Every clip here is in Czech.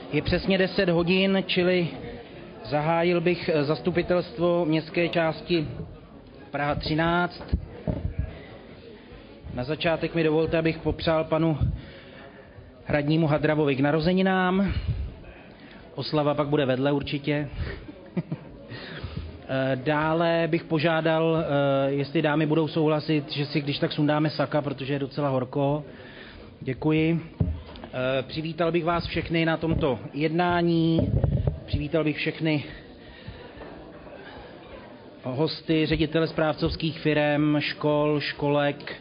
Je přesně 10 hodin, čili zahájil bych zastupitelstvo městské části Praha 13. Na začátek mi dovolte, abych popřál panu radnímu Hadravovi k narozeninám. Oslava pak bude vedle určitě. Dále bych požádal, jestli dámy budou souhlasit, že si když tak sundáme saka, protože je docela horko. Děkuji. Přivítal bych vás všechny na tomto jednání. Přivítal bych všechny hosty, ředitele správcovských firem, škol, školek.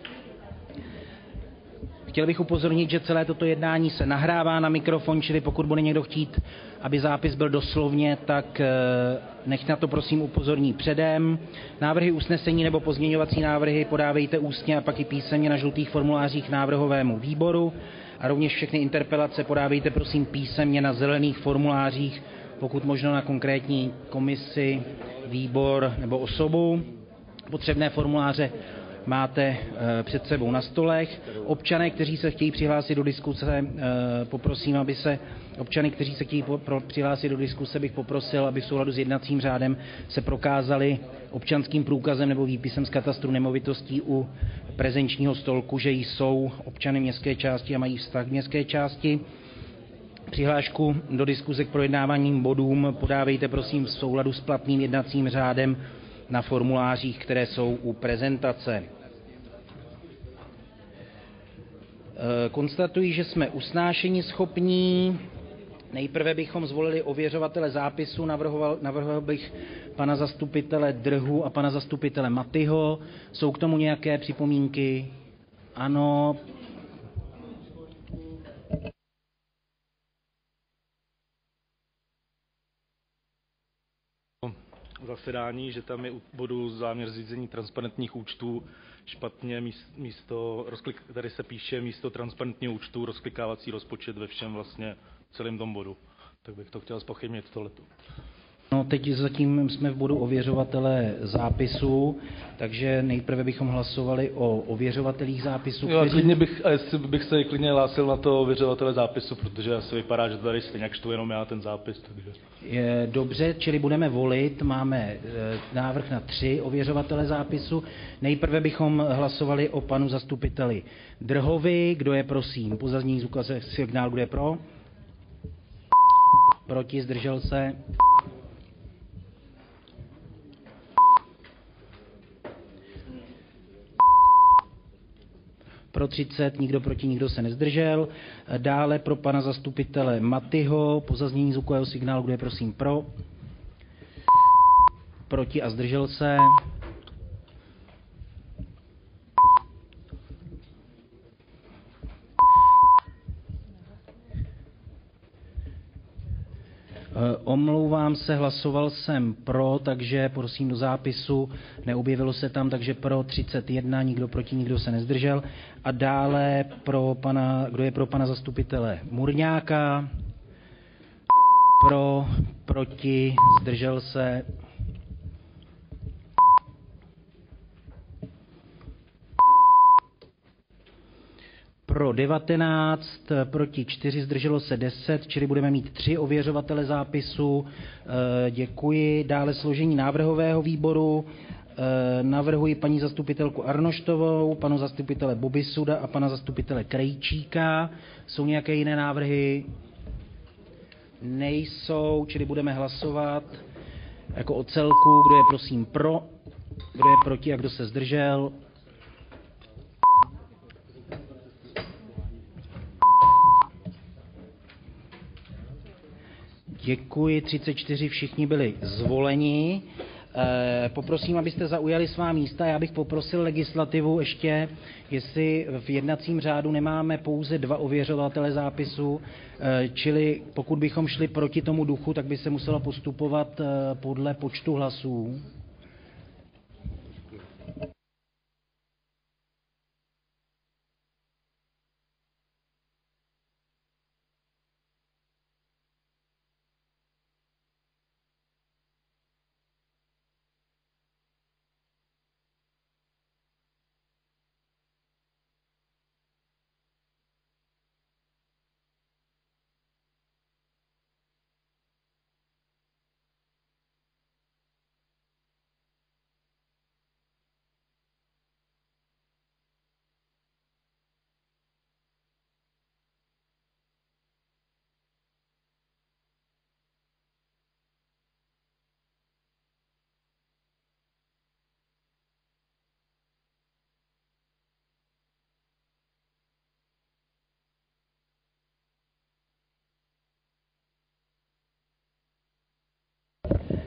Chtěl bych upozornit, že celé toto jednání se nahrává na mikrofon, čili pokud bude někdo chtít, aby zápis byl doslovně, tak nech na to prosím upozorní předem. Návrhy usnesení nebo pozměňovací návrhy podávejte ústně a pak i písemně na žlutých formulářích návrhovému výboru a rovněž všechny interpelace podávejte prosím písemně na zelených formulářích, pokud možno na konkrétní komisi, výbor nebo osobu. Potřebné formuláře máte před sebou na stolech. Občané, kteří se chtějí přihlásit do diskuse, poprosím, aby se občany, kteří se chtějí přihlásit do diskuse, bych poprosil, aby v souladu s jednacím řádem se prokázali občanským průkazem nebo výpisem z katastru nemovitostí u prezenčního stolku, že jsou občany městské části a mají vztah k městské části. Přihlášku do diskuse k projednávaným bodům podávejte prosím v souladu s platným jednacím řádem na formulářích, které jsou u prezentace. Konstatuji, že jsme usnášeníschopní. Nejprve bychom zvolili ověřovatele zápisu. Navrhoval bych pana zastupitele Drhu a pana zastupitele Matyho. Jsou k tomu nějaké připomínky? Ano. Zasedání, že tam je u bodu záměr zřízení transparentních účtů špatně místo, tady se píše místo transparentního účtu rozklikávací rozpočet ve všem vlastně celém tom bodu. Tak bych to chtěl zpochybnit tohleto. No, teď zatím jsme v bodu ověřovatele zápisu, takže nejprve bychom hlasovali o ověřovatelích zápisu. Jo, jestli bych se klidně hlásil na to ověřovatele zápisu, protože asi vypadá, že tady stejně čtu jenom já ten zápis. Takže. Je dobře, čili budeme volit. Máme návrh na 3 ověřovatele zápisu. Nejprve bychom hlasovali o panu zastupiteli Drhovi. Kdo je prosím? Po zaznění zvukového signálu, kdo je pro? Proti, zdržel se? Pro 30, nikdo proti, nikdo se nezdržel. Dále pro pana zastupitele Matyho, po zaznění zvukového signálu, kdo je prosím pro. Proti a zdržel se. Omlouvám se, hlasoval jsem pro, takže prosím do zápisu, neobjevilo se tam, takže pro 31, nikdo proti, nikdo se nezdržel. A dále kdo je pro pana zastupitele Murňáka, pro, proti, zdržel se. Pro 19, proti 4, zdrželo se 10, čili budeme mít 3 ověřovatele zápisu. Děkuji. Dále složení návrhového výboru. Navrhuji paní zastupitelku Arnoštovou, panu zastupitele Bobisuda a pana zastupitele Krejčíka. Jsou nějaké jiné návrhy? Nejsou, čili budeme hlasovat jako o celku. Kdo je prosím pro, kdo je proti a kdo se zdržel? Děkuji, 34 všichni byli zvoleni. Poprosím, abyste zaujali svá místa. Já bych poprosil legislativu ještě, jestli v jednacím řádu nemáme pouze 2 ověřovatele zápisu, čili pokud bychom šli proti tomu duchu, tak by se muselo postupovat podle počtu hlasů.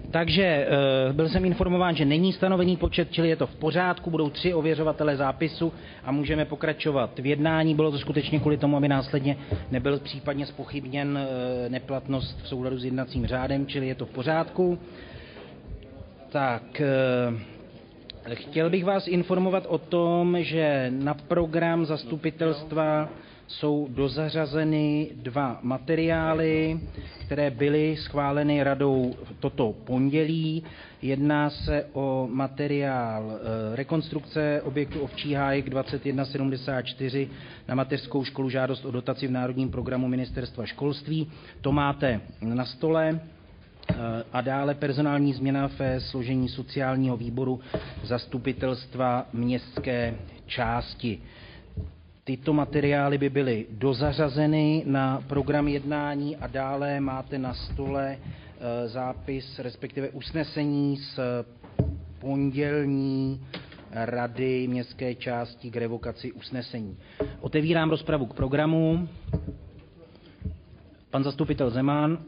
Takže byl jsem informován, že není stanovený počet, čili je to v pořádku, budou 3 ověřovatele zápisu a můžeme pokračovat v jednání. Bylo to skutečně kvůli tomu, aby následně nebyl případně zpochybněn neplatnost v souladu s jednacím řádem, čili je to v pořádku. Tak, chtěl bych vás informovat o tom, že na program zastupitelstva jsou dozařazeny 2 materiály, které byly schváleny radou toto pondělí. Jedná se o materiál rekonstrukce objektu Ovčí hájek 2174 na mateřskou školu, žádost o dotaci v národním programu Ministerstva školství. To máte na stole. A dále personální změna ve složení sociálního výboru zastupitelstva městské části. Tyto materiály by byly dozařazeny na program jednání a dále máte na stole zápis, respektive usnesení z pondělní rady městské části k revokaci usnesení. Otevírám rozpravu k programu. Pan zastupitel Zeman.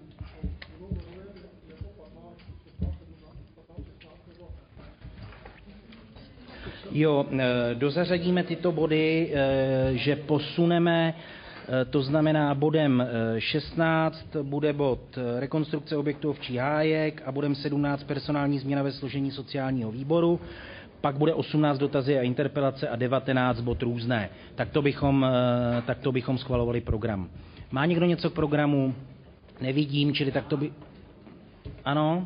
Jo, dozařadíme tyto body, že posuneme, to znamená bodem 16 bude bod rekonstrukce objektu Ovčí hájek a bodem 17 personální změna ve složení sociálního výboru, pak bude 18 dotazy a interpelace a 19 bod různé. Takto bychom schvalovali program. Má někdo něco k programu? Nevidím, čili takto by... Ano?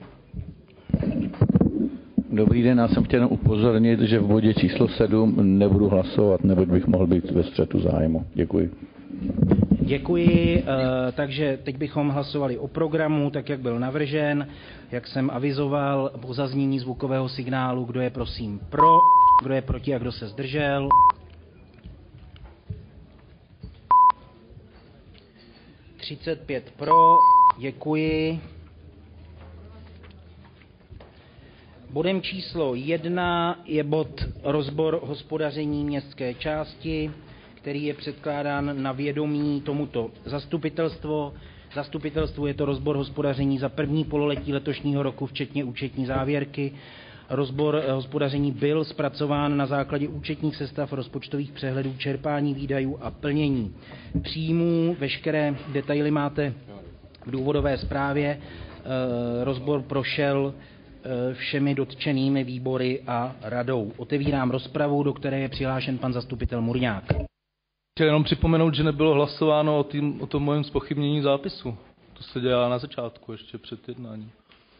Dobrý den, já jsem chtěl upozornit, že v bodě číslo 7 nebudu hlasovat, neboť bych mohl být ve střetu zájmu. Děkuji. Děkuji, takže teď bychom hlasovali o programu, tak jak byl navržen, jak jsem avizoval, po zaznění zvukového signálu, kdo je prosím pro, kdo je proti a kdo se zdržel. (35 pro, děkuji. Bodem číslo 1 je bod rozbor hospodaření městské části, který je předkládán na vědomí tomuto zastupitelstvu. Je to rozbor hospodaření za první pololetí letošního roku, včetně účetní závěrky. Rozbor hospodaření byl zpracován na základě účetních sestav, rozpočtových přehledů, čerpání výdajů a plnění příjmů. Veškeré detaily máte v důvodové zprávě. Rozbor prošel všemi dotčenými výbory a radou. Otevírám rozpravu, do které je přihlášen pan zastupitel Murňák. Chtěl jenom připomenout, že nebylo hlasováno o tom mojem zpochybnění zápisu. To se dělá na začátku, ještě před jednáním.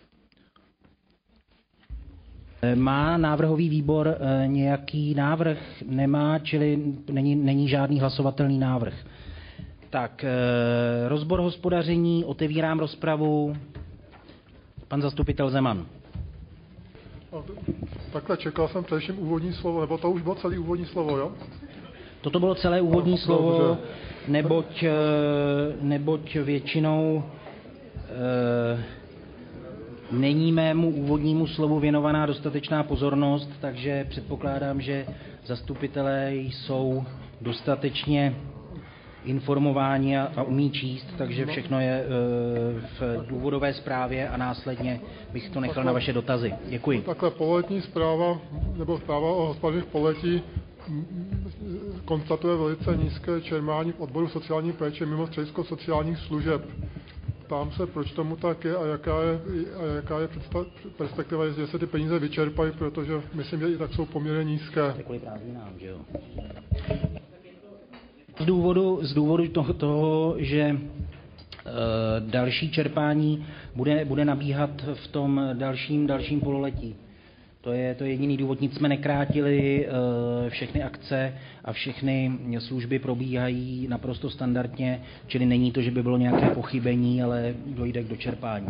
Má návrhový výbor nějaký návrh? Nemá, čili není žádný hlasovatelný návrh. Tak, rozbor hospodaření, otevírám rozpravu. Pan zastupitel Zeman. Takhle čekal jsem především úvodní slovo, nebo to už bylo celé úvodní slovo, jo? Toto bylo celé úvodní slovo, dobře. neboť většinou není mému úvodnímu slovu věnovaná dostatečná pozornost, takže předpokládám, že zastupitelé jsou dostatečně informováni a umí číst, takže všechno je v důvodové zprávě a následně bych to nechal na vaše dotazy. Děkuji. Takhle pololetní zpráva, nebo zpráva o hospodaření v pololetí konstatuje velice nízké čerpání v odboru sociální péče mimo středisko sociálních služeb. Ptám se, proč tomu tak je a jaká je perspektiva, jestli se ty peníze vyčerpají, protože myslím, že i tak jsou poměrně nízké. Kvůli prázdninám, že jo? Z důvodu toho, že další čerpání bude nabíhat v tom dalším pololetí. To je jediný důvod, nic jsme nekrátili, všechny akce a všechny služby probíhají naprosto standardně, čili není to, že by bylo nějaké pochybení, ale dojde k dočerpání.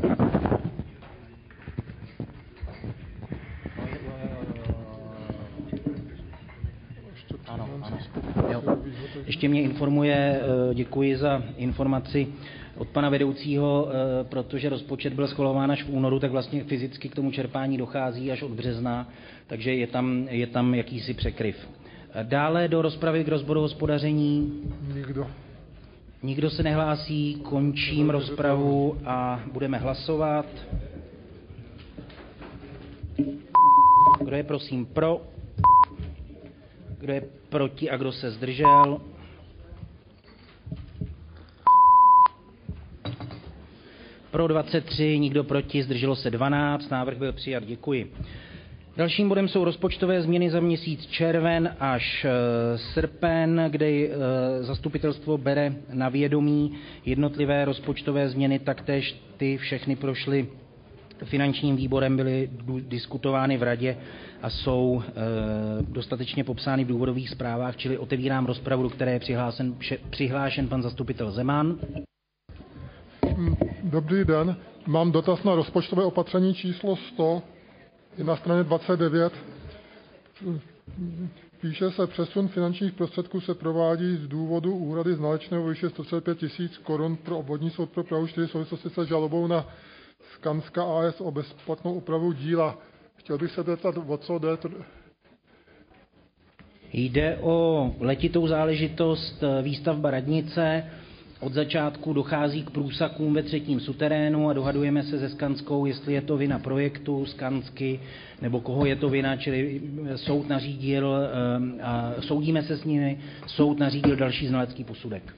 Ano. Jo. Ještě mě informuje, děkuji za informaci od pana vedoucího, protože rozpočet byl schvalován až v únoru, tak vlastně fyzicky k tomu čerpání dochází až od března, takže je tam jakýsi překryv. Dále do rozpravy k rozboru hospodaření. Nikdo se nehlásí, končím rozpravu a budeme hlasovat. Kdo je prosím pro? Kdo je proti a kdo se zdržel? Pro 23, nikdo proti, zdrželo se 12, návrh byl přijat, děkuji. Dalším bodem jsou rozpočtové změny za měsíc červen až srpen, kde zastupitelstvo bere na vědomí jednotlivé rozpočtové změny, taktéž ty všechny prošly finančním výborem, byly diskutovány v radě a jsou dostatečně popsány v důvodových zprávách, čili otevírám rozpravu, do které je přihlášen pan zastupitel Zeman. Dobrý den, mám dotaz na rozpočtové opatření číslo 100, je na straně 29. Píše se, přesun finančních prostředků se provádí z důvodu úhrady znalečného výše 135 000 korun pro obvodní soud pro Prahu 4 v souvislosti se žalobou na Skanska AS o bezplatnou opravu díla. Chtěl bych se zeptat, o co jde. Jde o letitou záležitost výstavba radnice. Od začátku dochází k průsakům ve 3. suterénu a dohadujeme se se Skanskou, jestli je to vina projektu Skansky, nebo koho je to vina, čili soud nařídil, soudíme se s nimi, soud nařídil další znalecký posudek.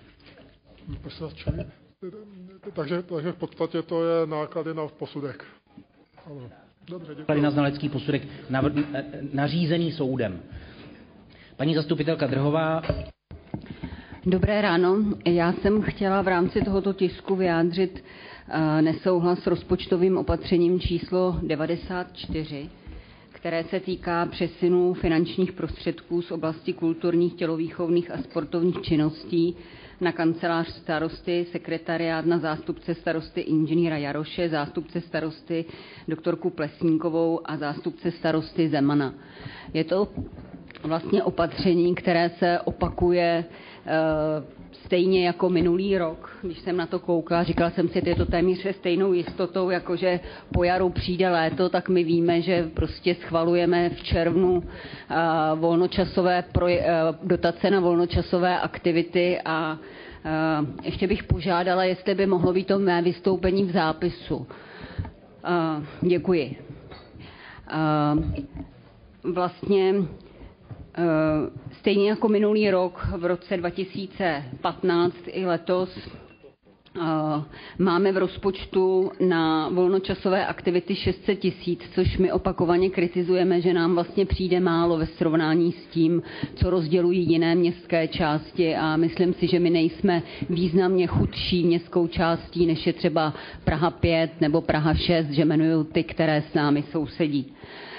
Takže v podstatě to je náklady na posudek. Dobře, náklady na znalecký posudek nařízený soudem. Paní zastupitelka Drhová. Dobré ráno. Já jsem chtěla v rámci tohoto tisku vyjádřit nesouhlas s rozpočtovým opatřením číslo 94, které se týká přesunu finančních prostředků z oblasti kulturních, tělovýchovných a sportovních činností na kancelář starosty, sekretariát na zástupce starosty inženýra Jaroše, zástupce starosty doktorku Plesníkovou a zástupce starosty Zemana. Je to vlastně opatření, které se opakuje stejně jako minulý rok. Když jsem na to koukala, říkala jsem si, je to téměř se stejnou jistotou, jakože po jaru přijde léto, tak my víme, že prostě schvalujeme v červnu dotace na volnočasové aktivity a ještě bych požádala, jestli by mohlo být to mé vystoupení v zápisu. Děkuji. Vlastně stejně jako minulý rok, v roce 2015 i letos máme v rozpočtu na volnočasové aktivity 600 000, což my opakovaně kritizujeme, že nám vlastně přijde málo ve srovnání s tím, co rozdělují jiné městské části a myslím si, že my nejsme významně chudší městskou částí, než je třeba Praha 5 nebo Praha 6, že jmenuju ty, které s námi sousedí.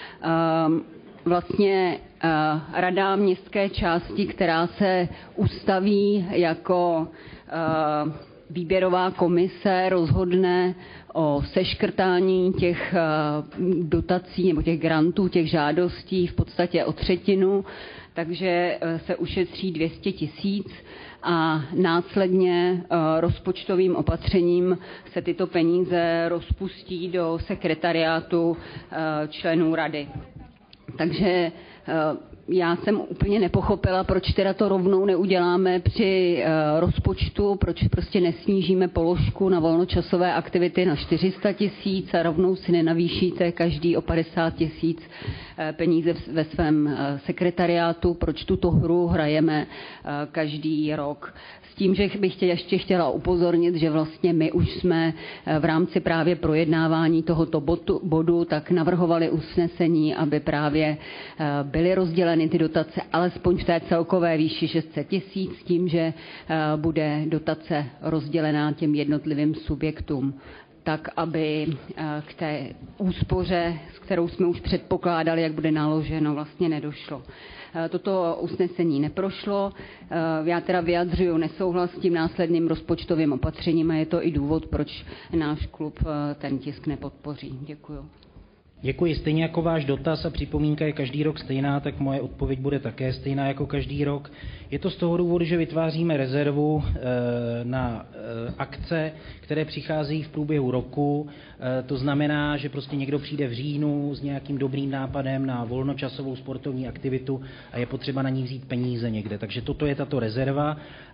Vlastně rada městské části, která se ustaví jako výběrová komise, rozhodne o seškrtání těch dotací nebo těch grantů, těch žádostí v podstatě o 1/3, takže se ušetří 200 000 a následně rozpočtovým opatřením se tyto peníze rozpustí do sekretariátu členů rady. Takže já jsem úplně nepochopila, proč teda to rovnou neuděláme při rozpočtu, proč prostě nesnížíme položku na volnočasové aktivity na 400 000 a rovnou si nenavýšíte každý o 50 000 peníze ve svém sekretariátu, proč tuto hru hrajeme každý rok. S tím, že bych ještě chtěla upozornit, že vlastně my už jsme v rámci právě projednávání tohoto bodu tak navrhovali usnesení, aby právě byly rozděleny ty dotace alespoň v té celkové výši 600 000 s tím, že bude dotace rozdělená těm jednotlivým subjektům, tak aby k té úspoře, s kterou jsme už předpokládali, jak bude naloženo, vlastně nedošlo. Toto usnesení neprošlo. Já teda vyjadřuju nesouhlas s tím následným rozpočtovým opatřením a je to i důvod, proč náš klub ten tisk nepodpoří. Děkuju. Děkuji. Stejně jako váš dotaz a připomínka je každý rok stejná, tak moje odpověď bude také stejná jako každý rok. Je to z toho důvodu, že vytváříme rezervu na akce, které přicházejí v průběhu roku. To znamená, že prostě někdo přijde v říjnu s nějakým dobrým nápadem na volnočasovou sportovní aktivitu a je potřeba na ní vzít peníze někde. Takže toto je tato rezerva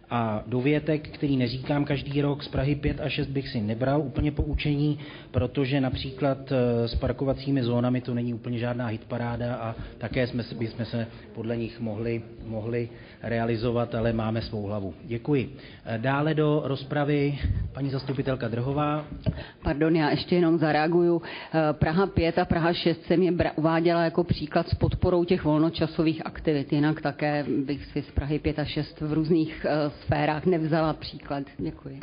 A dovětek, který neříkám každý rok, z Prahy 5 a 6 bych si nebral úplně poučení, protože například s parkovacími zónami to není úplně žádná hitparáda a také bychom se podle nich mohli realizovat, ale máme svou hlavu. Děkuji. Dále do rozpravy paní zastupitelka Drhová. Pardon, já ještě jenom zareaguju. Praha 5 a Praha 6 jsem je uváděla jako příklad s podporou těch volnočasových aktivit. Jinak také bych si z Prahy 5 a 6 v různých sférách nevzala příklad. Děkuji.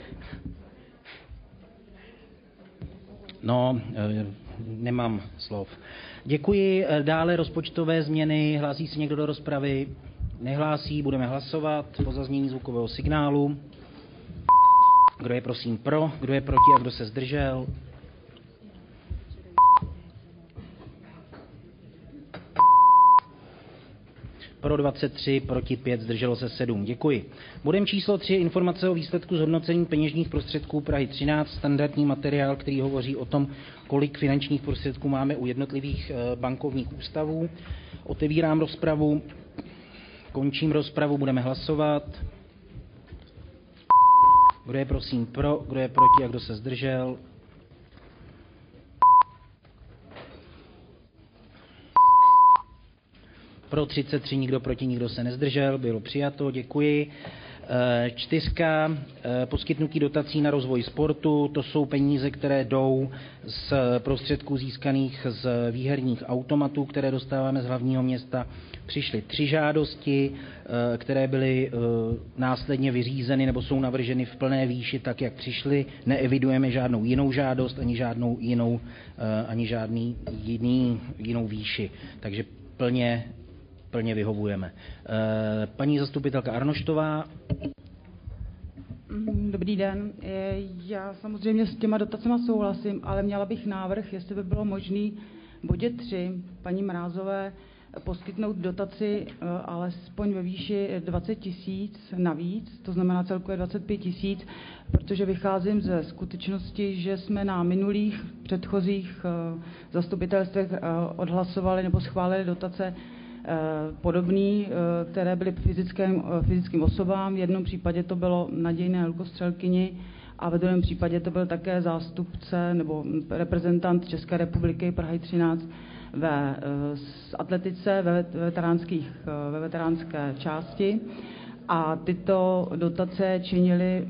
No, nemám slov. Děkuji. Dále rozpočtové změny. Hlásí se někdo do rozpravy? Nehlásí, budeme hlasovat po zaznění zvukového signálu. Kdo je prosím pro, kdo je proti a kdo se zdržel? Pro 23, proti 5, zdrželo se 7. Děkuji. Bodem číslo 3 je informace o výsledku zhodnocení peněžních prostředků Prahy 13, standardní materiál, který hovoří o tom, kolik finančních prostředků máme u jednotlivých bankovních ústavů. Otevírám rozpravu, končím rozpravu, budeme hlasovat. Kdo je prosím pro, kdo je proti a kdo se zdržel? Pro 33, nikdo proti, nikdo se nezdržel, bylo přijato, děkuji. 4. Poskytnutí dotací na rozvoj sportu, to jsou peníze, které jdou z prostředků získaných z výherních automatů, které dostáváme z hlavního města. Přišly 3 žádosti, které byly následně vyřízeny nebo jsou navrženy v plné výši tak, jak přišly. Neevidujeme žádnou jinou žádost, ani žádnou jinou výši, takže plně vyhovujeme. Paní zastupitelka Arnoštová. Dobrý den. Já samozřejmě s těma dotacemi souhlasím, ale měla bych návrh, jestli by bylo možné v bodě 3 paní Mrázové poskytnout dotaci alespoň ve výši 20 000 navíc, to znamená celkově 25 000, protože vycházím ze skutečnosti, že jsme na minulých předchozích zastupitelstvech odhlasovali nebo schválili dotace podobný, které byly fyzickým osobám. V jednom případě to bylo Nadějné lukostřelkyni a ve druhém případě to byl také zástupce nebo reprezentant České republiky Prahy 13 ve atletice, ve veteránské části. A tyto dotace činily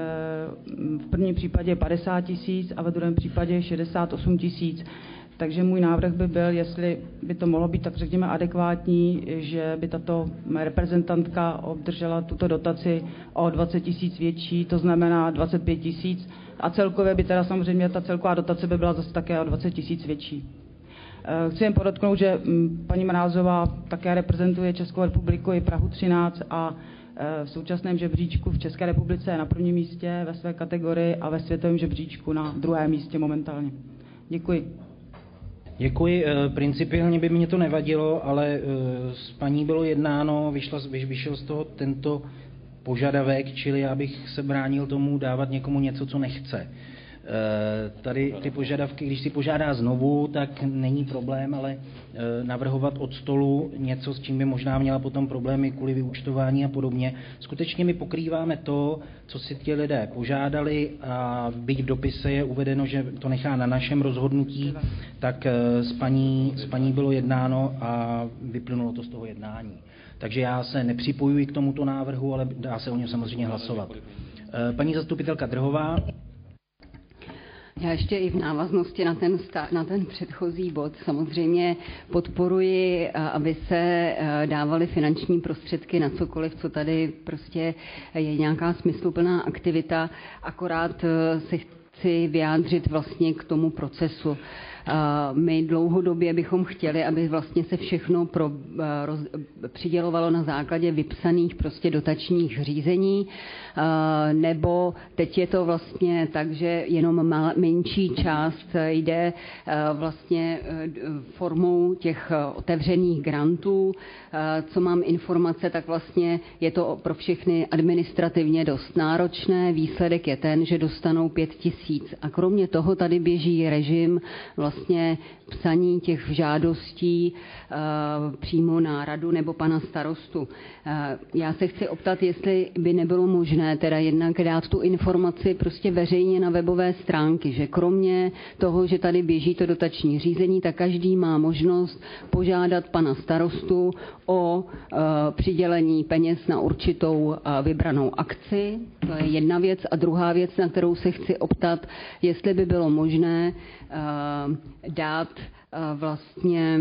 v prvním případě 50 000 a ve druhém případě 68 000. Takže můj návrh by byl, jestli by to mohlo být tak řekněme adekvátní, že by tato reprezentantka obdržela tuto dotaci o 20 000 větší, to znamená 25 000 a celkově by teda samozřejmě ta celková dotace by byla zase také o 20 000 větší. Chci jen podotknout, že paní Mrázová také reprezentuje Českou republiku i Prahu 13 a v současném žebříčku v České republice je na prvním místě ve své kategorii a ve světovém žebříčku na 2. místě momentálně. Děkuji. Děkuji. Principiálně by mě to nevadilo, ale s paní bylo jednáno, vyšel z toho tento požadavek, čili já bych se bránil tomu dávat někomu něco, co nechce. Tady ty požadavky, když si požádá znovu, tak není problém, ale navrhovat od stolu něco, s čím by možná měla potom problémy kvůli vyúčtování a podobně. Skutečně my pokrýváme to, co si ti lidé požádali a byť v dopise je uvedeno, že to nechá na našem rozhodnutí, tak s paní bylo jednáno a vyplynulo to z toho jednání. Takže já se nepřipojuji k tomuto návrhu, ale dá se o něm samozřejmě hlasovat. Paní zastupitelka Drhová. Já ještě i v návaznosti na ten předchozí bod samozřejmě podporuji, aby se dávaly finanční prostředky na cokoliv, co tady prostě je nějaká smysluplná aktivita, akorát se chci vyjádřit vlastně k tomu procesu. My dlouhodobě bychom chtěli, aby vlastně se všechno přidělovalo na základě vypsaných prostě dotačních řízení, nebo teď je to vlastně tak, že jenom menší část jde vlastně formou těch otevřených grantů. Co mám informace, tak vlastně je to pro všechny administrativně dost náročné. Výsledek je ten, že dostanou 5 tisíc. A kromě toho tady běží režim vlastně psaní těch žádostí přímo na radu nebo pana starostu. Já se chci optat, jestli by nebylo možné teda jednak dát tu informaci prostě veřejně na webové stránky, že kromě toho, že tady běží to dotační řízení, tak každý má možnost požádat pana starostu o přidělení peněz na určitou vybranou akci. To je jedna věc. A druhá věc, na kterou se chci optat, jestli by bylo možné dát vlastně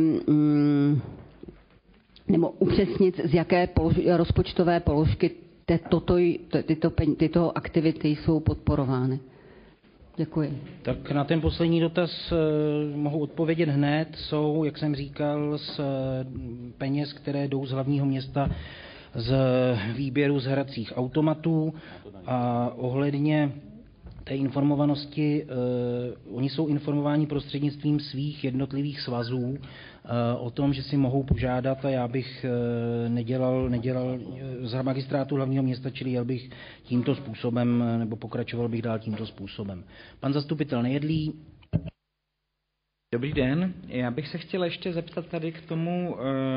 nebo upřesnit, z jaké rozpočtové položky tyto aktivity jsou podporovány. Děkuji. Tak na ten poslední dotaz mohu odpovědět hned. Jsou, jak jsem říkal, z peněz, které jdou z hlavního města z výběru z hracích automatů. A ohledně té informovanosti, oni jsou informováni prostřednictvím svých jednotlivých svazů o tom, že si mohou požádat, a já bych nedělal z magistrátu hlavního města, čili jel bych tímto způsobem, nebo pokračoval bych dál tímto způsobem. Pan zastupitel Nejedlý. Dobrý den, já bych se chtěl ještě zeptat tady k tomu,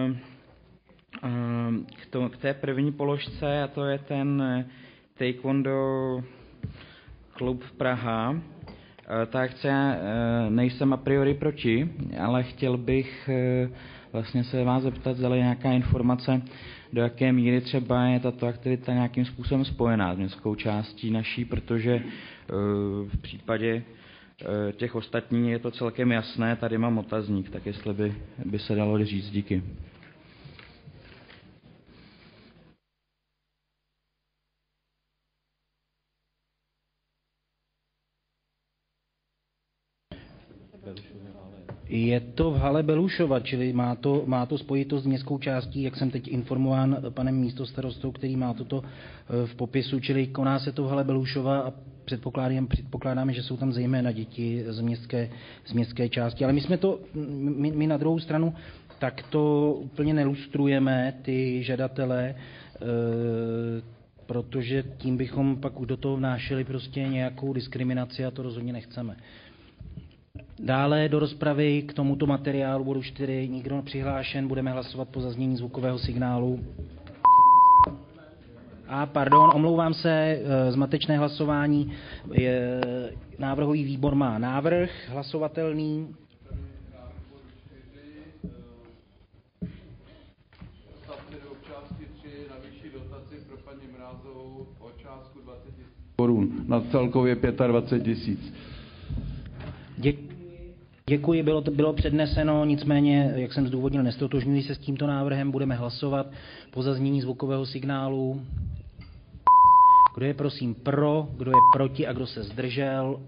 k té první položce, a to je ten Taekwondo klub Praha. Tak já nejsem a priori proti, ale chtěl bych vlastně se vás zeptat, zda je nějaká informace, do jaké míry třeba je tato aktivita nějakým způsobem spojená s městskou částí naší, protože v případě těch ostatních je to celkem jasné, tady mám otazník, tak jestli by se dalo říct. Díky. Je to v hale Belušova, čili má to spojitost s městskou částí, jak jsem teď informován panem místostarostou, který má toto v popisu, čili koná se to v hale Belušova a předpokládáme, že jsou tam zejména děti z městské části. Ale my na druhou stranu takto úplně nelustrujeme ty žadatele, protože tím bychom pak do toho vnášeli prostě nějakou diskriminaci a to rozhodně nechceme. Dále do rozpravy k tomuto materiálu bodu 4 nikdo přihlášen, budeme hlasovat po zaznění zvukového signálu. Pardon, omlouvám se, zmatečné hlasování. Návrhový výbor má návrh hlasovatelný. Korun na celkově 25 000. Děkuji, bylo předneseno, nicméně, jak jsem zdůvodnil, nestotožňuji se s tímto návrhem, budeme hlasovat po zaznění zvukového signálu. Kdo je prosím pro, kdo je proti a kdo se zdržel?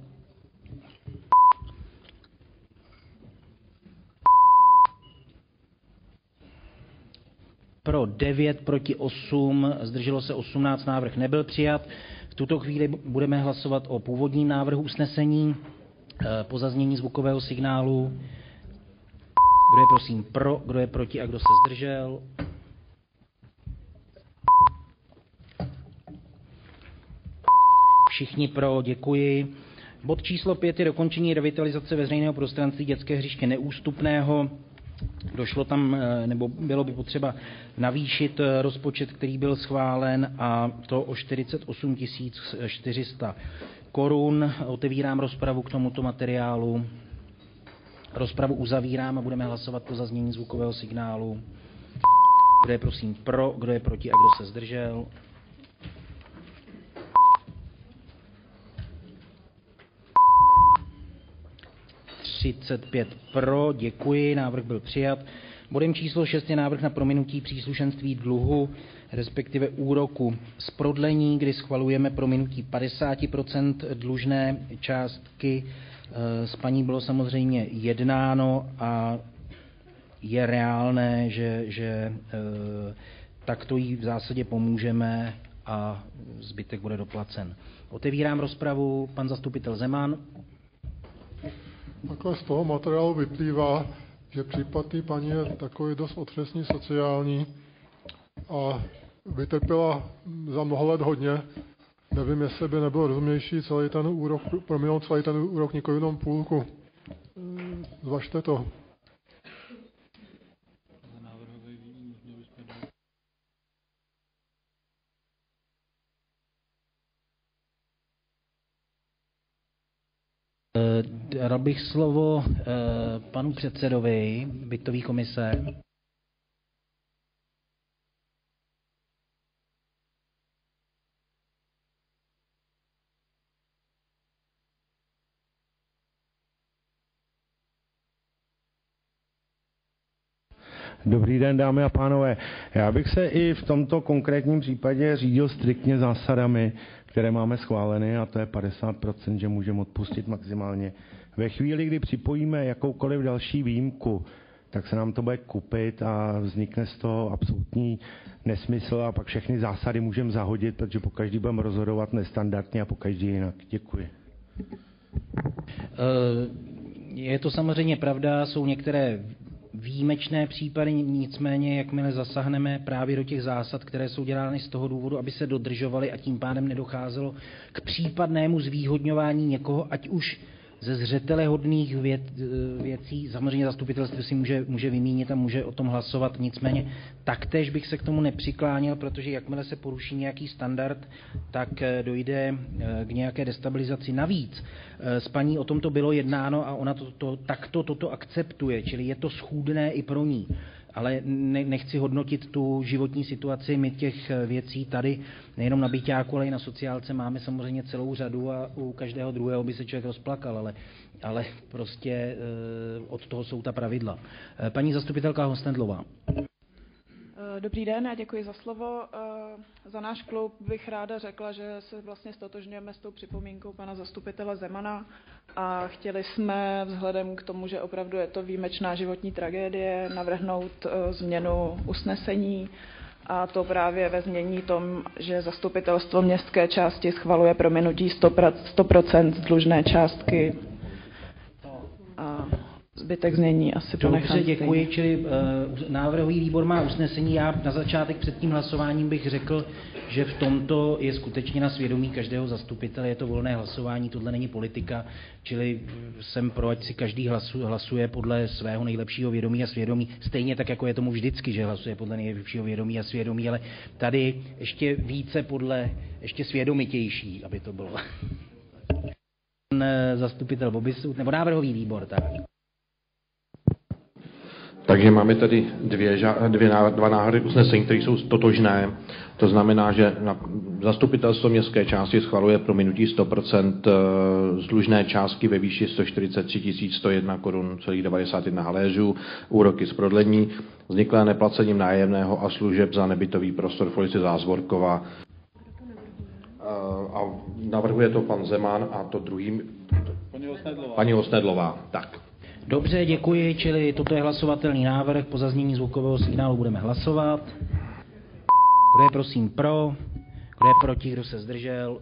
Pro 9, proti 8, zdrželo se 18, návrh nebyl přijat. V tuto chvíli budeme hlasovat o původním návrhu usnesení po zaznění zvukového signálu. Kdo je prosím pro, kdo je proti a kdo se zdržel? Všichni pro, děkuji. Bod číslo 5 je dokončení revitalizace veřejného prostranství dětské hřiště Neústupného. Došlo tam, nebo bylo by potřeba navýšit rozpočet, který byl schválen, a to o 48 400 korun. Otevírám rozpravu k tomuto materiálu. Rozpravu uzavírám a budeme hlasovat po zaznění zvukového signálu. Kdo je prosím pro, kdo je proti a kdo se zdržel? Pro, děkuji, návrh byl přijat. Bodem číslo 6 je návrh na prominutí příslušenství dluhu, respektive úroku z prodlení, kdy schvalujeme prominutí 50% dlužné částky. S paní bylo samozřejmě jednáno a je reálné, že takto jí v zásadě pomůžeme a zbytek bude doplacen. Otevírám rozpravu, pan zastupitel Zeman. Takhle z toho materiálu vyplývá, že případ té paní je takový dost otřesný sociální a vytrpěla za mnoho let hodně nevím, jestli by nebylo rozumnější celý ten úrok, prominout celý ten úrok, nikoli jenom půlku. Zvažte to. Dal bych slovo panu předsedovi bytové komise. Dobrý den, dámy a pánové. Já bych se i v tomto konkrétním případě řídil striktně zásadami, které máme schváleny, a to je 50%, že můžeme odpustit maximálně. Ve chvíli, kdy připojíme jakoukoliv další výjimku, tak se nám to bude kupit a vznikne z toho absolutní nesmysl a pak všechny zásady můžeme zahodit, protože po každý budeme rozhodovat nestandardně a po každý jinak. Děkuji. Je to samozřejmě pravda, jsou některé výjimečné případy, nicméně jakmile zasáhneme právě do těch zásad, které jsou dělány z toho důvodu, aby se dodržovaly a tím pádem nedocházelo k případnému zvýhodňování někoho, ať už ze zřetelehodných věcí, samozřejmě zastupitelství si může vymínit a může o tom hlasovat, nicméně taktéž bych se k tomu nepřikláněl, protože jakmile se poruší nějaký standard, tak dojde k nějaké destabilizaci. Navíc s paní o tom to bylo jednáno a ona toto akceptuje, čili je to schůdné i pro ní. Ale nechci hodnotit tu životní situaci, my těch věcí tady nejenom na byťáku, ale i na sociálce máme samozřejmě celou řadu a u každého druhého by se člověk rozplakal, ale prostě od toho jsou ta pravidla. Paní zastupitelka Hostendlová. Dobrý den, já děkuji za slovo. Za náš klub bych ráda řekla, že se vlastně stotožňujeme s tou připomínkou pana zastupitele Zemana a chtěli jsme vzhledem k tomu, že opravdu je to výjimečná životní tragédie, navrhnout změnu usnesení, a to právě ve znění tom, že zastupitelstvo městské části schvaluje prominutí 100% dlužné částky a zbytek znění asi ponechám. Dobře, děkuji, čili návrhový výbor má usnesení. Já na začátek před tím hlasováním bych řekl, že v tomto je skutečně na svědomí každého zastupitele, je to volné hlasování, tohle není politika, čili jsem pro, ať si každý hlasuje podle svého nejlepšího vědomí a svědomí, stejně tak, jako je tomu vždycky, že hlasuje podle nejlepšího vědomí a svědomí, ale tady ještě více ještě svědomitější, aby to bylo. Zastupitel Bobisu, nebo návrhový výbor, tak. Takže máme tady dva návrhy usnesení, které jsou totožné. To znamená, že zastupitelstvo městské části schvaluje prominutí 100% z dlužné částky ve výši 143 101 korun celých 91 haléřů, úroky z prodlení, vzniklé neplacením nájemného a služeb za nebytový prostor v ulici Zázvorkova. A navrhuje to pan Zeman a to druhým paní Hostendlová. Tak. Dobře, děkuji, čili toto je hlasovatelný návrh, po zaznění zvukového signálu budeme hlasovat. Kdo je prosím pro, kdo je proti, kdo se zdržel?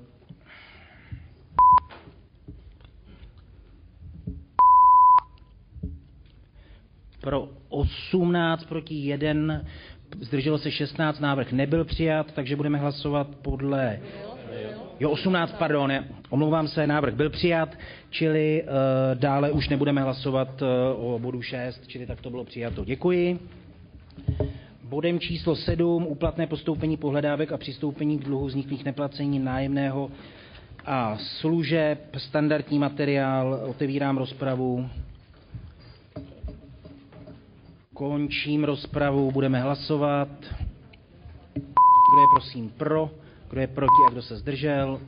Pro 18, proti 1, zdrželo se 16, návrh nebyl přijat, takže budeme hlasovat podle... Jo, 18, pardon, omlouvám se, návrh byl přijat, čili dále už nebudeme hlasovat o bodu 6, čili tak to bylo přijato. Děkuji. Bodem číslo 7, úplatné postoupení pohledávek a přistoupení k dluhu vzniklých neplacení nájemného a služeb, standardní materiál, otevírám rozpravu. Končím rozpravu, budeme hlasovat. Kdo je prosím pro? Kdo je proti a kdo se zdržel?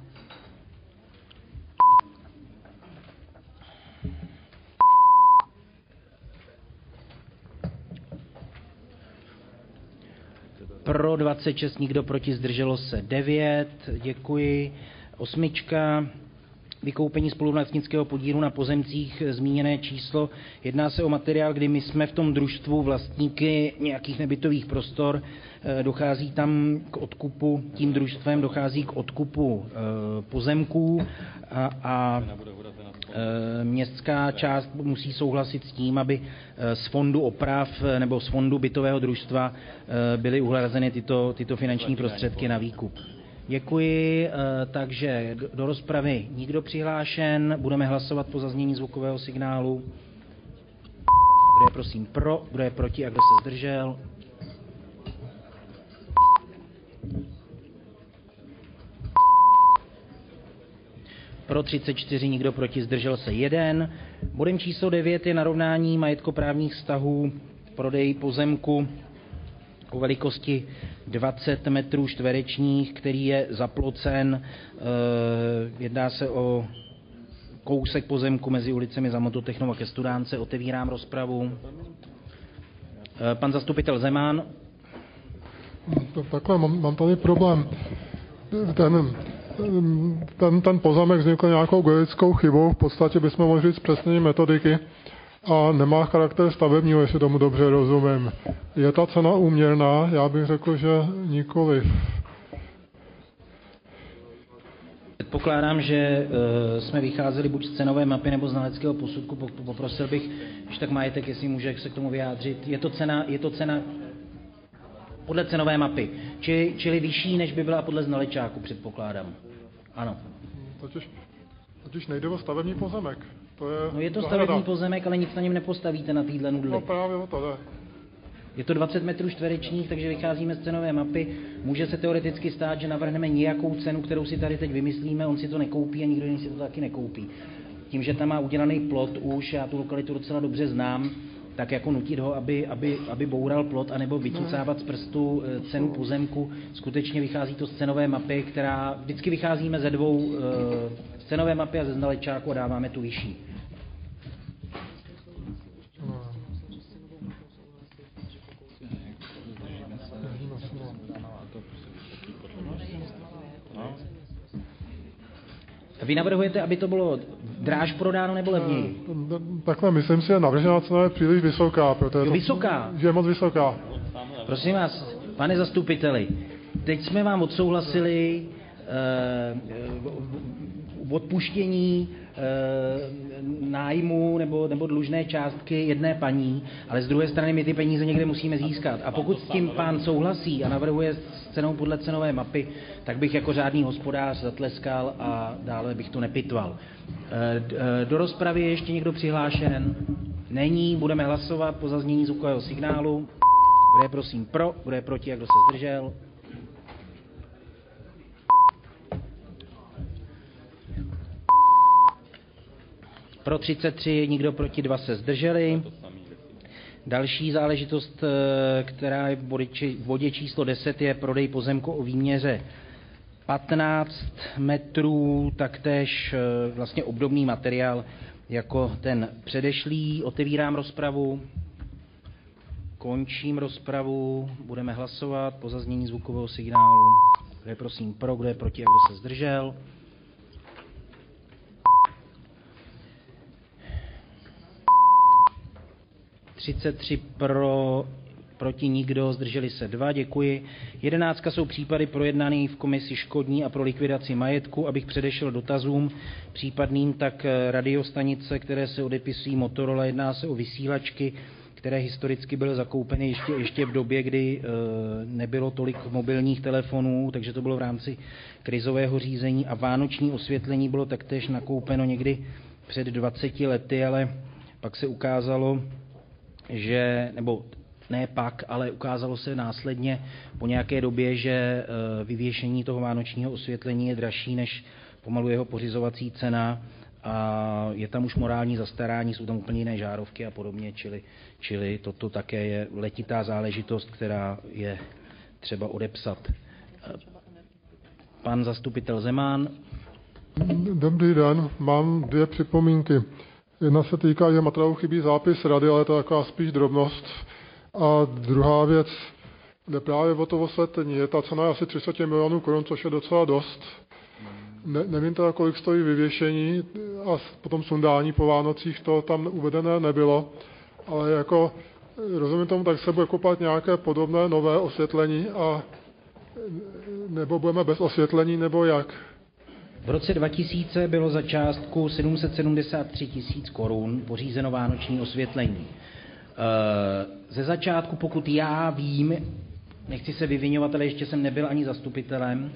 Pro 26, nikdo proti, zdrželo se 9. Děkuji. 8. Vykoupení spoluvlastnického podílu na pozemcích, zmíněné číslo. Jedná se o materiál, kdy my jsme v tom družstvu vlastníky nějakých nebytových prostor. Dochází tam k odkupu, tím družstvem dochází k odkupu pozemků a městská část musí souhlasit s tím, aby z fondu oprav nebo z fondu bytového družstva byly uhrazeny tyto finanční prostředky na výkup. Děkuji, takže do rozpravy nikdo přihlášen, budeme hlasovat po zaznění zvukového signálu. Kdo je prosím pro, kdo je proti a kdo se zdržel? Pro 34, nikdo proti, zdržel se 1. Bodem číslo 9 je narovnání majetkoprávních vztahů, prodej pozemku o velikosti 20 metrů čtverečních, který je zaplocen. Jedná se o kousek pozemku mezi ulicemi za Mototechnou a ke Studánce. Otevírám rozpravu. Pan zastupitel Zeman. Takhle, mám tady problém. Ten pozemek vznikl nějakou geologickou chybou, v podstatě bychom mohli říct přesnění metodiky a nemá charakter stavebního, jestli tomu dobře rozumím. Je ta cena úměrná? Já bych řekl, že nikoliv. Předpokládám, že jsme vycházeli buď z cenové mapy nebo znaleckého posudku. Poprosil bych, když tak majetek, jestli může se k tomu vyjádřit. Je to cena podle cenové mapy, čili vyšší, než by byla podle znalečáku, předpokládám. Ano. Totiž nejde o stavební pozemek. Je to stavební pozemek, ale nic na něm nepostavíte na téhle nudli. No právě o to jde. Je to 20 metrů čtverečních, takže vycházíme z cenové mapy. Může se teoreticky stát, že navrhneme nějakou cenu, kterou si tady teď vymyslíme, on si to nekoupí a nikdo jiný si to taky nekoupí. Tím, že tam má udělaný plot už, já tu lokalitu docela dobře znám, tak jako nutit ho, aby boural plot, anebo vycucávat z prstu cenu pozemku. Skutečně vychází to z cenové mapy, která vždycky vycházíme ze dvou, z cenové mapy a ze znalečáku a dáváme tu vyšší. Vy navrhujete, aby to bylo dráž prodáno nebo levněji? Takhle, myslím si, že navržená cena je příliš vysoká. Protože vysoká? Že je moc vysoká. Prosím vás, pane zastupiteli, teď jsme vám odsouhlasili odpuštění nájmu nebo dlužné částky jedné paní, ale z druhé strany my ty peníze někde musíme získat. A pokud s tím pán souhlasí a navrhuje s cenou podle cenové mapy, tak bych jako řádný hospodář zatleskal a dále bych to nepitval. Do rozpravy je ještě někdo přihlášen? Není, budeme hlasovat po zaznění zvukového signálu. Kdo je prosím pro, kdo je proti a kdo se zdržel? Pro 33, nikdo proti, 2 se zdrželi. Další záležitost, která je v bodě číslo 10, je prodej pozemku o výměře 15 metrů, taktéž vlastně obdobný materiál jako ten předešlý. Otevírám rozpravu. Končím rozpravu. Budeme hlasovat po zaznění zvukového signálu. Kdo je prosím pro, kdo je proti a kdo se zdržel? (33 pro, proti nikdo, zdrželi se 2, děkuji. 11 jsou případy projednané v komisi škodní a pro likvidaci majetku. Abych předešel dotazům případným, tak radiostanice, které se odepisují Motorola, jedná se o vysílačky, které historicky byly zakoupeny ještě v době, kdy nebylo tolik mobilních telefonů, takže to bylo v rámci krizového řízení, a vánoční osvětlení bylo taktéž nakoupeno někdy před 20 lety, ale pak se ukázalo, že, nebo ne pak, ale ukázalo se následně po nějaké době, že vyvěšení toho vánočního osvětlení je dražší než pomalu jeho pořizovací cena a je tam už morální zastarání, jsou tam úplně jiné žárovky a podobně, čili toto také je letitá záležitost, která je třeba odepsat. Pan zastupitel Zeman. Dobrý den, mám 2 připomínky. Jedna se týká, že materiálu chybí zápis rady, ale to je taková spíš drobnost. A druhá věc, jde právě o to osvětlení. Ta cena je asi 300 milionů korun, což je docela dost. Nevím teda, kolik stojí vyvěšení a potom sundání po Vánocích, to tam uvedené nebylo. Ale jako rozumím tomu, tak se bude kupovat nějaké podobné nové osvětlení a nebo budeme bez osvětlení, nebo jak? V roce 2000 bylo za částku 773 000 korun pořízeno vánoční osvětlení. Ze začátku, pokud já vím, nechci se vyviňovat, ale ještě jsem nebyl ani zastupitelem,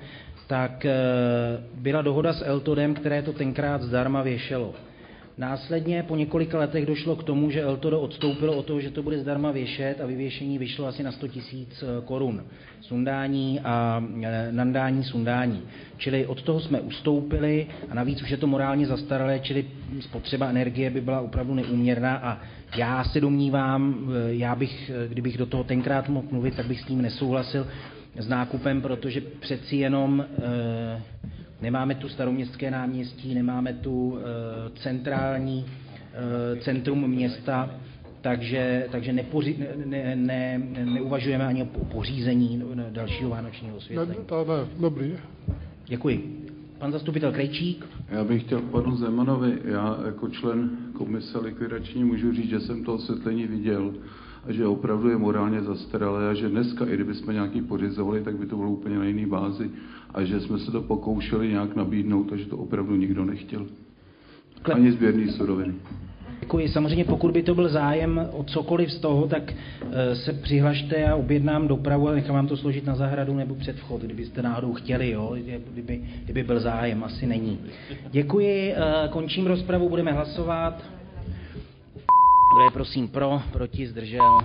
tak byla dohoda s Eltodem, které to tenkrát zdarma věšelo. Následně po několika letech došlo k tomu, že Eltodo odstoupilo od toho, že to bude zdarma věšet a vyvěšení vyšlo asi na 100 000 korun. Sundání a nandání, sundání. Čili od toho jsme ustoupili a navíc už je to morálně zastaralé, čili spotřeba energie by byla opravdu neúměrná a já se domnívám, kdybych do toho tenkrát mohl mluvit, tak bych s ním nesouhlasil s nákupem, protože přeci jenom nemáme tu Staroměstské náměstí, nemáme tu centrální centrum města, takže neuvažujeme ani o pořízení dalšího vánočního osvětlení. Dobrý. Děkuji. Pan zastupitel Krejčík. Já bych chtěl panu Zemanovi, já jako člen komise likvidační můžu říct, že jsem to osvětlení viděl a že opravdu je morálně zastaralé a že dneska, i kdybychom nějaký pořizovali, tak by to bylo úplně na jiný bázi a že jsme se to pokoušeli nějak nabídnout a že to opravdu nikdo nechtěl. Ani sběrný suroviny. Děkuji. Samozřejmě pokud by to byl zájem o cokoliv z toho, tak se přihlašte a objednám dopravu a nechám vám to složit na zahradu nebo před vchod, kdybyste náhodou chtěli, jo? Kdyby byl zájem, asi není. Děkuji, končím rozpravu, budeme hlasovat. Kdo je prosím pro, proti, zdržel?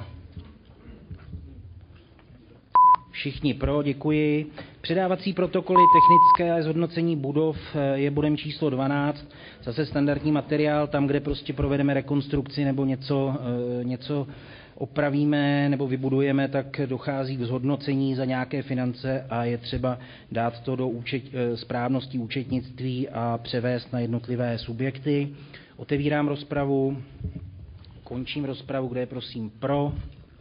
Všichni pro, děkuji. Předávací protokoly technické zhodnocení budov je bodem číslo 12. Zase standardní materiál, tam, kde prostě provedeme rekonstrukci nebo něco opravíme nebo vybudujeme, tak dochází k zhodnocení za nějaké finance a je třeba dát to do správnosti účetnictví a převést na jednotlivé subjekty. Otevírám rozpravu, končím rozpravu, kde je prosím pro.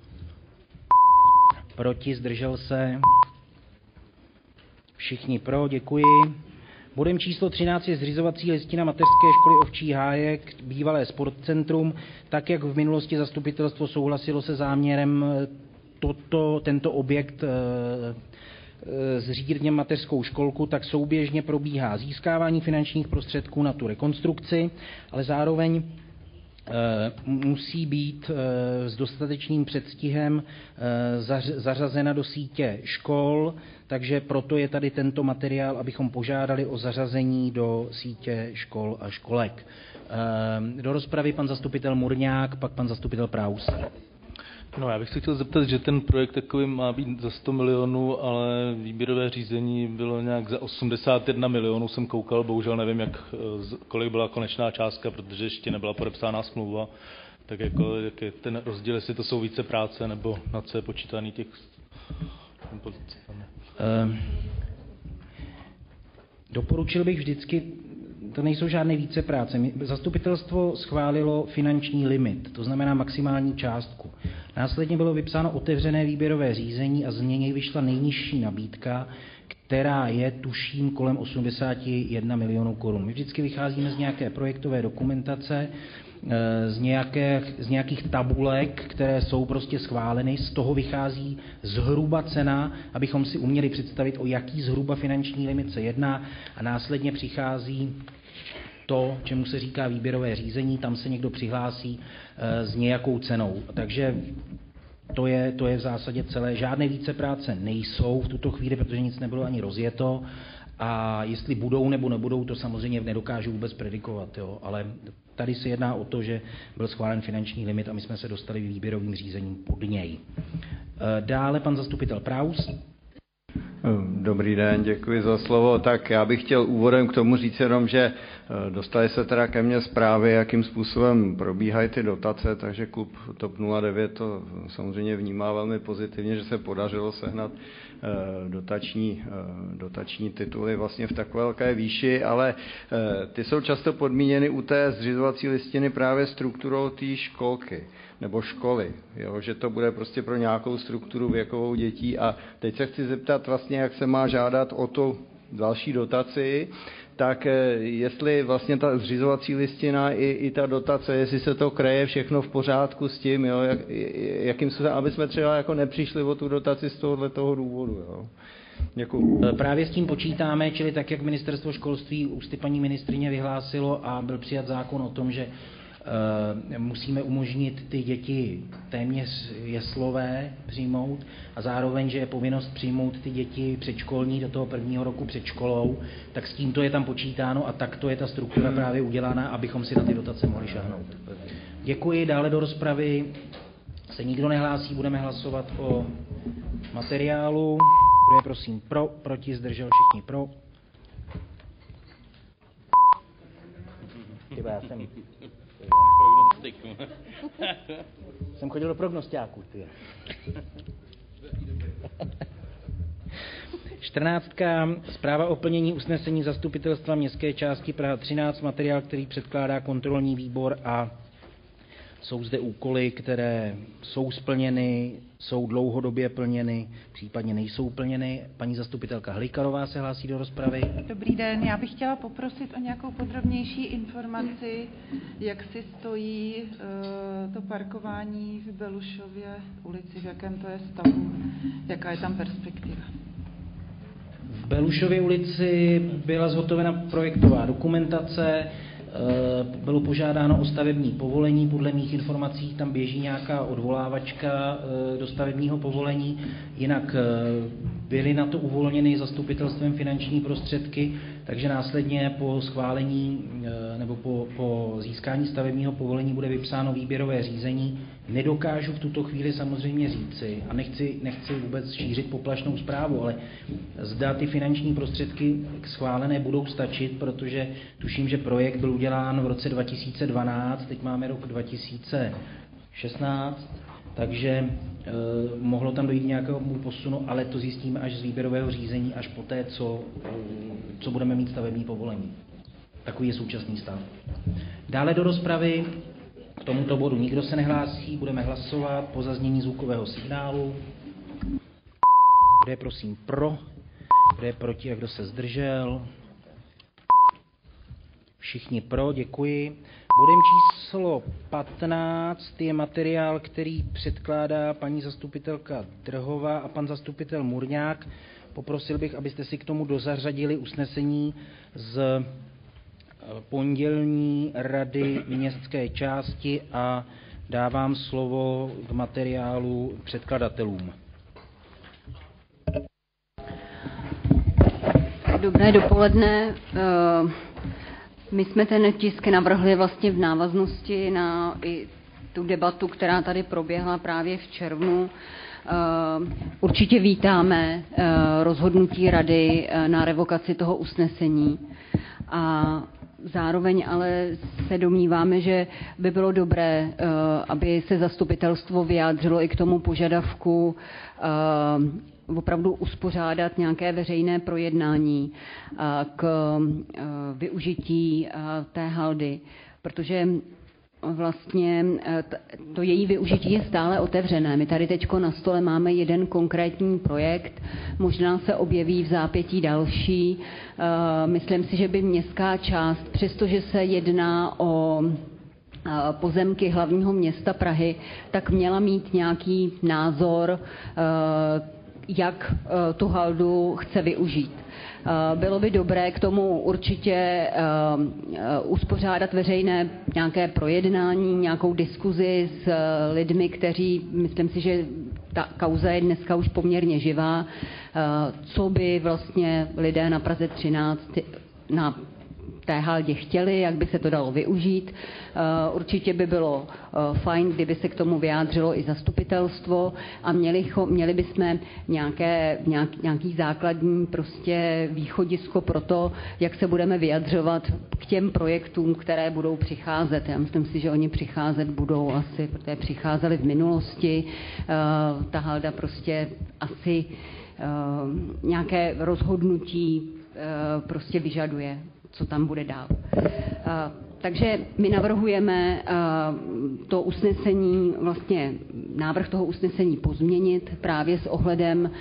Proti, zdržel se. Všichni pro, děkuji. Bodem číslo 13 je zřizovací listina mateřské školy Ovčí Hájek, bývalé sportcentrum. Tak, jak v minulosti zastupitelstvo souhlasilo se záměrem tento objekt zřídit v něm mateřskou školku, tak souběžně probíhá získávání finančních prostředků na tu rekonstrukci, ale zároveň musí být s dostatečným předstihem zařazena do sítě škol, takže proto je tady tento materiál, abychom požádali o zařazení do sítě škol a školek. Do rozpravy pan zastupitel Murňák, pak pan zastupitel Praus. No, já bych se chtěl zeptat, že ten projekt takový má být za 100 milionů, ale výběrové řízení bylo nějak za 81 milionů, jsem koukal, bohužel nevím, kolik byla konečná částka, protože ještě nebyla podepsána smlouva, tak jako, jak je ten rozdíl, jestli to jsou více práce, nebo na co je počítaný těch pozic. Doporučil bych vždycky, to nejsou žádné více práce. Zastupitelstvo schválilo finanční limit, to znamená maximální částku. Následně bylo vypsáno otevřené výběrové řízení a z něj vyšla nejnižší nabídka, která je, tuším, kolem 81 milionů korun. My vždycky vycházíme z nějaké projektové dokumentace, z nějakých tabulek, které jsou prostě schváleny, z toho vychází zhruba cena, abychom si uměli představit, o jaký zhruba finanční limit se jedná a následně přichází to, čemu se říká výběrové řízení, tam se někdo přihlásí s nějakou cenou. Takže to je v zásadě celé. Žádné více práce nejsou v tuto chvíli, protože nic nebylo ani rozjeto a jestli budou nebo nebudou, to samozřejmě nedokážu vůbec predikovat, jo. Ale tady se jedná o to, že byl schválen finanční limit a my jsme se dostali výběrovým řízením pod něj. Dále pan zastupitel Praus. Dobrý den, děkuji za slovo. Tak já bych chtěl úvodem k tomu říct jenom, že dostali se teda ke mně zprávy, jakým způsobem probíhají ty dotace, takže klub TOP 09 to samozřejmě vnímá velmi pozitivně, že se podařilo sehnat dotační tituly vlastně v tak velké výši, ale ty jsou často podmíněny u té zřizovací listiny právě strukturou té školky nebo školy, jo? Že to bude prostě pro nějakou strukturu věkovou dětí a teď se chci zeptat vlastně, jak se má žádat o tu další dotaci, tak jestli vlastně ta zřizovací listina i ta dotace, jestli se to kreje všechno v pořádku s tím, jo? Jakým způsobem, aby jsme třeba jako nepřišli o tu dotaci z tohoto důvodu. Jo? Děkuju. Právě s tím počítáme, čili tak, jak ministerstvo školství ústy paní ministryně vyhlásilo a byl přijat zákon o tom, že musíme umožnit ty děti téměř jeslové přijmout a zároveň, že je povinnost přijmout ty děti předškolní do toho prvního roku před školou, tak s tímto je tam počítáno a takto je ta struktura právě udělána, abychom si na ty dotace mohli šáhnout. Děkuji. Dále do rozpravy se nikdo nehlásí, budeme hlasovat o materiálu. Kdo je prosím pro, proti, zdržel, všichni pro. Tyba, já jsem chodil do prognostiáků, ty. 14. Zpráva o plnění usnesení Zastupitelstva městské části Praha 13, materiál, který předkládá kontrolní výbor a jsou zde úkoly, které jsou splněny, jsou dlouhodobě plněny, případně nejsou plněny. Paní zastupitelka Hlikarová se hlásí do rozpravy. Dobrý den, já bych chtěla poprosit o nějakou podrobnější informaci, jak si stojí to parkování v Belušově ulici, v jakém to je stavu, jaká je tam perspektiva. V Belušově ulici byla zhotovena projektová dokumentace, bylo požádáno o stavební povolení, podle mých informací tam běží nějaká odvolávačka do stavebního povolení, jinak byly na to uvolněny zastupitelstvem finanční prostředky, takže následně po schválení nebo po získání stavebního povolení bude vypsáno výběrové řízení. Nedokážu v tuto chvíli samozřejmě říci a nechci vůbec šířit poplašnou zprávu, ale zda ty finanční prostředky schválené budou stačit, protože tuším, že projekt byl udělán v roce 2012, teď máme rok 2016, takže mohlo tam dojít nějakému posunu, ale to zjistíme až z výběrového řízení, až poté, co budeme mít stavební povolení. Takový je současný stav. Dále do rozpravy k tomuto bodu nikdo se nehlásí, budeme hlasovat po zaznění zvukového signálu. Kdo je prosím pro, kdo je proti a kdo se zdržel? Všichni pro, děkuji. Bodem číslo 15 je materiál, který předkládá paní zastupitelka Drhová a pan zastupitel Murňák. Poprosil bych, abyste si k tomu dozařadili usnesení z pondělní rady městské části a dávám slovo k materiálu předkladatelům. Dobré dopoledne. My jsme ten tisk navrhli vlastně v návaznosti na i tu debatu, která tady proběhla právě v červnu. Určitě vítáme rozhodnutí rady na revokaci toho usnesení a zároveň ale se domníváme, že by bylo dobré, aby se zastupitelstvo vyjádřilo i k tomu požadavku opravdu uspořádat nějaké veřejné projednání k využití té haldy, protože vlastně to její využití je stále otevřené. My tady teďko na stole máme jeden konkrétní projekt, možná se objeví v zápětí další. Myslím si, že by městská část, přestože se jedná o pozemky hlavního města Prahy, tak měla mít nějaký názor, jak tu haldu chce využít. Bylo by dobré k tomu určitě uspořádat veřejné nějaké projednání, nějakou diskuzi s lidmi, kteří, myslím si, že ta kauza je dneska už poměrně živá, co by vlastně lidé na Praze 13 na té haldě chtěli, jak by se to dalo využít. Určitě by bylo fajn, kdyby se k tomu vyjádřilo i zastupitelstvo a měli bychom nějaký základní prostě východisko pro to, jak se budeme vyjadřovat k těm projektům, které budou přicházet. Já myslím si, že oni přicházet budou asi, protože přicházeli v minulosti. Ta halda prostě asi nějaké rozhodnutí prostě vyžaduje, co tam bude dál. Takže my navrhujeme to usnesení, vlastně návrh toho usnesení pozměnit právě s ohledem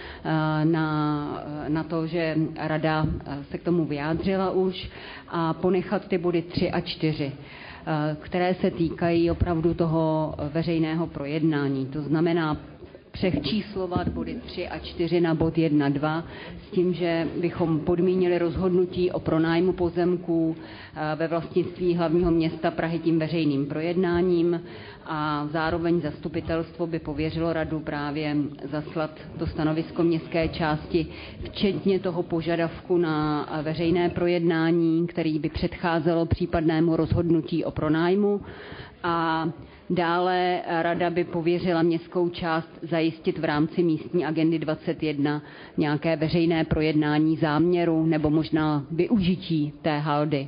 na to, že rada se k tomu vyjádřila už a ponechat ty body 3 a 4, které se týkají opravdu toho veřejného projednání. To znamená přečíslovat body 3 a 4 na bod 1, 2, s tím, že bychom podmínili rozhodnutí o pronájmu pozemků ve vlastnictví hlavního města Prahy tím veřejným projednáním a zároveň zastupitelstvo by pověřilo radu právě zaslat to stanovisko městské části, včetně toho požadavku na veřejné projednání, který by předcházelo případnému rozhodnutí o pronájmu. A dále rada by pověřila městskou část zajistit v rámci místní agendy 21 nějaké veřejné projednání záměru nebo možná využití té haldy.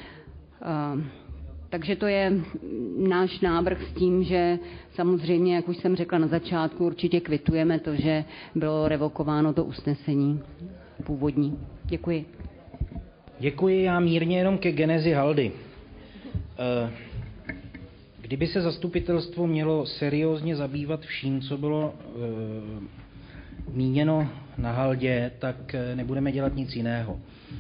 Takže to je náš návrh s tím, že samozřejmě, jak už jsem řekla na začátku, určitě kvitujeme to, že bylo revokováno to usnesení původní. Děkuji. Děkuji, já mírně jenom ke genezi haldy. Kdyby se zastupitelstvo mělo seriózně zabývat vším, co bylo míněno na haldě, tak nebudeme dělat nic jiného.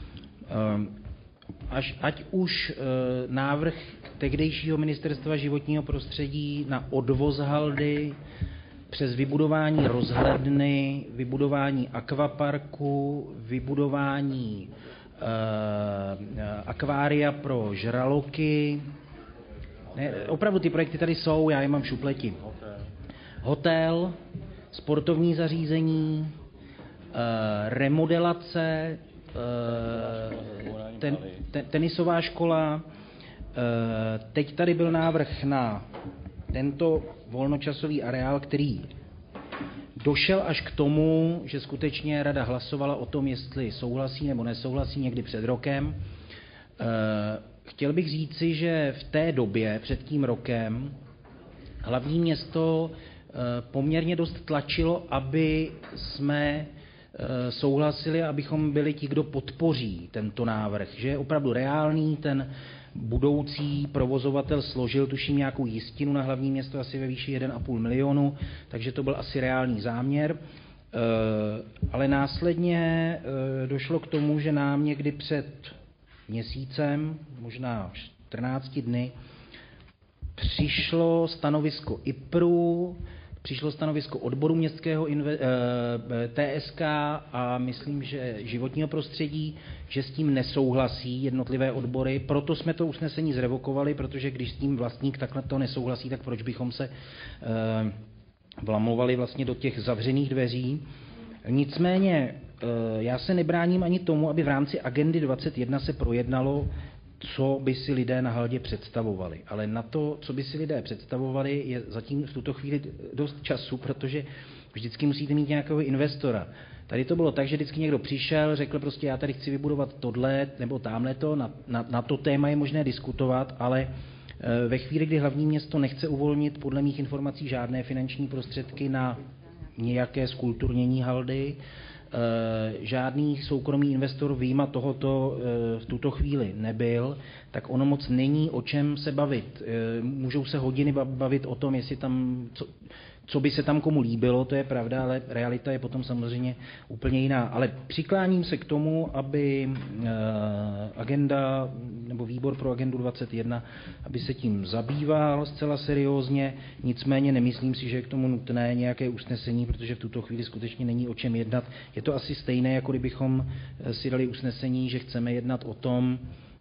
Ať už návrh tehdejšího ministerstva životního prostředí na odvoz haldy, přes vybudování rozhledny, vybudování akvaparku, vybudování akvária pro žraloky. Ne, opravdu ty projekty tady jsou, já je mám v šupleti. Hotel, sportovní zařízení, remodelace, tenisová škola. Teď tady byl návrh na tento volnočasový areál, který došel až k tomu, že skutečně rada hlasovala o tom, jestli souhlasí nebo nesouhlasí někdy před rokem. Chtěl bych říci, že v té době, před tím rokem, hlavní město poměrně dost tlačilo, aby jsme souhlasili, abychom byli ti, kdo podpoří tento návrh, že je opravdu reálný, ten budoucí provozovatel složil, tuším, nějakou jistinu na hlavní město asi ve výši 1,5 milionu, takže to byl asi reálný záměr. Ale následně došlo k tomu, že nám někdy před měsícem, možná 14 dny, přišlo stanovisko IPRu, přišlo stanovisko odboru městského TSK a myslím, že životního prostředí, že s tím nesouhlasí jednotlivé odbory. Proto jsme to usnesení zrevokovali, protože když s tím vlastník takhle to nesouhlasí, tak proč bychom se vlamovali vlastně do těch zavřených dveří. Nicméně já se nebráním ani tomu, aby v rámci agendy 21 se projednalo, co by si lidé na haldě představovali. Ale na to, co by si lidé představovali, je zatím v tuto chvíli dost času, protože vždycky musíte mít nějakého investora. Tady to bylo tak, že vždycky někdo přišel, řekl prostě já tady chci vybudovat tohle nebo támhleto, na to téma je možné diskutovat, ale ve chvíli, kdy hlavní město nechce uvolnit podle mých informací žádné finanční prostředky na nějaké zkulturnění haldy, žádný soukromý investor vyjma tohoto v tuto chvíli nebyl, tak ono moc není o čem se bavit. Můžou se hodiny bavit o tom, jestli tam, co by se tam komu líbilo, to je pravda, ale realita je potom samozřejmě úplně jiná. Ale přikláním se k tomu, aby agenda nebo výbor pro agendu 21, aby se tím zabýval zcela seriózně, nicméně nemyslím si, že je k tomu nutné nějaké usnesení, protože v tuto chvíli skutečně není o čem jednat. Je to asi stejné, jako kdybychom si dali usnesení, že chceme jednat o tom,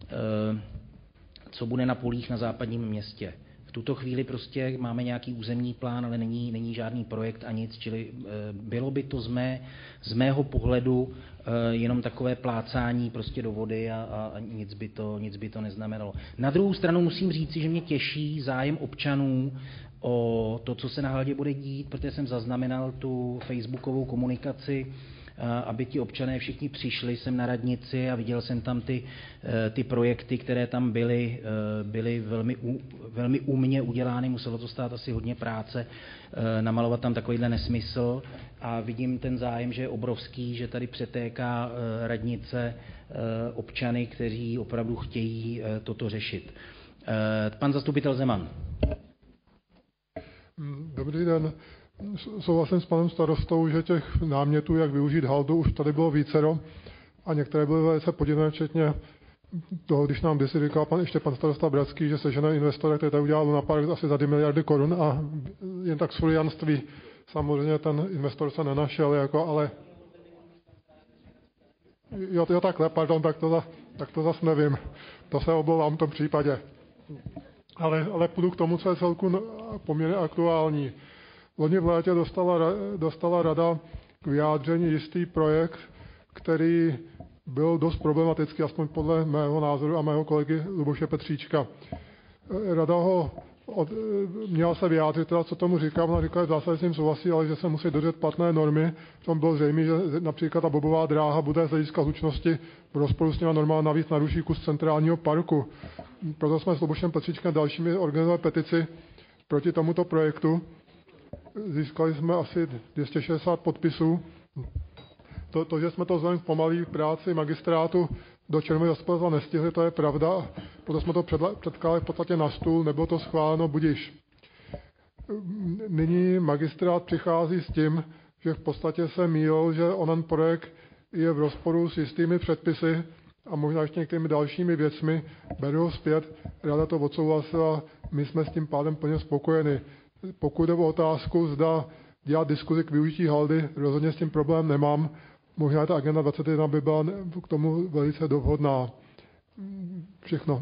co bude na polích na západním městě. V tuto chvíli prostě máme nějaký územní plán, ale není žádný projekt a nic, čili bylo by to z mého pohledu jenom takové plácání prostě do vody a nic by to neznamenalo. Na druhou stranu musím říci, že mě těší zájem občanů o to, co se na haldě bude dít, protože jsem zaznamenal tu facebookovou komunikaci, aby ti občané všichni přišli sem na radnici a viděl jsem tam ty projekty, které tam byly velmi umně udělány, muselo to stát asi hodně práce, namalovat tam takovýhle nesmysl a vidím ten zájem, že je obrovský, že tady přetéká radnice občany, kteří opravdu chtějí toto řešit. Pan zastupitel Zeman. Dobrý den. Souhlasím s panem starostou, že těch námětů, jak využít haldu, už tady bylo vícero a některé byly velice podivné, včetně toho, když nám kdysi říkal pan starosta Bratský, že sežene investora, který tady udělal Luna Park asi za 2 miliardy korun a jen tak z folianství samozřejmě ten investor se nenašel, ale jo takhle, pardon, tak to zase nevím. To se omlouvám v tom případě. Ale půjdu k tomu, co je celku poměrně aktuální. Loni v létě dostala rada k vyjádření jistý projekt, který byl dost problematický, aspoň podle mého názoru a mého kolegy Luboše Petříčka. Rada měla se vyjádřit, teda, co tomu říkám, ona říkala, že v zásadě s tím souhlasí, ale že se musí dodržet platné normy. V tom bylo zřejmé, že například ta bobová dráha bude z hlediska hlučnosti v rozporu s těma normálně navíc naruší kus centrálního parku. Proto jsme s Lubošem Petříčkem dalšími organizovali petici proti tomuto projektu. Získali jsme asi 260 podpisů. To, že jsme to vzhledem k pomalý práci magistrátu do června zastupitelstva nestihli, to je pravda. Proto jsme to předkládali v podstatě na stůl, nebylo to schváleno, budiš. Nyní magistrát přichází s tím, že v podstatě se mýlil, že onen projekt je v rozporu s jistými předpisy a možná ještě některými dalšími věcmi. Beru ho zpět, rada to odsouhlasila, my jsme s tím pádem plně spokojeni. Pokud jde o otázku, zda dělat diskuzi k využití haldy, rozhodně s tím problém nemám. Možná ta agenda 21 by byla k tomu velice dovhodná. Všechno.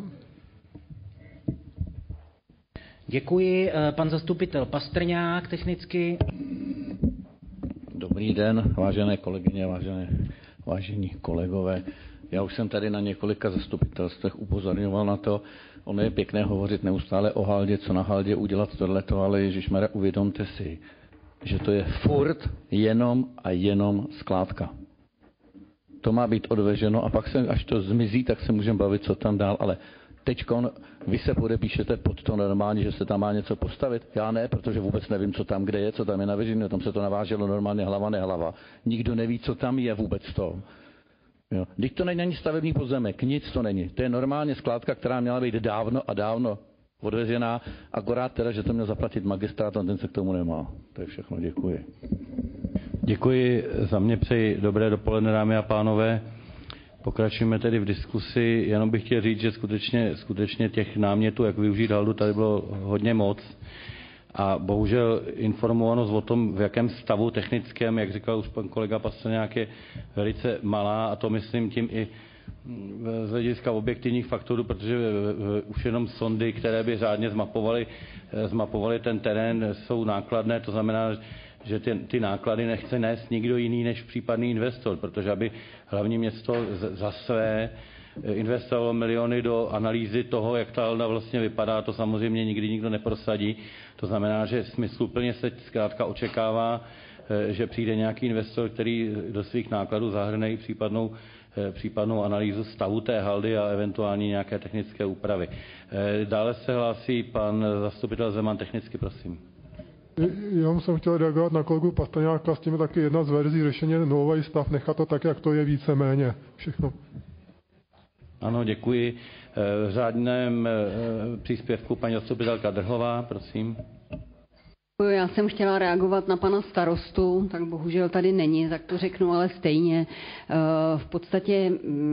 Děkuji. Pan zastupitel Pastrňák technicky. Dobrý den, vážené kolegyně, vážení kolegové. Já už jsem tady na několika zastupitelstvech upozorňoval na to, ono je pěkné hovořit neustále o haldě, co na haldě udělat tohleto, ale ježišmarja, uvědomte si, že to je furt jenom a jenom skládka. To má být odveženo a pak až to zmizí, tak se můžeme bavit, co tam dál, ale teďkon vy se podepíšete pod to normálně, že se tam má něco postavit. Já ne, protože vůbec nevím, co tam kde je, co tam je navěřeno, tam se to naváželo normálně hlava nehlava. Nikdo neví, co tam je vůbec to. Jo. Když to není stavební pozemek, nic to není. To je normálně skládka, která měla být dávno a dávno odvezená, akorát teda, že to měl zaplatit magistrát a ten se k tomu nemá. To je všechno, děkuji. Děkuji, za mě přeji dobré dopoledne, dámy a pánové. Pokračujeme tedy v diskusi, jenom bych chtěl říct, že skutečně těch námětů, jak využít haldu, tady bylo hodně moc. A bohužel informovanost o tom, v jakém stavu technickém, jak říkal už pan kolega Pastrňák, je velice malá a to myslím tím i z hlediska objektivních faktorů, protože už jenom sondy, které by řádně zmapovaly ten terén, jsou nákladné, to znamená, že ty náklady nechce nést nikdo jiný než případný investor, protože aby hlavní město za své investovalo miliony do analýzy toho, jak ta halda vlastně vypadá, to samozřejmě nikdy nikdo neprosadí. To znamená, že smysluplně se zkrátka očekává, že přijde nějaký investor, který do svých nákladů zahrne i případnou analýzu stavu té haldy a eventuálně nějaké technické úpravy. Dále se hlásí pan zastupitel Zeman technicky, prosím. Já jsem chtěl reagovat na kolegu Pastrňáka, s tím je taky jedna z verzí řešení nulový stav, nechat to tak, jak to je víceméně. Všechno. Ano, děkuji. V řádném příspěvku paní zastupitelka Drhlová, prosím. Já jsem chtěla reagovat na pana starostu, tak bohužel tady není, tak to řeknu, ale stejně. V podstatě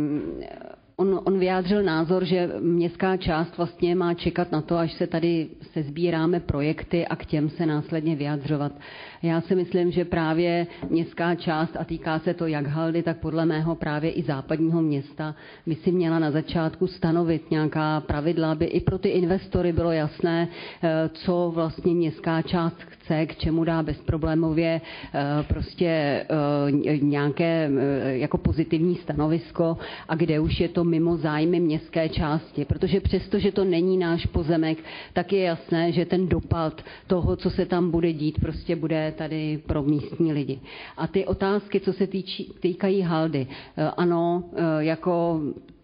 on vyjádřil názor, že městská část vlastně má čekat na to, až se tady sesbíráme projekty a k těm se následně vyjadřovat. Já si myslím, že právě městská část, a týká se to jak haldy, tak podle mého právě i západního města, by si měla na začátku stanovit nějaká pravidla, aby i pro ty investory bylo jasné, co vlastně městská část chce, k čemu dá bezproblémově prostě nějaké jako pozitivní stanovisko a kde už je to mimo zájmy městské části. Protože přesto, že to není náš pozemek, tak je jasné, že ten dopad toho, co se tam bude dít, prostě bude tady pro místní lidi. A ty otázky, co se týkají haldy, ano, jako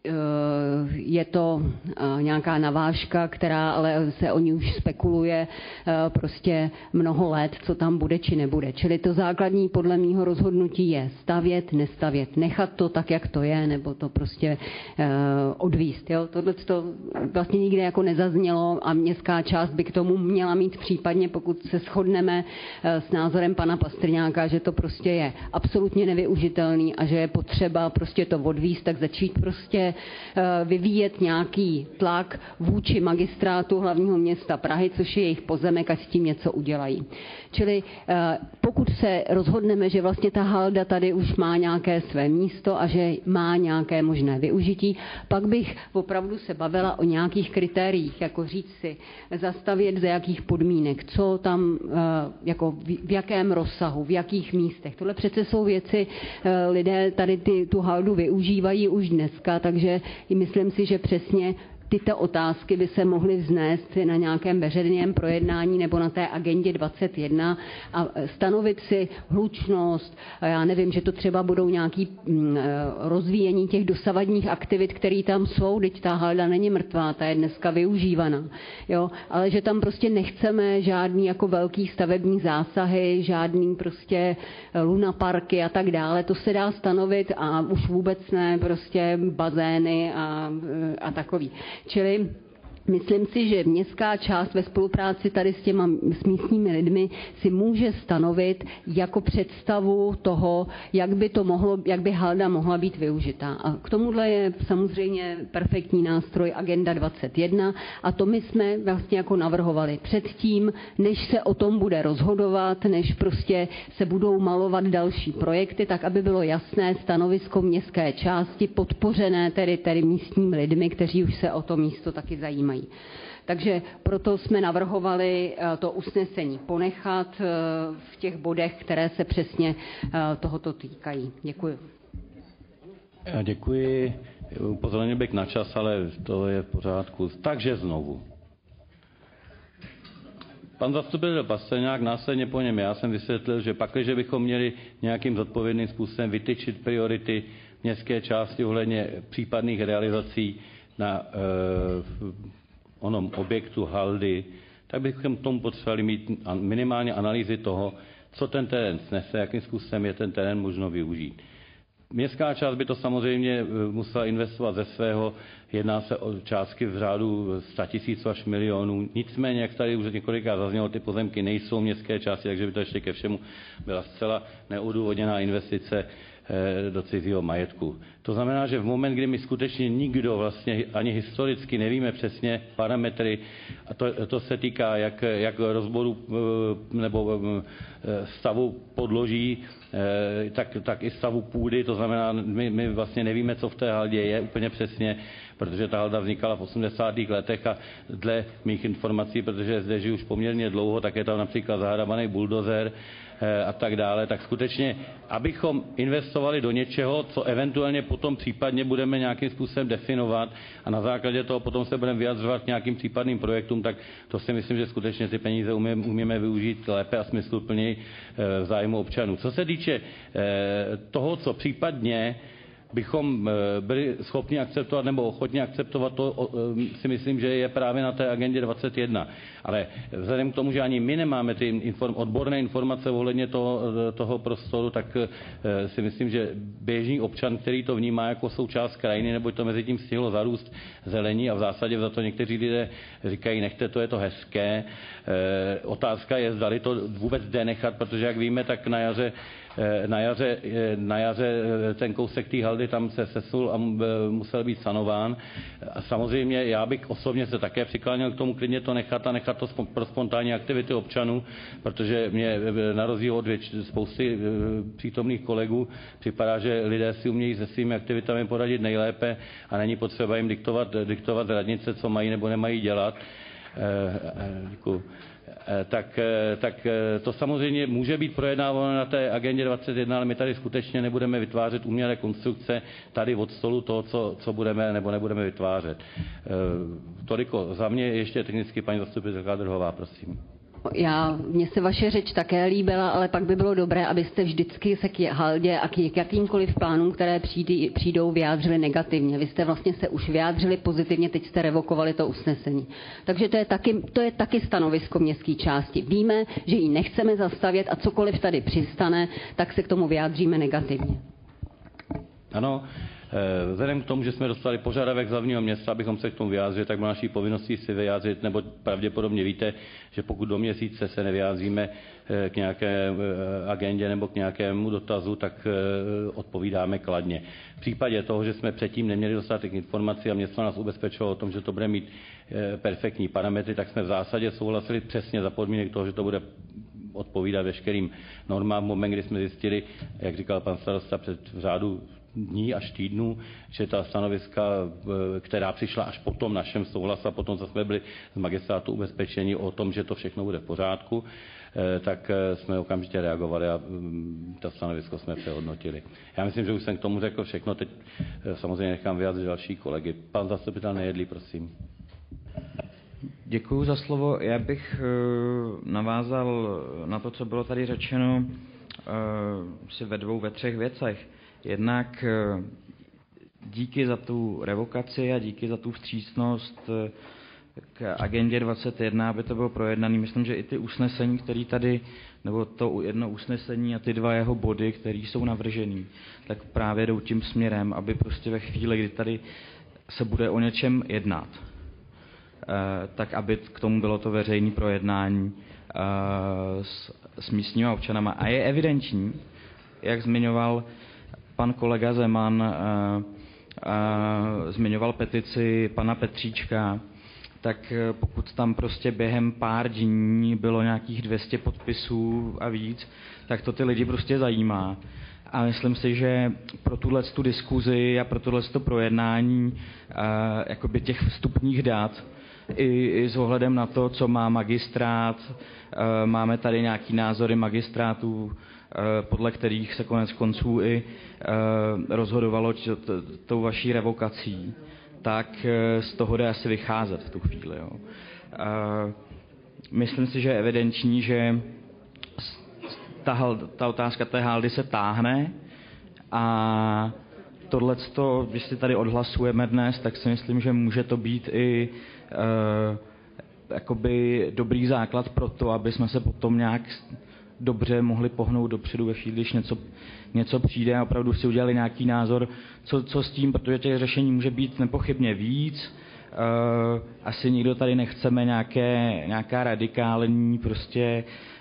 je to nějaká navážka, která ale se o ní už spekuluje prostě mnoho let, co tam bude či nebude. Čili to základní podle mýho rozhodnutí je stavět, nestavět, nechat to tak, jak to je, nebo to prostě odvíst. Jo? Tohle to vlastně nikde jako nezaznělo a městská část by k tomu měla mít případně, pokud se shodneme s názorem pana Pastrňáka, že to prostě je absolutně nevyužitelný a že je potřeba prostě to odvíst, tak začít prostě vyvíjet nějaký tlak vůči magistrátu hlavního města Prahy, což je jejich pozemek, ať s tím něco udělají. Čili pokud se rozhodneme, že vlastně ta halda tady už má nějaké své místo a že má nějaké možné využití, pak bych opravdu se bavila o nějakých kritériích, jako říct si, zastavět za jakých podmínek, co tam, jako v jakém rozsahu, v jakých místech. Tohle přece jsou věci, lidé tady tu haldu využívají už dneska, takže myslím si, že přesně tyto otázky by se mohly vznést na nějakém veřejném projednání nebo na té agendě 21 a stanovit si hlučnost. Já nevím, že to třeba budou nějaký rozvíjení těch dosavadních aktivit, které tam jsou, teď ta halda není mrtvá, ta je dneska využívaná. Jo? Ale že tam prostě nechceme žádný jako velký stavební zásahy, žádný prostě lunaparky a tak dále. To se dá stanovit a už vůbec ne prostě bazény a takový. Čili myslím si, že městská část ve spolupráci tady s místními lidmi si může stanovit jako představu toho, jak by halda mohla být využitá. A k tomuhle je samozřejmě perfektní nástroj Agenda 21 a to my jsme vlastně jako navrhovali předtím, než se o tom bude rozhodovat, než prostě se budou malovat další projekty, tak aby bylo jasné stanovisko městské části podpořené tedy místními lidmi, kteří už se o to místo taky zajímají. Takže proto jsme navrhovali to usnesení ponechat v těch bodech, které se přesně tohoto týkají. Děkuji. Já děkuji. Upozornil bych na čas, ale to je v pořádku. Takže znovu. Pan zastupitel Pastrňák, následně po něm já jsem vysvětlil, že pakliže bychom měli nějakým zodpovědným způsobem vytyčit priority městské části ohledně případných realizací na onom objektu haldy, tak bychom k tomu potřebovali mít minimálně analýzy toho, co ten terén snese, jakým způsobem je ten terén možno využít. Městská část by to samozřejmě musela investovat ze svého, jedná se o částky v řádu 100 000 až milionů. Nicméně, jak tady už několikrát zaznělo, ty pozemky nejsou městské části, takže by to ještě ke všemu byla zcela neodůvodněná investice do cizího majetku. To znamená, že v moment, kdy my skutečně nikdo vlastně ani historicky nevíme přesně parametry, a to se týká jak rozboru nebo stavu podloží, tak i stavu půdy, to znamená, my vlastně nevíme, co v té haldě je úplně přesně, protože ta halda vznikala v 80. letech a dle mých informací, protože zde žiju už poměrně dlouho, tak je tam například zahrabaný buldozer a tak dále, tak skutečně, abychom investovali do něčeho, co eventuálně potom případně budeme nějakým způsobem definovat a na základě toho potom se budeme vyjadřovat k nějakým případným projektům, tak to si myslím, že skutečně ty peníze umíme využít lépe a smysluplněji v zájmu občanů. Co se týče toho, co případně bychom byli schopni akceptovat nebo ochotni akceptovat, to si myslím, že je právě na té agendě 21. Ale vzhledem k tomu, že ani my nemáme ty odborné informace ohledně toho prostoru, tak si myslím, že běžný občan, který to vnímá jako součást krajiny, nebo to mezi tím stihlo zarůst zelení a v zásadě za to někteří lidé říkají, nechte to, je to hezké. Otázka je, zdali to vůbec jde nechat, protože jak víme, tak na jaře ten kousek té haldy tam se sesul a musel být sanován. A samozřejmě já bych osobně se také přikláněl k tomu klidně to nechat a nechat to pro spontánní aktivity občanů, protože mě na rozdíl od spousty přítomných kolegů připadá, že lidé si umějí se svými aktivitami poradit nejlépe a není potřeba jim diktovat radnice, co mají nebo nemají dělat. Děkuji. Tak to samozřejmě může být projednáváno na té agendě 21, ale my tady skutečně nebudeme vytvářet umělé konstrukce tady od stolu toho, co budeme nebo nebudeme vytvářet. Toliko za mě, ještě technicky paní zastupitelka Drhová, prosím. Mně se vaše řeč také líbila, ale pak by bylo dobré, abyste vždycky se k haldě a k jakýmkoliv plánům, které přijdou, vyjádřili negativně. Vy jste vlastně se už vyjádřili pozitivně, teď jste revokovali to usnesení. Takže to je taky stanovisko městské části. Víme, že ji nechceme zastavět a cokoliv tady přistane, tak se k tomu vyjádříme negativně. Ano, Vzhledem k tomu, že jsme dostali požadavek z hlavního města, abychom se k tomu vyjádřili, tak bylo naší povinností si vyjádřit, nebo pravděpodobně víte, že pokud do měsíce se nevyjádříme k nějaké agendě nebo k nějakému dotazu, tak odpovídáme kladně. V případě toho, že jsme předtím neměli dostatek informací a město nás ubezpečilo o tom, že to bude mít perfektní parametry, tak jsme v zásadě souhlasili přesně za podmínek toho, že to bude odpovídat veškerým normám. V moment, kdy jsme zjistili, jak říkal pan starosta, před řádu dní až týdnů, že ta stanoviska, která přišla až po tom našem souhlasu a potom jsme byli z magistrátu ubezpečeni o tom, že to všechno bude v pořádku, tak jsme okamžitě reagovali a ta stanovisko jsme přehodnotili. Já myslím, že už jsem k tomu řekl všechno, teď samozřejmě nechám vyjádřit další kolegy. Pan zastupitel Nejedlý, prosím. Děkuji za slovo. Já bych navázal na to, co bylo tady řečeno si ve třech věcech. Jednak díky za tu revokaci a díky za tu vstřícnost k agendě 21, aby to bylo projednané. Myslím, že i ty usnesení, které tady, nebo to jedno usnesení a ty dva jeho body, které jsou navržený, tak právě jdou tím směrem, aby prostě ve chvíli, kdy tady se bude o něčem jednat, tak aby k tomu bylo to veřejné projednání s místními občanama. A je evidentní, jak zmiňoval pan kolega Zeman, zmiňoval petici pana Petříčka, tak pokud tam prostě během pár dní bylo nějakých 200 podpisů a víc, tak to ty lidi prostě zajímá. A myslím si, že pro tu diskuzi a pro tohleto projednání jakoby těch vstupních dat i s ohledem na to, co má magistrát, máme tady nějaký názory magistrátů, podle kterých se konec konců i rozhodovalo tou vaší revokací, tak z toho jde asi vycházet v tu chvíli. Jo. Myslím si, že je evidentní, že ta otázka té haldy se táhne a tohleto, když si tady odhlasujeme dnes, tak si myslím, že může to být i jakoby dobrý základ pro to, aby jsme se potom nějak dobře mohli pohnout dopředu ve chvíli, když něco přijde a opravdu si udělali nějaký názor, co s tím, protože těch řešení může být nepochybně víc. Asi nikdo tady nechceme nějaká radikální prostě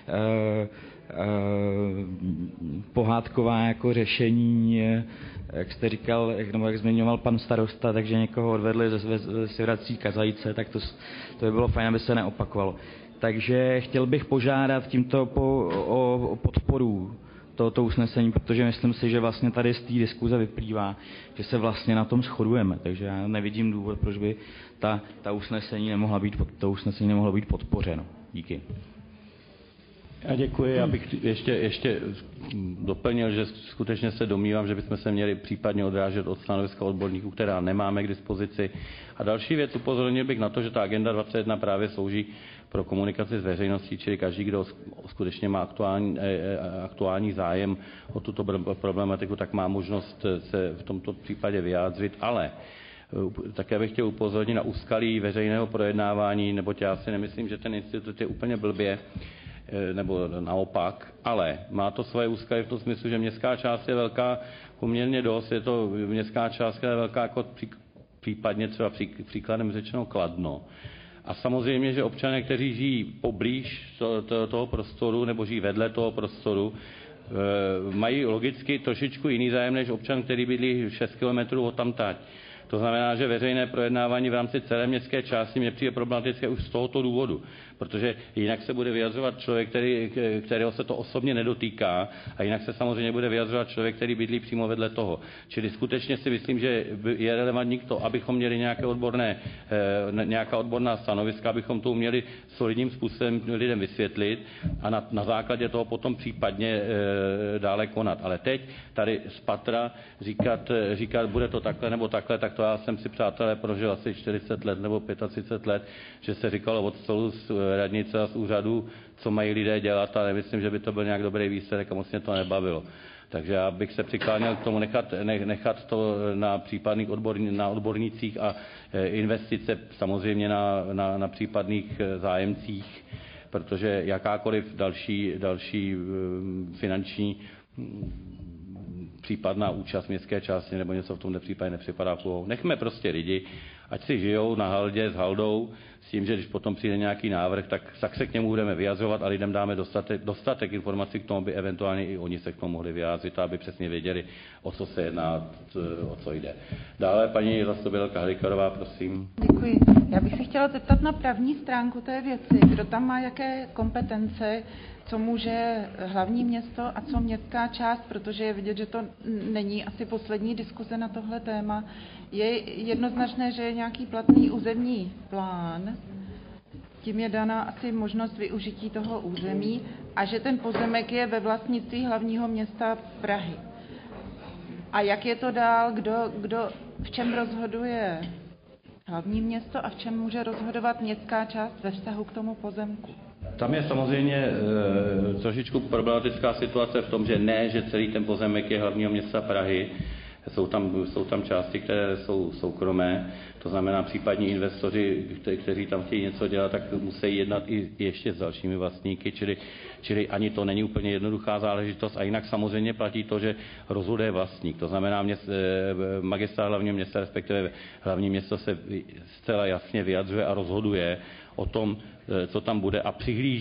pohádková jako řešení, jak jste říkal, jak zmiňoval pan starosta, takže někoho odvedli ze svěrací kazajíce, tak to by bylo fajn, aby se neopakovalo. Takže chtěl bych požádat tímto o podporu tohoto usnesení, protože myslím si, že vlastně tady z té diskuze vyplývá, že se vlastně na tom shodujeme, takže já nevidím důvod, proč by ta usnesení nemohla být podpořeno. Díky. Já děkuji, abych ještě doplnil, že skutečně se domnívám, že bychom se měli případně odrážet od stanoviska odborníků, která nemáme k dispozici. A další věc, upozornil bych na to, že ta agenda 21 právě slouží pro komunikaci s veřejností, čili každý, kdo skutečně má aktuální zájem o tuto problematiku, tak má možnost se v tomto případě vyjádřit, ale také bych chtěl upozornit na úskalí veřejného projednávání, neboť já si nemyslím, že ten institut je úplně blbě, nebo naopak, ale má to svoje úskalí v tom smyslu, že městská část je velká poměrně dost, je to městská část, která je velká jako případně třeba příkladem řečeno Kladno. A samozřejmě, že občané, kteří žijí poblíž toho prostoru nebo žijí vedle toho prostoru, mají logicky trošičku jiný zájem než občan, který bydlí 6 kilometrů odtamtať. To znamená, že veřejné projednávání v rámci celé městské části mě přijde problematické už z tohoto důvodu, protože jinak se bude vyjadřovat člověk, kterého se to osobně nedotýká, a jinak se samozřejmě bude vyjadřovat člověk, který bydlí přímo vedle toho. Čili skutečně si myslím, že je relevantní to, abychom měli nějaká odborná stanoviska, abychom to uměli solidním způsobem lidem vysvětlit a na základě toho potom případně dále konat. Ale teď tady z patra říkat bude to takhle nebo takhle, tak to já jsem si, přátelé, prožil asi 40 let nebo 35 let, že se říkalo od stolu z radnice a z úřadu, co mají lidé dělat, a nemyslím, že by to byl nějak dobrý výsledek a moc mě to nebavilo. Takže já bych se přikláněl k tomu nechat to na případných odbornících a investice samozřejmě na případných zájemcích, protože jakákoliv další finanční případná účast městské části nebo něco v tomhle případě nepřipadá v úvahu. Nechme prostě lidi, ať si žijou na haldě s haldou, s tím, že když potom přijde nějaký návrh, tak se k němu budeme vyjadřovat a lidem dáme dostatek informací k tomu, aby eventuálně i oni se k tomu mohli vyjádřit a aby přesně věděli, o co se jedná, o co jde. Dále paní zastupitelka Halikarová, prosím. Děkuji. Já bych se chtěla zeptat na právní stránku té věci. Kdo tam má jaké kompetence, co může hlavní město a co městská část, protože je vidět, že to není asi poslední diskuze na tohle téma. Je jednoznačné, že je nějaký platný územní plán, tím je dána asi možnost využití toho území a že ten pozemek je ve vlastnictví hlavního města Prahy. A jak je to dál, kdo v čem rozhoduje hlavní město a v čem může rozhodovat městská část ve vztahu k tomu pozemku? Tam je samozřejmě trošičku problematická situace v tom, že celý ten pozemek je hlavního města Prahy. Jsou tam části, které jsou soukromé, to znamená případní investoři, kteří tam chtějí něco dělat, tak musí jednat i ještě s dalšími vlastníky, čili ani to není úplně jednoduchá záležitost. A jinak samozřejmě platí to, že rozhoduje vlastník. To znamená magistrát hlavního města, respektive hlavní město se zcela jasně vyjadřuje a rozhoduje o tom, co tam bude a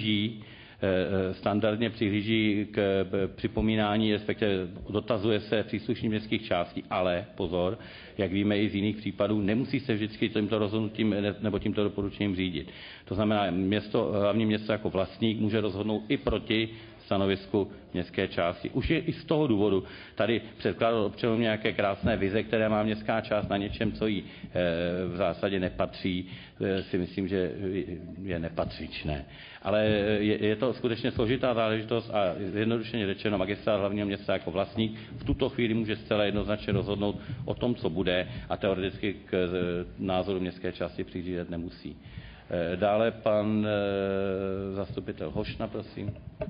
standardně přihlíží k připomínání, respektive dotazuje se příslušných městských částí, ale pozor, jak víme i z jiných případů, nemusí se vždycky tímto rozhodnutím nebo tímto doporučením řídit. To znamená, hlavní město jako vlastník může rozhodnout i proti stanovisku městské části. Už je i z toho důvodu tady předkládat občanům nějaké krásné vize, které má městská část na něčem, co jí v zásadě nepatří, si myslím, že je nepatřičné. Ale je to skutečně složitá záležitost a jednodušeně řečeno magistrát hlavního města jako vlastník v tuto chvíli může zcela jednoznačně rozhodnout o tom, co bude a teoreticky k názoru městské části přihlížet nemusí. Dále pan zastupitel Hošna, prosím.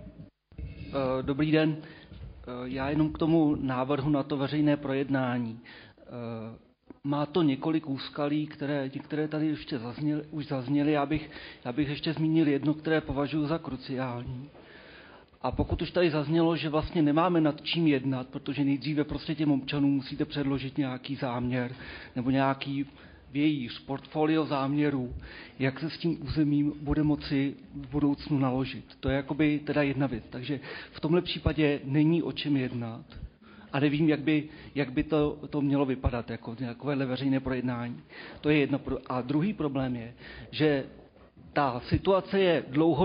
Dobrý den. Já jenom k tomu návrhu na to veřejné projednání. Má to několik úskalí, některé tady ještě už zazněly. Já bych ještě zmínil jedno, které považuji za kruciální. A pokud už tady zaznělo, že vlastně nemáme nad čím jednat, protože nejdříve prostě těm občanům musíte předložit nějaký záměr nebo nějaký vějíř, portfolio záměrů, jak se s tím územím bude moci v budoucnu naložit. To je jakoby teda jedna věc. Takže v tomhle případě není o čem jednat. A nevím, jak by to mělo vypadat, jako nějakové veřejné projednání. To je jedno. A druhý problém je, že ta situace je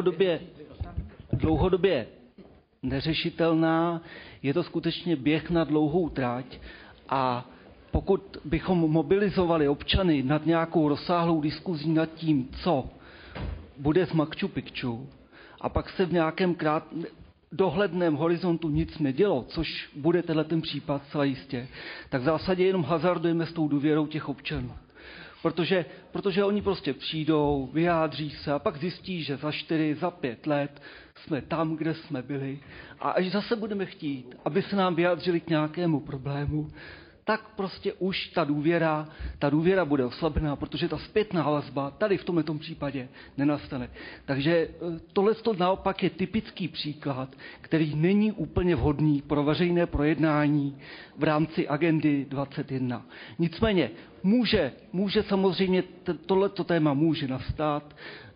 dlouhodobě neřešitelná, je to skutečně běh na dlouhou trať a pokud bychom mobilizovali občany nad nějakou rozsáhlou diskuzí nad tím, co bude z Machu Picchu, a pak se v nějakém dohledném horizontu nic nedělo, což bude ten případ zcela jistě, tak v zásadě jenom hazardujeme s tou důvěrou těch občanů. Protože oni prostě přijdou, vyjádří se a pak zjistí, že za 4, za 5 let jsme tam, kde jsme byli. A až zase budeme chtít, aby se nám vyjádřili k nějakému problému, tak prostě už ta důvěra bude oslabená, protože ta zpětná vazba tady v tomto případě nenastane. Takže tohle naopak je typický příklad, který není úplně vhodný pro veřejné projednání v rámci agendy 21. Nicméně může samozřejmě, tohleto téma může nastat.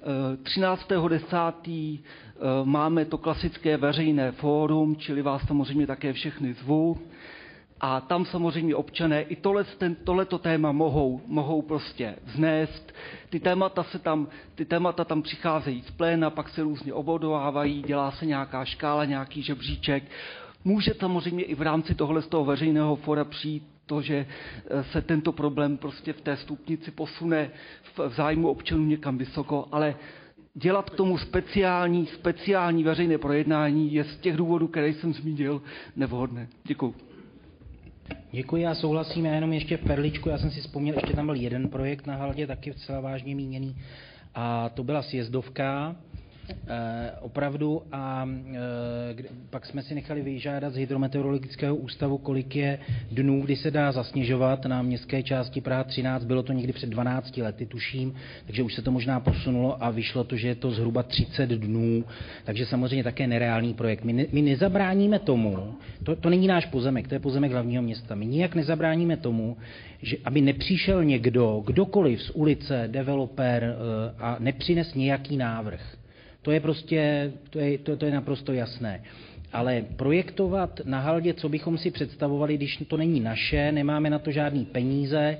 13.10. máme to klasické veřejné fórum, čili vás samozřejmě také všechny zvu. A tam samozřejmě občané i tohleto téma mohou prostě vznést. Ty témata tam přicházejí z pléna, pak se různě obvodovávají, dělá se nějaká škála, nějaký žebříček. Může samozřejmě i v rámci z toho veřejného fora přijít to, že se tento problém prostě v té stupnici posune v zájmu občanů někam vysoko, ale dělat k tomu speciální veřejné projednání je z těch důvodů, které jsem zmínil, nevhodné. Děkuji. Děkuji, já souhlasím, já jenom ještě perličku, já jsem si vzpomněl, ještě tam byl jeden projekt na Haldě, taky celá vážně míněný, a to byla sjezdovka. Opravdu a pak jsme si nechali vyžádat z Hydrometeorologického ústavu, kolik je dnů, kdy se dá zasněžovat na městské části Praha 13. Bylo to někdy před 12 lety, tuším, takže už se to možná posunulo a vyšlo to, že je to zhruba 30 dnů, takže samozřejmě také nereálný projekt. My nezabráníme tomu, to není náš pozemek, to je pozemek hlavního města, my nijak nezabráníme tomu, že aby nepřišel někdo, kdokoliv z ulice, developer a nepřines nějaký návrh. To je prostě, to je naprosto jasné. Ale projektovat na Haldě, co bychom si představovali, když to není naše, nemáme na to žádný peníze,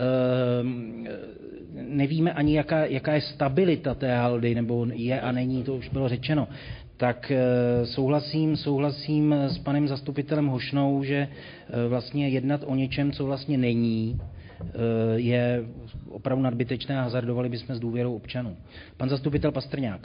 nevíme ani, jaká je stabilita té Haldy, nebo je a není, to už bylo řečeno, tak souhlasím s panem zastupitelem Hošnou, že vlastně jednat o něčem, co vlastně není, je opravdu nadbytečné a hazardovali bychom s důvěrou občanů. Pan zastupitel Pastrňák.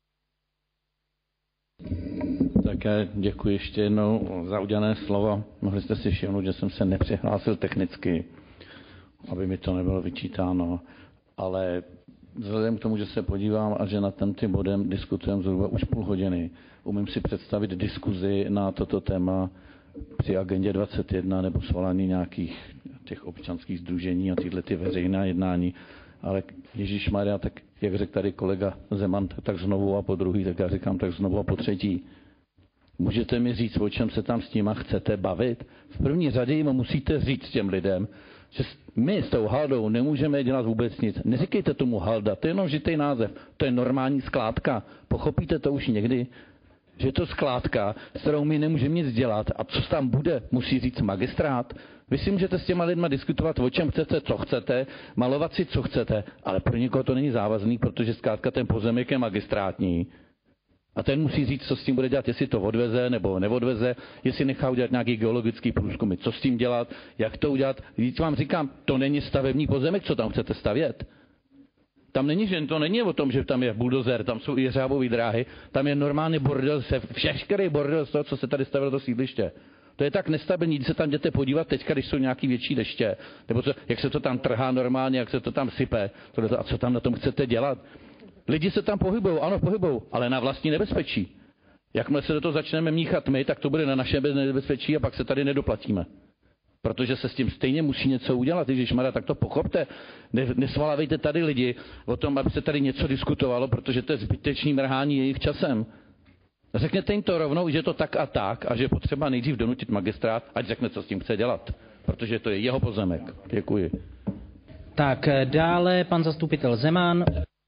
Také děkuji ještě jednou za udělané slovo. Mohli jste si všimnout, že jsem se nepřihlásil technicky, aby mi to nebylo vyčítáno, ale vzhledem k tomu, že se podívám a že nad tím bodem diskutujeme zhruba už půl hodiny, umím si představit diskuzi na toto téma při agendě 21 nebo svolání nějakých těch občanských sdružení a tyhle ty veřejná jednání, ale ježišmarja, tak jak řekl tady kolega Zeman, tak znovu a po druhý, tak já říkám tak znovu a po třetí. Můžete mi říct, o čem se tam s nima chcete bavit? V první řadě jim musíte říct těm lidem, že my s tou Haldou nemůžeme dělat vůbec nic. Neříkejte tomu Halda, to je jenom žitej název, to je normální skládka. Pochopíte to už někdy? Že je to skládka, s kterou my nemůžeme nic dělat a co tam bude, musí říct magistrát. Vy si můžete s těma lidma diskutovat, o čem chcete, co chcete, malovat si, co chcete, ale pro nikoho to není závazný, protože zkrátka ten pozemek je magistrátní. A ten musí říct, co s tím bude dělat, jestli to odveze nebo neodveze, jestli nechá udělat nějaký geologický průzkumy, co s tím dělat, jak to udělat. Víc vám říkám, to není stavební pozemek, co tam chcete stavět. Tam není, že to není o tom, že tam je buldozer, tam jsou i jeřábové dráhy, tam je normálně bordel, všechny bordel z toho, co se tady stavilo to sídliště. To je tak nestabilní, když se tam jdete podívat teďka, když jsou nějaký větší deště, nebo co, jak se to tam trhá normálně, jak se to tam sype, a co tam na tom chcete dělat. Lidi se tam pohybují, ale na vlastní nebezpečí. Jakmile se do toho začneme míchat my, tak to bude na naše nebezpečí a pak se tady nedoplatíme. Protože se s tím stejně musí něco udělat. Ježišmarja, tak to pochopte. Nesvalávejte tady lidi o tom, aby se tady něco diskutovalo, protože to je zbytečný mrhání jejich časem. Řekněte jim to rovnou, že je to tak a že je potřeba nejdřív donutit magistrát, ať řekne, co s tím chce dělat. Protože to je jeho pozemek. Děkuji. Tak dále pan zastupitel Zeman.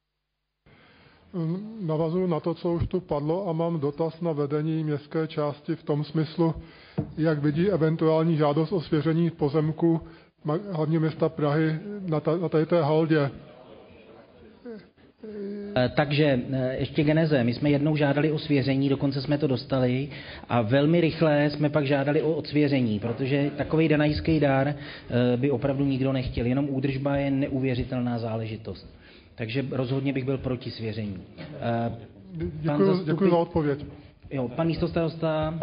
Navazuji na to, co už tu padlo a mám dotaz na vedení městské části v tom smyslu, jak vidí eventuální žádost o svěření pozemku hlavního města Prahy na tady té Haldě. Takže ještě geneze. My jsme jednou žádali o svěření, dokonce jsme to dostali a velmi rychle jsme pak žádali o odsvěření, protože takový danajský dar by opravdu nikdo nechtěl. Jenom údržba je neuvěřitelná záležitost. Takže rozhodně bych byl proti svěření. Děkuji za odpověď. Jo, pan místostarosta.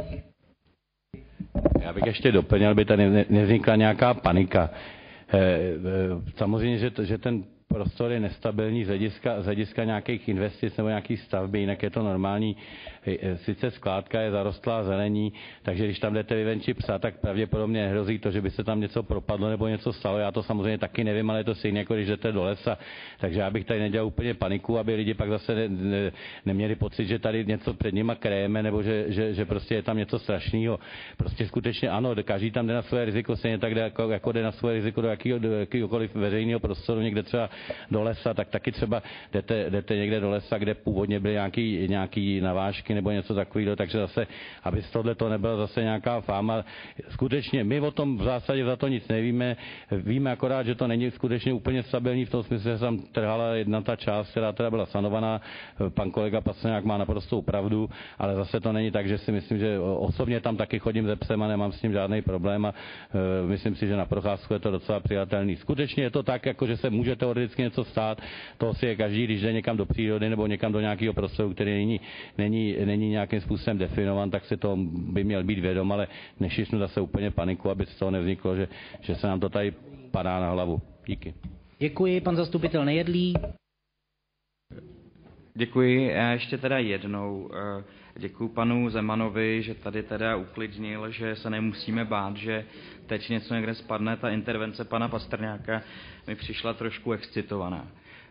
Já bych ještě doplnil, aby tady nevznikla nějaká panika. Samozřejmě, že ten prostor je nestabilní z hlediska nějakých investic nebo nějakých stavby, jinak je to normální. Sice skládka je zarostlá zelení, takže když tam jdete vyvenčit psa, tak pravděpodobně hrozí to, že by se tam něco propadlo nebo něco stalo. Já to samozřejmě taky nevím, ale je to stejné, jako když jdete do lesa. Takže já bych tady nedělal úplně paniku, aby lidi pak zase neměli pocit, že tady něco před nima kréme nebo že prostě je tam něco strašného. Prostě skutečně ano, každý tam jde na své riziko, stejně tak jako jde na své riziko do jakýhokoliv veřejného prostoru, někde třeba do lesa, tak taky třeba jdete někde do lesa, kde původně byly nějaký navážky nebo něco takového, takže zase, aby z tohle to nebyla zase nějaká fáma. Skutečně, my o tom v zásadě za to nic nevíme, víme akorát, že to není skutečně úplně stabilní v tom smyslu, že tam trhala jedna ta část, která teda byla sanovaná, pan kolega Pastrňák má naprostou pravdu, ale zase to není tak, že si myslím, že osobně tam taky chodím se psem a nemám s ním žádný problém a myslím si, že na procházku je to docela přijatelný. Skutečně je to tak, jako že se může teoreticky něco stát, to si je každý, když jde někam do přírody nebo někam do nějakého prostoru, který není nějakým způsobem definovan, tak si to by měl být vědom, ale nešišnu zase úplně paniku, aby z toho nevzniklo, že se nám to tady padá na hlavu. Díky. Děkuji, pan zastupitel Nejedlý. Děkuji. Já ještě teda jednou děkuji panu Zemanovi, že tady teda uklidnil, že se nemusíme bát, že teď něco někde spadne. Ta intervence pana Pastrňáka mi přišla trošku excitovaná.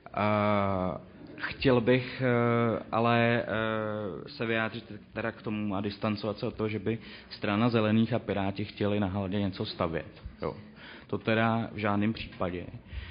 Chtěl bych ale se vyjádřit teda k tomu a distancovat se od toho, že by strana Zelených a Piráti chtěli na Haldě něco stavět. Jo. To teda v žádném případě.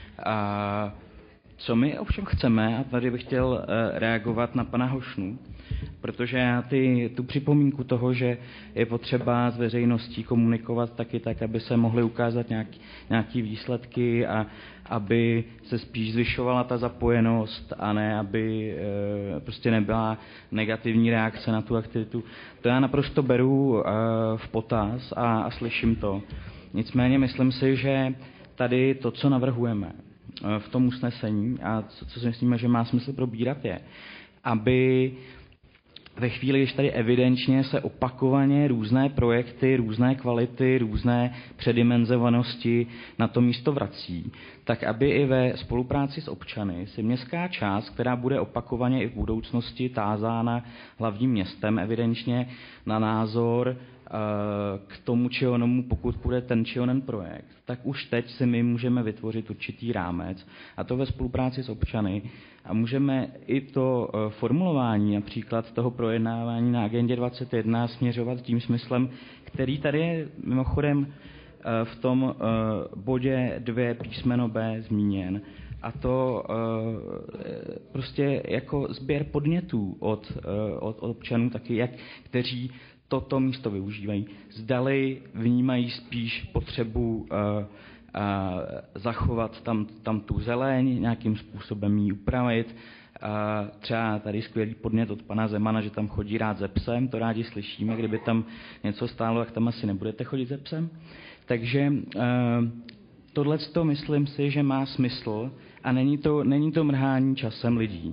Co my ovšem chceme, a tady bych chtěl reagovat na pana Hošnu, protože já tu připomínku toho, že je potřeba s veřejností komunikovat taky tak, aby se mohly ukázat nějaký výsledky a aby se spíš zvyšovala ta zapojenost a ne, aby prostě nebyla negativní reakce na tu aktivitu. To já naprosto beru v potaz a slyším to. Nicméně myslím si, že tady to, co navrhujeme v tom usnesení a co si myslíme, že má smysl probírat, je, aby ve chvíli, když tady evidenčně se opakovaně různé projekty, různé kvality, různé předimenzovanosti na to místo vrací, tak aby i ve spolupráci s občany si městská část, která bude opakovaně i v budoucnosti tázána hlavním městem evidenčně na názor k tomu či onomu, pokud bude ten či onen projekt, tak už teď si my můžeme vytvořit určitý rámec, a to ve spolupráci s občany, a můžeme i to formulování například toho projednávání na agendě 21 směřovat tím smyslem, který tady je mimochodem v tom bodě 2 písmeno B zmíněn, a to prostě jako sběr podnětů od občanů taky, kteří toto místo využívají. Zdali vnímají spíš potřebu zachovat tam tu zeleň, nějakým způsobem ji upravit. Třeba tady skvělý podnět od pana Zemana, že tam chodí rád se psem, to rádi slyšíme, kdyby tam něco stálo, tak tam asi nebudete chodit se psem. Takže tohleto myslím si, že má smysl a není to mrhání časem lidí.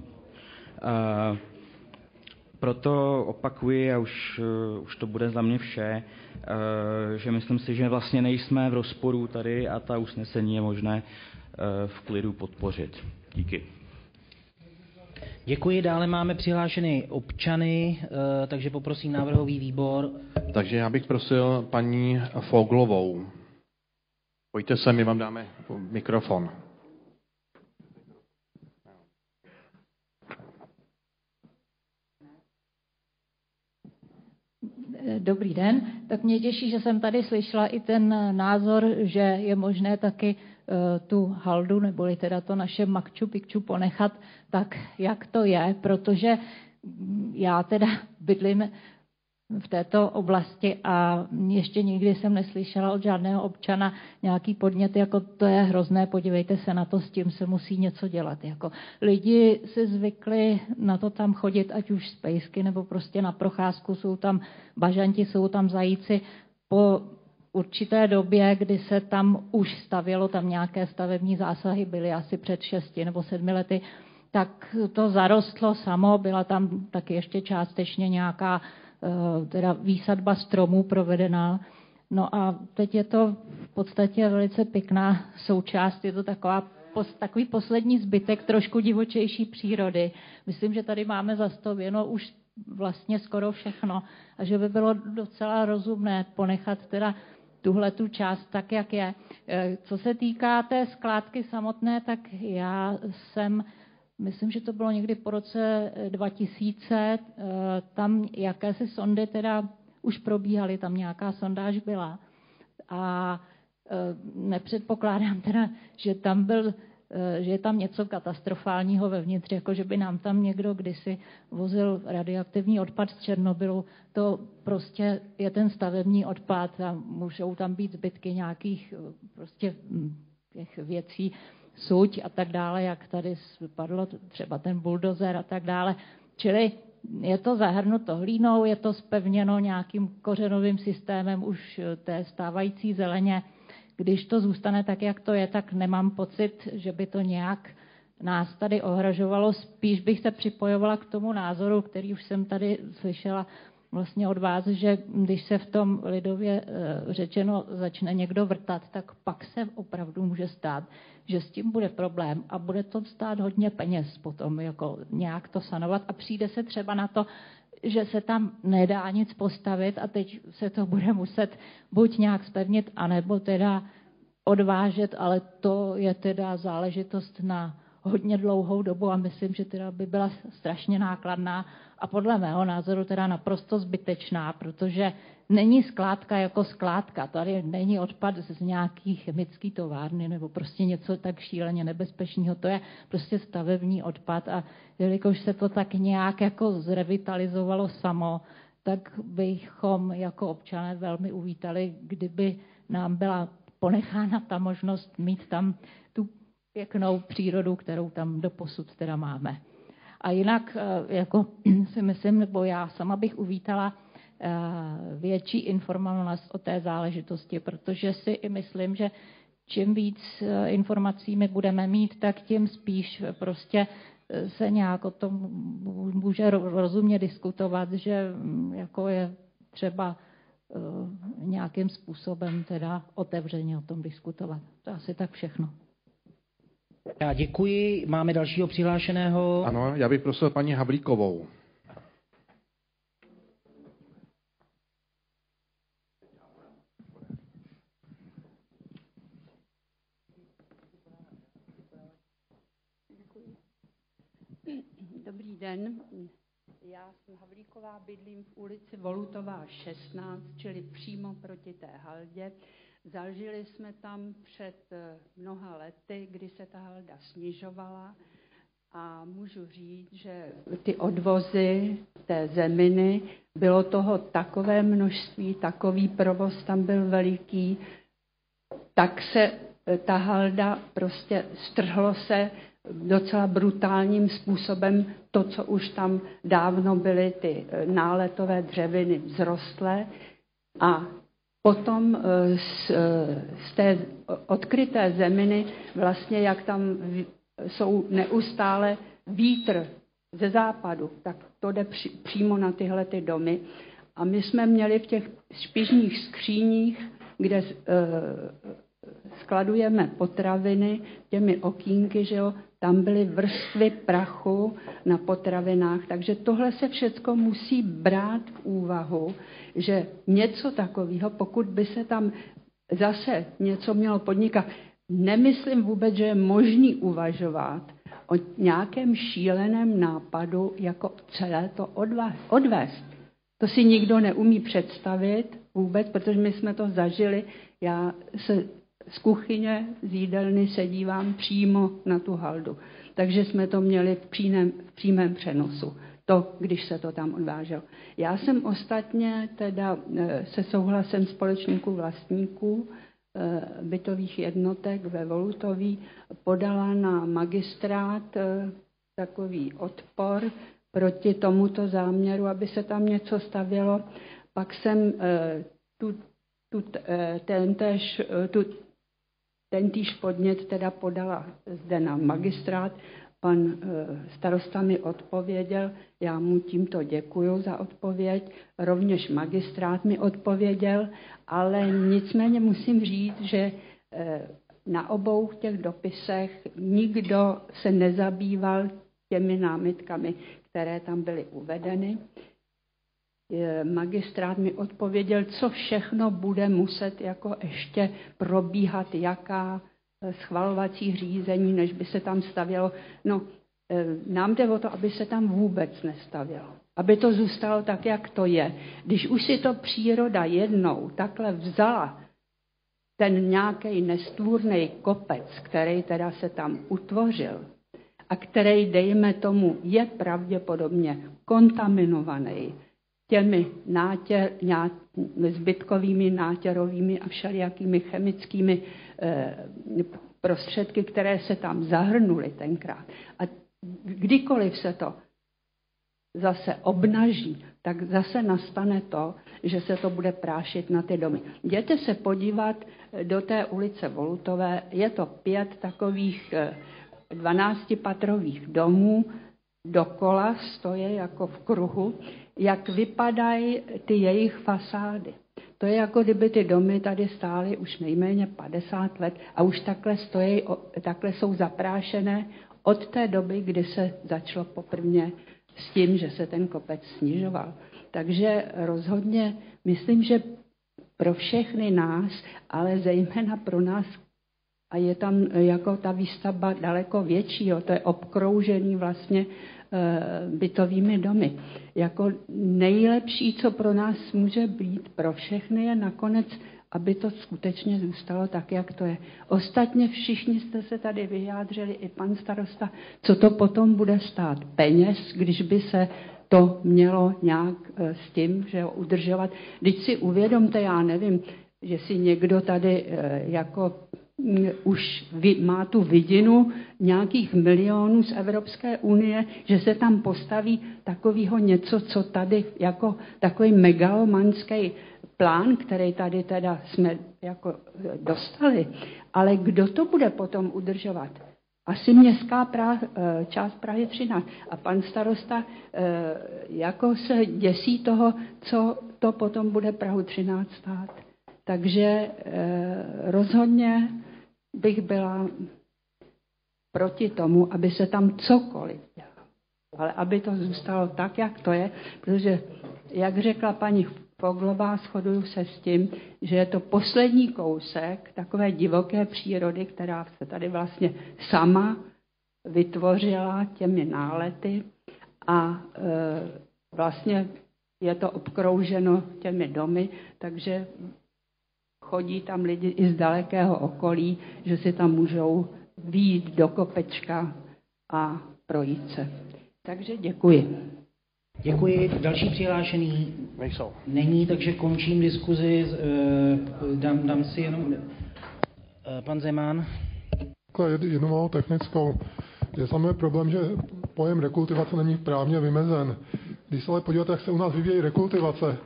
Proto opakuji, a už to bude za mě vše, že myslím si, že vlastně nejsme v rozporu tady a ta usnesení je možné v klidu podpořit. Díky. Děkuji, dále máme přihlášeny občany, takže poprosím návrhový výbor. Takže já bych prosil paní Foglovou. Pojďte sem, my vám dáme mikrofon. Dobrý den, tak mě těší, že jsem tady slyšela i ten názor, že je možné taky tu haldu, neboli teda to naše Machu Picchu ponechat tak, jak to je, protože já teda bydlím v této oblasti a ještě nikdy jsem neslyšela od žádného občana nějaký podnět, jako to je hrozné, podívejte se na to, s tím se musí něco dělat. Jako lidi si zvykli na to tam chodit, ať už z pejsky, nebo prostě na procházku, jsou tam bažanti, jsou tam zajíci. Po určité době, kdy se tam už stavělo, tam nějaké stavební zásahy byly asi před 6 nebo 7 lety, tak to zarostlo samo, byla tam taky ještě částečně nějaká teda výsadba stromů provedená. No a teď je to v podstatě velice pěkná součást, je to takový poslední zbytek trošku divočejší přírody. Myslím, že tady máme zastavěno už vlastně skoro všechno a že by bylo docela rozumné ponechat teda tuhletu část tak, jak je. Co se týká té skládky samotné, tak já myslím, že to bylo někdy po roce 2000, tam jakési sondy teda už probíhaly, tam nějaká sondáž byla. A nepředpokládám teda, že je tam něco katastrofálního vevnitř, jako že by nám tam někdo kdysi vozil radioaktivní odpad z Černobylu. To prostě je ten stavební odpad a můžou tam být zbytky nějakých prostě těch věcí, suť a tak dále, jak tady padlo třeba ten buldozer a tak dále. Čili je to zahrnuto hlínou, je to zpevněno nějakým kořenovým systémem už té stávající zeleně. Když to zůstane tak, jak to je, tak nemám pocit, že by to nějak nás tady ohrožovalo. Spíš bych se připojovala k tomu názoru, který už jsem tady slyšela vlastně od vás, že když se v tom lidově řečeno začne někdo vrtat, tak pak se opravdu může stát, že s tím bude problém a bude to stát hodně peněz potom, jako nějak to sanovat a přijde se třeba na to, že se tam nedá nic postavit a teď se to bude muset buď nějak zpevnit, anebo teda odvážet, ale to je teda záležitost na hodně dlouhou dobu a myslím, že teda by byla strašně nákladná a podle mého názoru teda naprosto zbytečná, protože není skládka jako skládka. Tady není odpad z nějaký chemický továrny nebo prostě něco tak šíleně nebezpečného. To je prostě stavební odpad a jelikož se to tak nějak jako zrevitalizovalo samo, tak bychom jako občané velmi uvítali, kdyby nám byla ponechána ta možnost mít tam tu pěknou přírodu, kterou tam doposud teda máme. A jinak jako si myslím, nebo já sama bych uvítala větší informovanost o té záležitosti, protože si i myslím, že čím víc informací my budeme mít, tak tím spíš prostě se nějak o tom může rozumně diskutovat, že jako je třeba nějakým způsobem teda otevřeně o tom diskutovat. To asi tak všechno. Já děkuji. Máme dalšího přihlášeného. Ano, já bych prosil paní Havlíkovou. Dobrý den. Já jsem Havlíková, bydlím v ulici Volutová 16, čili přímo proti té haldě. Zažili jsme tam před mnoha lety, kdy se ta halda snižovala a můžu říct, že ty odvozy té zeminy, bylo toho takové množství, takový provoz tam byl veliký, tak se ta halda prostě strhlo se docela brutálním způsobem to, co už tam dávno byly ty náletové dřeviny vzrostlé a potom z té odkryté zeminy, vlastně jak tam jsou neustále vítr ze západu, tak to jde přímo na tyhle ty domy. A my jsme měli v těch špižních skříních, kde skladujeme potraviny, těmi okýnky, že jo, tam byly vrstvy prachu na potravinách, takže tohle se všecko musí brát v úvahu, že něco takového, pokud by se tam zase něco mělo podnikat, nemyslím vůbec, že je možný uvažovat o nějakém šíleném nápadu, jako celé to odvést. To si nikdo neumí představit vůbec, protože my jsme to zažili. Já se z kuchyně, z jídelny se dívám přímo na tu haldu. Takže jsme to měli v přímém přenosu. To, když se to tam odváželo. Já jsem ostatně teda se souhlasem společníků vlastníků bytových jednotek ve Volutoví podala na magistrát takový odpor proti tomuto záměru, aby se tam něco stavělo. Pak jsem tentýž podnět teda podala zde na magistrát. Pan starosta mi odpověděl, já mu tímto děkuju za odpověď, rovněž magistrát mi odpověděl, ale nicméně musím říct, že na obou těch dopisech nikdo se nezabýval těmi námitkami, které tam byly uvedeny. Magistrát mi odpověděl, co všechno bude muset jako ještě probíhat, jaká schvalovací řízení, než by se tam stavělo. No, nám jde o to, aby se tam vůbec nestavělo. Aby to zůstalo tak, jak to je. Když už si to příroda jednou takhle vzala, ten nějaký nestvůrný kopec, který teda se tam utvořil a který, dejme tomu, je pravděpodobně kontaminovaný těmi zbytkovými, nátěrovými a všelijakými chemickými prostředky, které se tam zahrnuly tenkrát. A kdykoliv se to zase obnaží, tak zase nastane to, že se to bude prášit na ty domy. Jděte se podívat do té ulice Volutové, je to 5 takových 12patrových domů, dokola stojí jako v kruhu, jak vypadají ty jejich fasády. To je jako kdyby ty domy tady stály už nejméně 50 let a už takhle jsou zaprášené od té doby, kdy se začalo poprvé s tím, že se ten kopec snižoval. Takže rozhodně myslím, že pro všechny nás, ale zejména pro nás, a je tam jako ta výstavba daleko větší, to je obkroužený vlastně bytovými domy. Jako nejlepší, co pro nás může být, pro všechny je nakonec, aby to skutečně zůstalo tak, jak to je. Ostatně všichni jste se tady vyjádřili, i pan starosta, co to potom bude stát peněz, když by se to mělo nějak s tím, že ho udržovat. Když si uvědomte, já nevím, že si někdo tady jako už má tu vidinu nějakých milionů z Evropské unie, že se tam postaví takovýho něco, co tady jako takový megalomanský plán, který tady teda jsme jako dostali. Ale kdo to bude potom udržovat? Asi městská část Prahy 13. A pan starosta jako se děsí toho, co to potom bude Prahu 13 stát. Takže rozhodně bych byla proti tomu, aby se tam cokoliv dělalo. Ale aby to zůstalo tak, jak to je, protože, jak řekla paní Foglová, shoduju se s tím, že je to poslední kousek takové divoké přírody, která se tady vlastně sama vytvořila těmi nálety a vlastně je to obkrouženo těmi domy, takže chodí tam lidi i z dalekého okolí, že si tam můžou vyjít do kopečka a projít se. Takže děkuji. Děkuji. Další přihlášený není, takže končím diskuzi. Dám si jenom pan Zeman. Jednu malou technickou. Je samý problém, že pojem rekultivace není právně vymezen. Když se ale podíváte, jak se u nás vyvíjí rekultivace,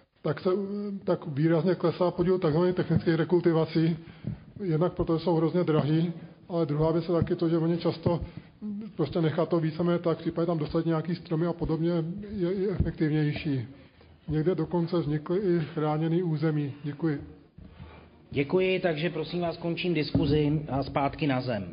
tak výrazně klesá podíl tzv. Technických rekultivací, jednak protože jsou hrozně drahý, ale druhá věc je taky to, že oni často prostě nechat to víceméně tak, případně tam dostat nějaký stromy a podobně je efektivnější. Někde dokonce vznikly i chráněný území. Děkuji. Děkuji, takže prosím vás, končím diskuzi a zpátky na zem.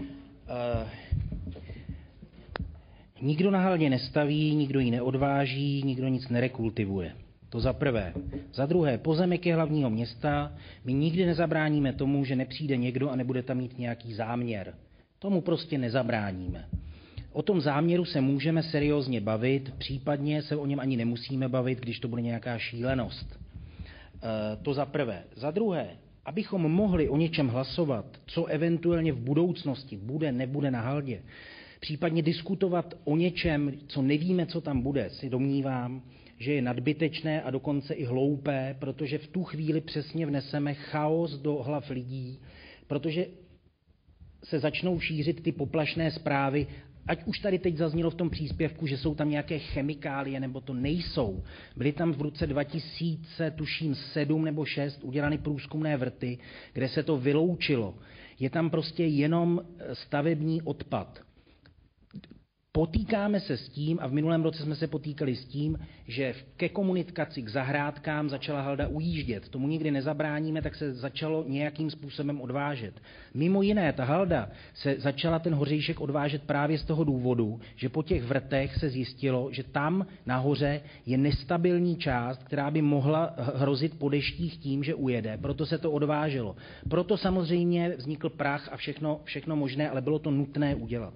Nikdo na Haldě nestaví, nikdo ji neodváží, nikdo nic nerekultivuje. To za prvé. Za druhé, pozemek je hlavního města, my nikdy nezabráníme tomu, že nepřijde někdo a nebude tam mít nějaký záměr. Tomu prostě nezabráníme. O tom záměru se můžeme seriózně bavit, případně se o něm ani nemusíme bavit, když to bude nějaká šílenost. To za prvé. Za druhé, abychom mohli o něčem hlasovat, co eventuálně v budoucnosti bude, nebude na Haldě, případně diskutovat o něčem, co nevíme, co tam bude, si domnívám, že je nadbytečné a dokonce i hloupé, protože v tu chvíli přesně vneseme chaos do hlav lidí, protože se začnou šířit ty poplašné zprávy, ať už tady teď zaznělo v tom příspěvku, že jsou tam nějaké chemikálie, nebo to nejsou. Byly tam v roce 2007 nebo 6 udělány průzkumné vrty, kde se to vyloučilo. Je tam prostě jenom stavební odpad. Potýkáme se s tím, a v minulém roce jsme se potýkali s tím, že ke komunikaci k zahrádkám začala Halda ujíždět. Tomu nikdy nezabráníme, tak se začalo nějakým způsobem odvážet. Mimo jiné, ta Halda se začala ten hořejšek odvážet právě z toho důvodu, že po těch vrtech se zjistilo, že tam nahoře je nestabilní část, která by mohla hrozit po deštích tím, že ujede. Proto se to odváželo. Proto samozřejmě vznikl prach a všechno možné, ale bylo to nutné udělat.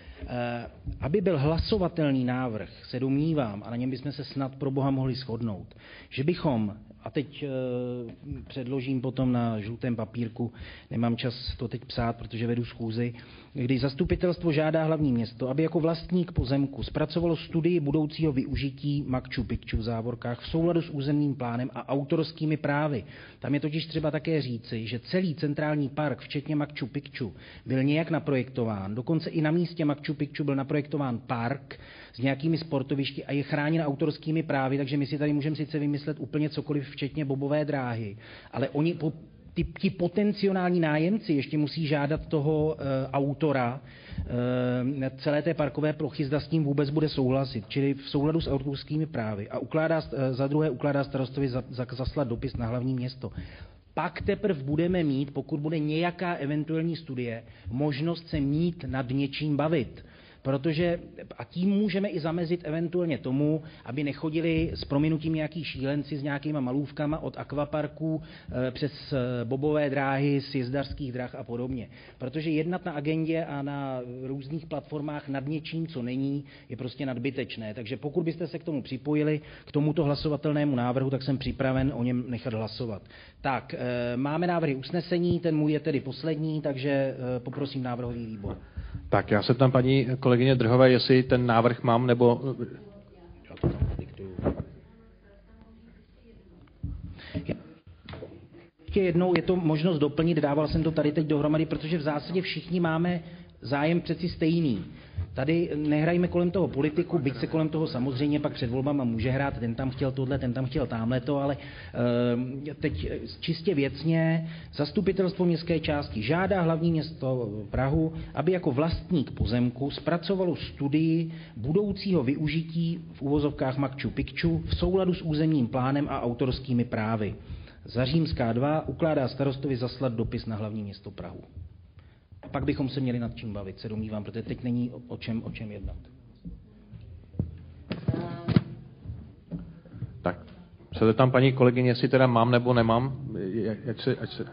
Aby byl hlasovatelný návrh, se domnívám, a na něm bychom se snad pro Boha mohli shodnout, že bychom, a teď předložím potom na žlutém papírku, nemám čas to teď psát, protože vedu schůzi, kdy zastupitelstvo žádá hlavní město, aby jako vlastník pozemku zpracovalo studii budoucího využití Machu Picchu v závorkách v souladu s územním plánem a autorskými právy. Tam je totiž třeba také říci, že celý centrální park, včetně Machu Picchu, byl nějak naprojektován. Dokonce i na místě Machu Picchu byl naprojektován park s nějakými sportovišti a je chráněn autorskými právy, takže my si tady můžeme sice vymyslet úplně cokoliv, včetně bobové dráhy, ale oni ti potenciální nájemci ještě musí žádat toho autora celé té parkové plochy, zda s tím vůbec bude souhlasit, čili v souladu s autorskými právy. A za druhé ukládá starostovi zaslat dopis na hlavní město. Pak teprve budeme mít, pokud bude nějaká eventuální studie, možnost se mít nad něčím bavit. Protože, a tím můžeme i zamezit eventuálně tomu, aby nechodili s prominutím nějaký šílenci s nějakýma malůvkama od akvaparků přes bobové dráhy, sjezdařských drah a podobně. Protože jednat na agendě a na různých platformách nad něčím, co není, je prostě nadbytečné. Takže pokud byste se k tomu připojili, k tomuto hlasovatelnému návrhu, tak jsem připraven o něm nechat hlasovat. Tak, máme návrhy usnesení, ten můj je tedy poslední, takže poprosím návrhový výbor. Tak já se tam paní kolegyně Drhové, jestli ten návrh mám, nebo... Ještě jednou je to možnost doplnit, dával jsem to tady teď dohromady, protože v zásadě všichni máme zájem přeci stejný. Tady nehrajme kolem toho politiku, byť se kolem toho samozřejmě pak před volbama může hrát, ten tam chtěl tohle, ten tam chtěl támhleto, ale teď čistě věcně zastupitelstvo městské části žádá hlavní město Prahu, aby jako vlastník pozemku zpracovalo studii budoucího využití v uvozovkách Machu Picchu v souladu s územním plánem a autorskými právy. Za římská 2 ukládá starostovi zaslat dopis na hlavní město Prahu. Pak bychom se měli nad čím bavit, se domnívám, protože teď není o čem jednat. Tak, se zeptám paní kolegyně, jestli teda mám nebo nemám. Ať se...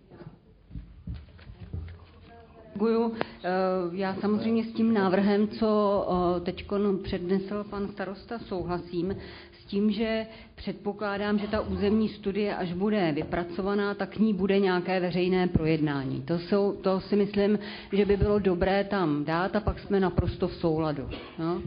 Děkuju. Já samozřejmě s tím návrhem, co teď přednesl pan starosta, souhlasím. S tím, že předpokládám, že ta územní studie, až bude vypracovaná, tak k ní bude nějaké veřejné projednání. To si myslím, že by bylo dobré tam dát a pak jsme naprosto v souladu. No?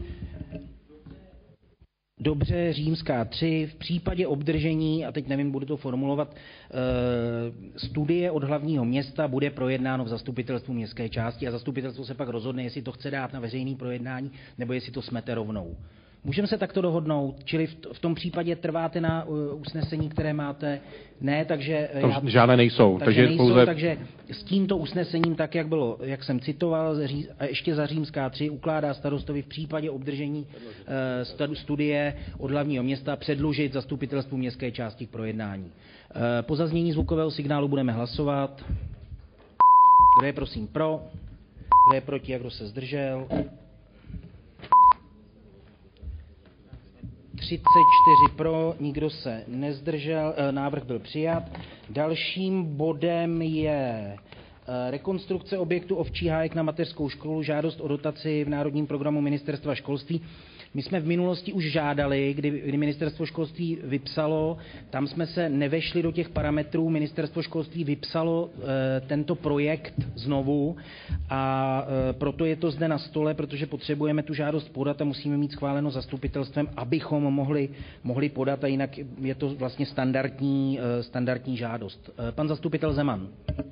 Dobře, římská 3, v případě obdržení, a teď nevím, budu to formulovat, studie od hlavního města bude projednáno v zastupitelstvu městské části a zastupitelstvo se pak rozhodne, jestli to chce dát na veřejné projednání, nebo jestli to smete rovnou. Můžeme se takto dohodnout, čili v tom případě trváte na usnesení, které máte? Ne, takže... Žádné nejsou. Takže s tímto usnesením, tak jak jsem citoval, a ještě za římská 3 ukládá starostovi v případě obdržení studie od hlavního města předložit zastupitelstvu městské části k projednání. Po zaznění zvukového signálu budeme hlasovat. Kdo je prosím pro? Kdo je proti a kdo se zdržel? 34 pro, nikdo se nezdržel, návrh byl přijat. Dalším bodem je rekonstrukce objektu ovčí hájek na mateřskou školu, žádost o dotaci v národním programu Ministerstva školství. My jsme v minulosti už žádali, kdy Ministerstvo školství vypsalo, tam jsme se nevešli do těch parametrů, Ministerstvo školství vypsalo tento projekt znovu a proto je to zde na stole, protože potřebujeme tu žádost podat a musíme mít schváleno zastupitelstvem, abychom mohli podat a jinak je to vlastně standardní žádost. Pan zastupitel Zeman.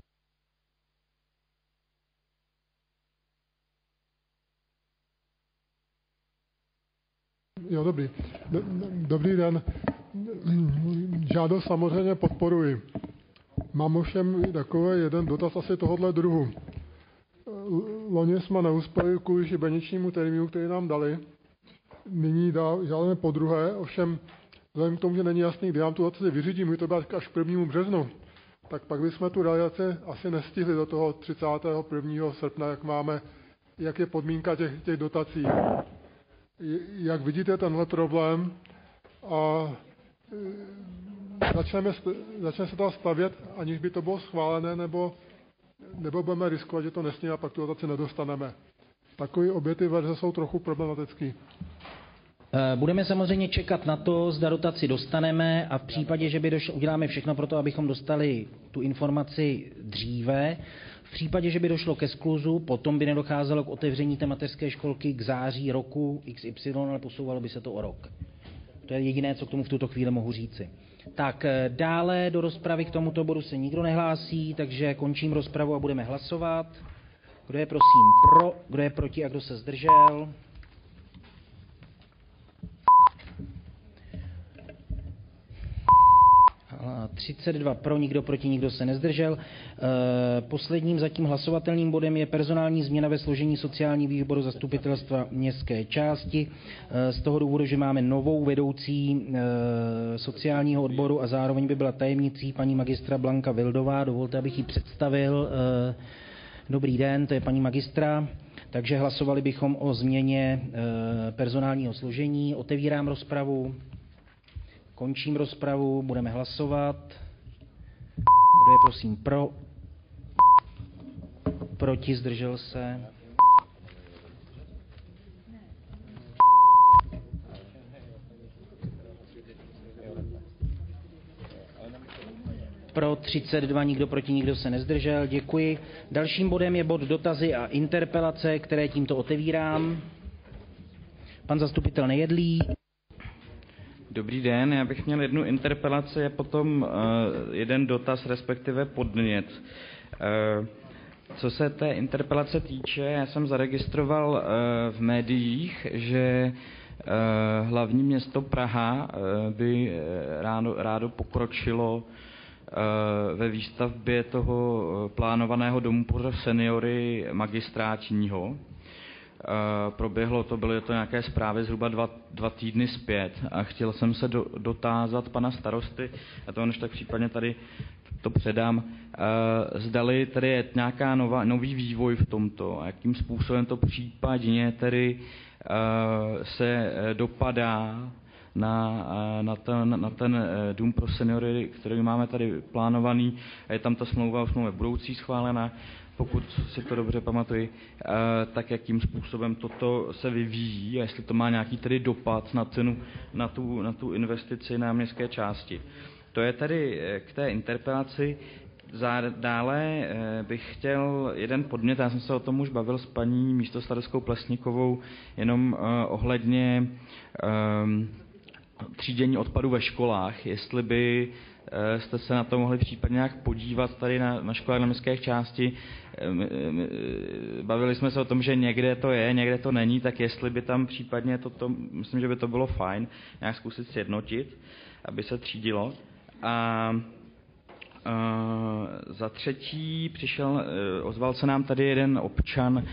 Jo, dobrý den. Žádost samozřejmě podporuji. Mám ovšem takový jeden dotaz asi tohohle druhu. Loni jsme neuspěli kvůli šibeničnímu termínu, který nám dali. Nyní žádáme po druhé, ovšem vzhledem k tomu, že není jasný, kdy nám tu dotaci vyřídí, může to být až 1. březnu, tak pak bychom tu realizaci asi nestihli do toho 31. srpna, jak je podmínka těch dotací. Jak vidíte tenhle problém a začne se to stavět, aniž by to bylo schválené, nebo budeme riskovat, že to nesmí a pak tu dotaci nedostaneme. Takové obě ty verze jsou trochu problematické. Budeme samozřejmě čekat na to, zda dotaci dostaneme a v případě, že by uděláme všechno pro to, abychom dostali tu informaci dříve. V případě, že by došlo ke skluzu, potom by nedocházelo k otevření té mateřské školky k září roku XY, ale posouvalo by se to o rok. To je jediné, co k tomu v tuto chvíli mohu říci. Tak dále do rozpravy k tomuto bodu se nikdo nehlásí, takže končím rozpravu a budeme hlasovat. Kdo je prosím pro, kdo je proti a kdo se zdržel? 32 pro, nikdo proti, nikdo se nezdržel. Posledním zatím hlasovatelným bodem je personální změna ve složení sociálního výboru zastupitelstva městské části. Z toho důvodu, že máme novou vedoucí sociálního odboru a zároveň by byla tajemnicí paní magistra Blanka Vildová. Dovolte, abych ji představil. Dobrý den, to je paní magistra. Takže hlasovali bychom o změně personálního složení. Otevírám rozpravu. Končím rozpravu, budeme hlasovat. Kdo je prosím pro? Proti, zdržel se? Pro 32, nikdo proti, nikdo se nezdržel. Děkuji. Dalším bodem je bod dotazy a interpelace, které tímto otevírám. Pan zastupitel Nejedlý. Dobrý den, já bych měl jednu interpelaci a potom jeden dotaz, respektive podnět. Co se té interpelace týče, já jsem zaregistroval v médiích, že hlavní město Praha by rádo pokročilo ve výstavbě toho plánovaného domu pro seniory magistrátního. Byly to nějaké zprávy zhruba dva týdny zpět a chtěl jsem se dotázat pana starosty, a to než tak případně tady to předám, zdali tady je nějaká nový vývoj v tomto a jakým způsobem to případně tedy se dopadá na ten dům pro seniory, který máme tady plánovaný, a je tam ta smlouva budoucí schválena, pokud si to dobře pamatuji, tak jakým způsobem toto se vyvíjí a jestli to má nějaký tedy dopad na cenu, na tu investici na městské části. To je tedy k té interpelaci. Dále bych chtěl jeden podnět, já jsem se o tom už bavil s paní místostarostkou Plesníkovou, jenom ohledně třídění odpadu ve školách, jestli by jste se na to mohli případně nějak podívat tady na školách na městské části. Bavili jsme se o tom, že někde to je, někde to není, tak jestli by tam případně myslím, že by to bylo fajn, nějak zkusit sjednotit, aby se třídilo. A za třetí ozval se nám tady jeden občan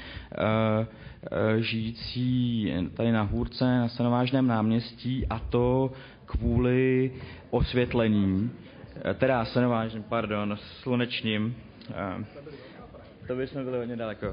žijící tady na Hůrce, na Stanovážném náměstí, a to kvůli osvětlení, teda Stanovážném, pardon, Slunečním, to bychom byli hodně daleko,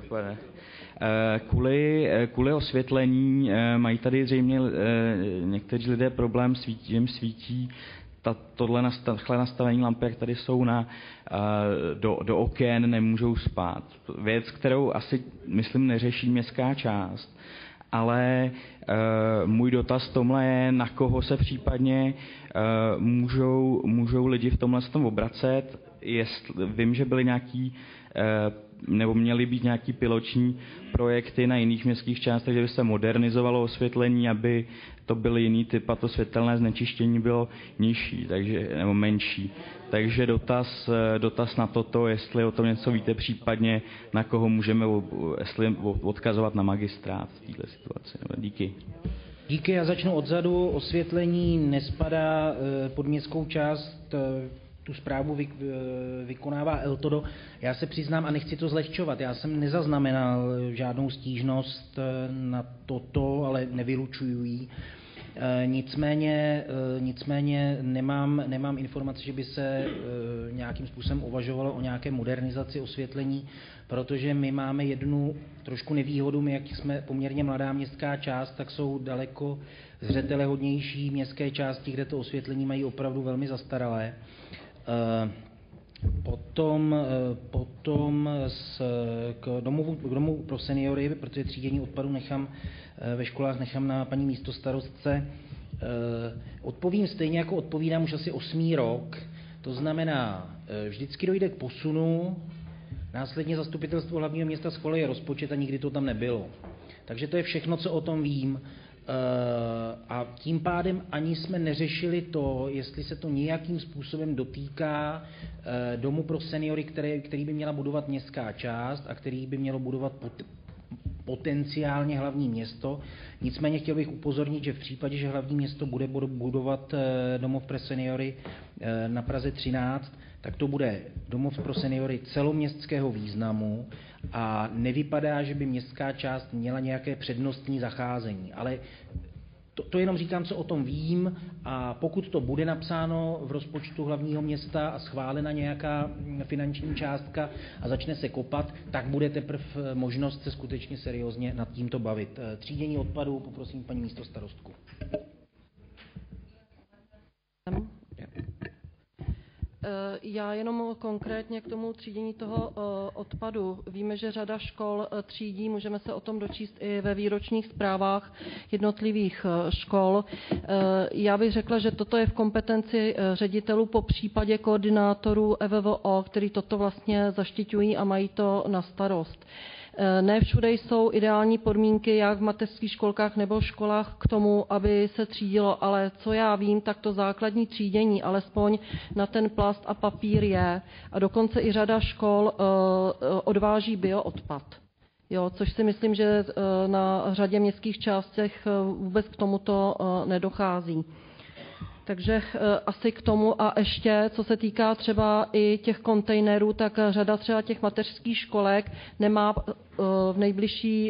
kvůli osvětlení mají tady zřejmě někteří lidé problém, jim svítí tohle nastavení lampy, jak tady jsou do oken, nemůžou spát. Věc, kterou asi, myslím, neřeší městská část, ale můj dotaz tomhle je, na koho se případně můžou lidi v tomhle tom obracet. Vím, že byly nebo měly být nějaký pilotní projekty na jiných městských částech, že by se modernizovalo osvětlení, aby to byl jiný typ a to světelné znečištění bylo nižší, nebo menší. Takže dotaz na toto, jestli o tom něco víte, případně na koho můžeme odkazovat na magistrát v této situaci. Díky. Díky, já začnu odzadu. Osvětlení nespadá pod městskou část, tu správu vykonává Eltodo. Já se přiznám, a nechci to zlehčovat, já jsem nezaznamenal žádnou stížnost na toto, ale nevylučuju ji. Nicméně nemám informaci, že by se nějakým způsobem uvažovalo o nějaké modernizaci osvětlení, protože my máme jednu trošku nevýhodu, my jak jsme poměrně mladá městská část, tak jsou daleko zřetelehodnější městské části, kde to osvětlení mají opravdu velmi zastaralé. Potom k domu pro seniory, protože třídění odpadu ve školách nechám na paní místostarostce. Odpovím stejně, jako odpovídám už asi 8. rok. To znamená, vždycky dojde k posunu, následně zastupitelstvo hlavního města schvaluje rozpočet a nikdy to tam nebylo. Takže to je všechno, co o tom vím. A tím pádem ani jsme neřešili to, jestli se to nějakým způsobem dotýká domu pro seniory, který by měla budovat městská část a který by mělo budovat potenciálně hlavní město. Nicméně chtěl bych upozornit, že v případě, že hlavní město bude budovat domov pro seniory na Praze 13, tak to bude domov pro seniory celoměstského významu a nevypadá, že by městská část měla nějaké přednostní zacházení. Ale to jenom říkám, co o tom vím, a pokud to bude napsáno v rozpočtu hlavního města a schválena nějaká finanční částka a začne se kopat, tak bude teprve možnost se skutečně seriózně nad tímto bavit. Třídění odpadů, poprosím paní místostarostku. Já jenom konkrétně k tomu třídění toho odpadu. Víme, že řada škol třídí, můžeme se o tom dočíst i ve výročních zprávách jednotlivých škol. Já bych řekla, že toto je v kompetenci ředitelů, po případě koordinátorů EVVO, který toto vlastně zaštiťují a mají to na starost. Ne všude jsou ideální podmínky, jak v mateřských školkách nebo školách k tomu, aby se třídilo, ale co já vím, tak to základní třídění, alespoň na ten plast a papír je. A dokonce i řada škol odváží bioodpad. Jo, což si myslím, že na řadě městských částech vůbec k tomuto nedochází. Takže asi k tomu. A ještě, co se týká třeba i těch kontejnerů, tak řada třeba těch mateřských školek nemá v nejbližší,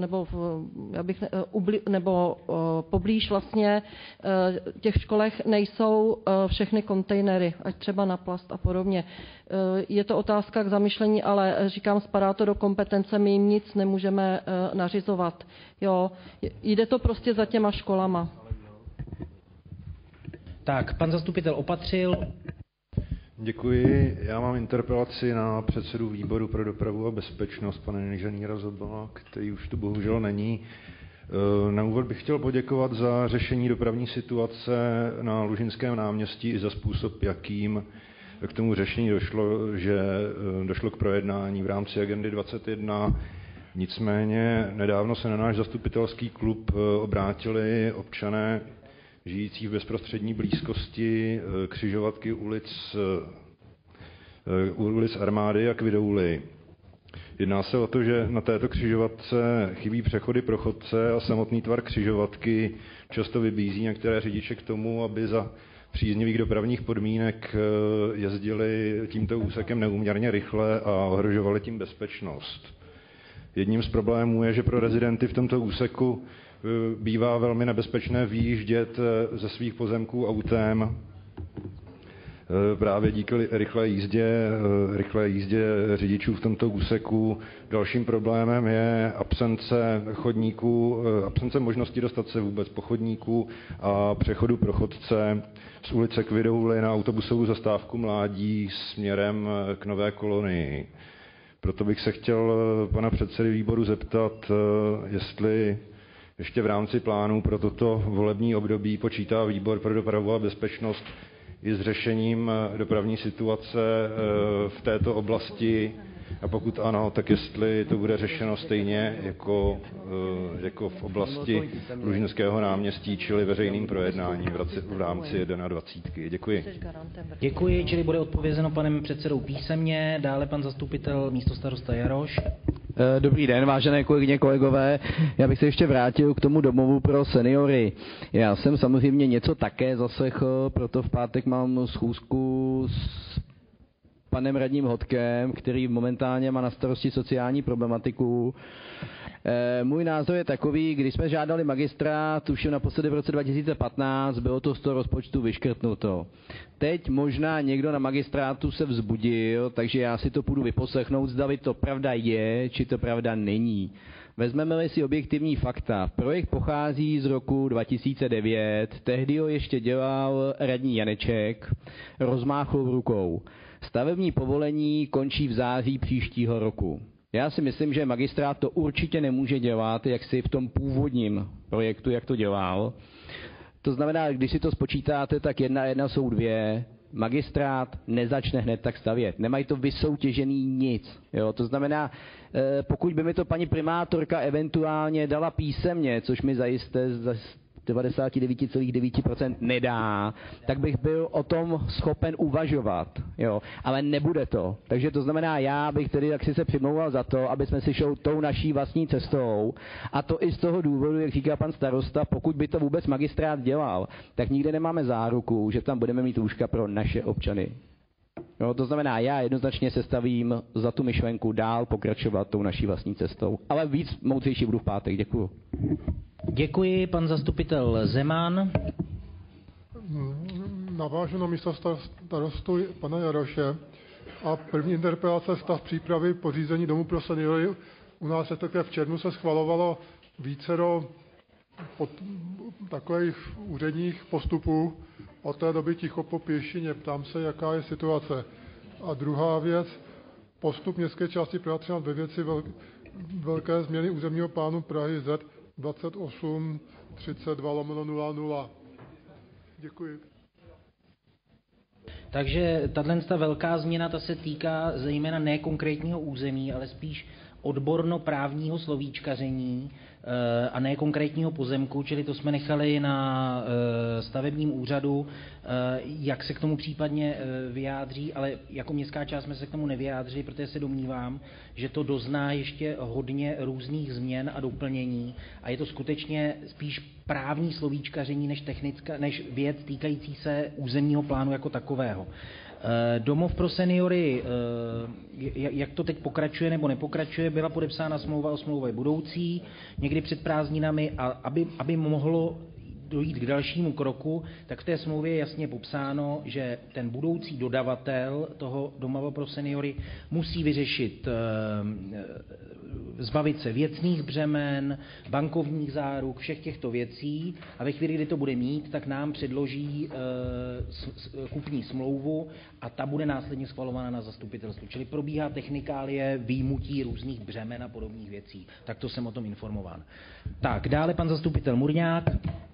nebo poblíž vlastně těch školech nejsou všechny kontejnery, ať třeba na plast a podobně. Je to otázka k zamyšlení, ale říkám, spadá to do kompetence, my jim nic nemůžeme nařizovat. Jo, jde to prostě za těma školama. Tak, pan zastupitel Opatřil. Děkuji. Já mám interpelaci na předsedu výboru pro dopravu a bezpečnost, pane inženýra Zobala, který už tu bohužel není. Na úvod bych chtěl poděkovat za řešení dopravní situace na Lužinském náměstí i za způsob, jakým k tomu řešení došlo, že došlo k projednání v rámci agendy 21. Nicméně nedávno se na náš zastupitelský klub obrátili občané žijící v bezprostřední blízkosti křižovatky ulic Armády a Kvidouly. Jedná se o to, že na této křižovatce chybí přechody pro chodce a samotný tvar křižovatky často vybízí některé řidiče k tomu, aby za příznivých dopravních podmínek jezdili tímto úsekem neúměrně rychle a ohrožovali tím bezpečnost. Jedním z problémů je, že pro rezidenty v tomto úseku bývá velmi nebezpečné vyjíždět ze svých pozemků autem právě díky rychlé jízdě řidičů v tomto úseku. Dalším problémem je absence chodníků, absence možnosti dostat se vůbec po chodníku a přechodu pro chodce z ulice Kvidouly na autobusovou zastávku Mládí směrem k Nové Kolonii. Proto bych se chtěl pana předsedy výboru zeptat, jestli ještě v rámci plánu pro toto volební období počítá výbor pro dopravu a bezpečnost i s řešením dopravní situace v této oblasti, a pokud ano, tak jestli to bude řešeno stejně jako v oblasti Lužinského náměstí, čili veřejným projednáním v rámci 21. Děkuji. Děkuji, čili bude odpovězeno panem předsedou písemně. Dále pan zastupitel místostarosta Jaroš. Dobrý den, vážené kolegyně, kolegové. Já bych se ještě vrátil k tomu domovu pro seniory. Já jsem samozřejmě něco také zaslechl, proto v pátek mám schůzku s panem radním Hodkem, který momentálně má na starosti sociální problematiku. Můj názor je takový, když jsme žádali magistrát, tuším naposledy v roce 2015, bylo to z toho rozpočtu vyškrtnuto. Teď možná někdo na magistrátu se vzbudil, takže já si to půjdu vyposlechnout, zdali to pravda je, či to pravda není. Vezmeme-li si objektivní fakta, projekt pochází z roku 2009, tehdy ho ještě dělal radní Janeček, rozmáchl rukou. Stavební povolení končí v září příštího roku. Já si myslím, že magistrát to určitě nemůže dělat, jak si v tom původním projektu, jak to dělal. To znamená, když si to spočítáte, tak 1 jsou 2. Magistrát nezačne hned tak stavět. Nemají to vysoutěžený nic. Jo? To znamená, pokud by mi to paní primátorka eventuálně dala písemně, což mi zajisté 99,9% nedá, tak bych byl o tom schopen uvažovat, jo, ale nebude to. Takže to znamená, já bych tedy taky se přimlouval za to, aby jsme si šli tou naší vlastní cestou, a to i z toho důvodu, jak říká pan starosta, pokud by to vůbec magistrát dělal, tak nikde nemáme záruku, že tam budeme mít lůžka pro naše občany. Jo, to znamená, já jednoznačně se stavím za tu myšlenku dál pokračovat tou naší vlastní cestou. Ale víc moudřejší budu v pátek. Děkuju. Děkuji, pan zastupitel Zeman. Navážu na místo starostu pana Jaroše. A první interpelace stav přípravy pořízení domu pro seniory. U nás také v červnu se schvalovalo vícero takových úředních postupů. Od té doby ticho po pěšině. Ptám se, jaká je situace. A druhá věc, postup městské části Praha 13 ve věci velké změny územního plánu Prahy Z 2832/00. Děkuji. Takže tato velká změna ta se týká zejména ne konkrétního území, ale spíš odborno-právního slovíčkaření a ne konkrétního pozemku, čili to jsme nechali na stavebním úřadu, jak se k tomu případně vyjádří, ale jako městská část jsme se k tomu nevyjádřili, protože se domnívám, že to dozná ještě hodně různých změn a doplnění a je to skutečně spíš právní slovíčkaření než věc týkající se územního plánu jako takového. Domov pro seniory, jak to teď pokračuje nebo nepokračuje, byla podepsána smlouva o smlouvě budoucí někdy před prázdninami a aby mohlo dojít k dalšímu kroku, tak v té smlouvě je jasně popsáno, že ten budoucí dodavatel toho domova pro seniory musí vyřešit, zbavit se věcných břemen, bankovních záruk, všech těchto věcí a ve chvíli, kdy to bude mít, tak nám předloží kupní smlouvu a ta bude následně schvalována na zastupitelstvu. Čili probíhá technikálie výjimutí různých břemen a podobných věcí. Takto jsem o tom informován. Tak, dále pan zastupitel Murňák.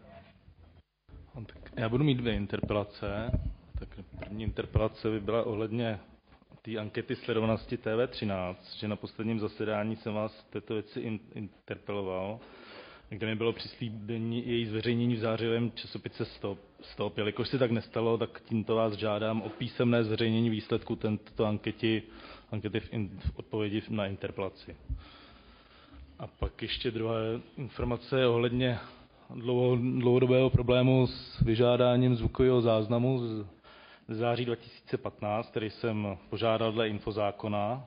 Já budu mít 2 interpelace. Tak první interpelace by byla ohledně té ankety sledovanosti TV13, že na posledním zasedání jsem vás v této věci interpeloval, kde mi bylo přislíbení její zveřejnění v zářivém časopise Stop. Jelikož se tak nestalo, tak tímto vás žádám o písemné zveřejnění výsledku této ankety v odpovědi na interpelaci. A pak ještě druhá informace ohledně dlouhodobého problému s vyžádáním zvukového záznamu z září 2015, který jsem požádal dle infozákona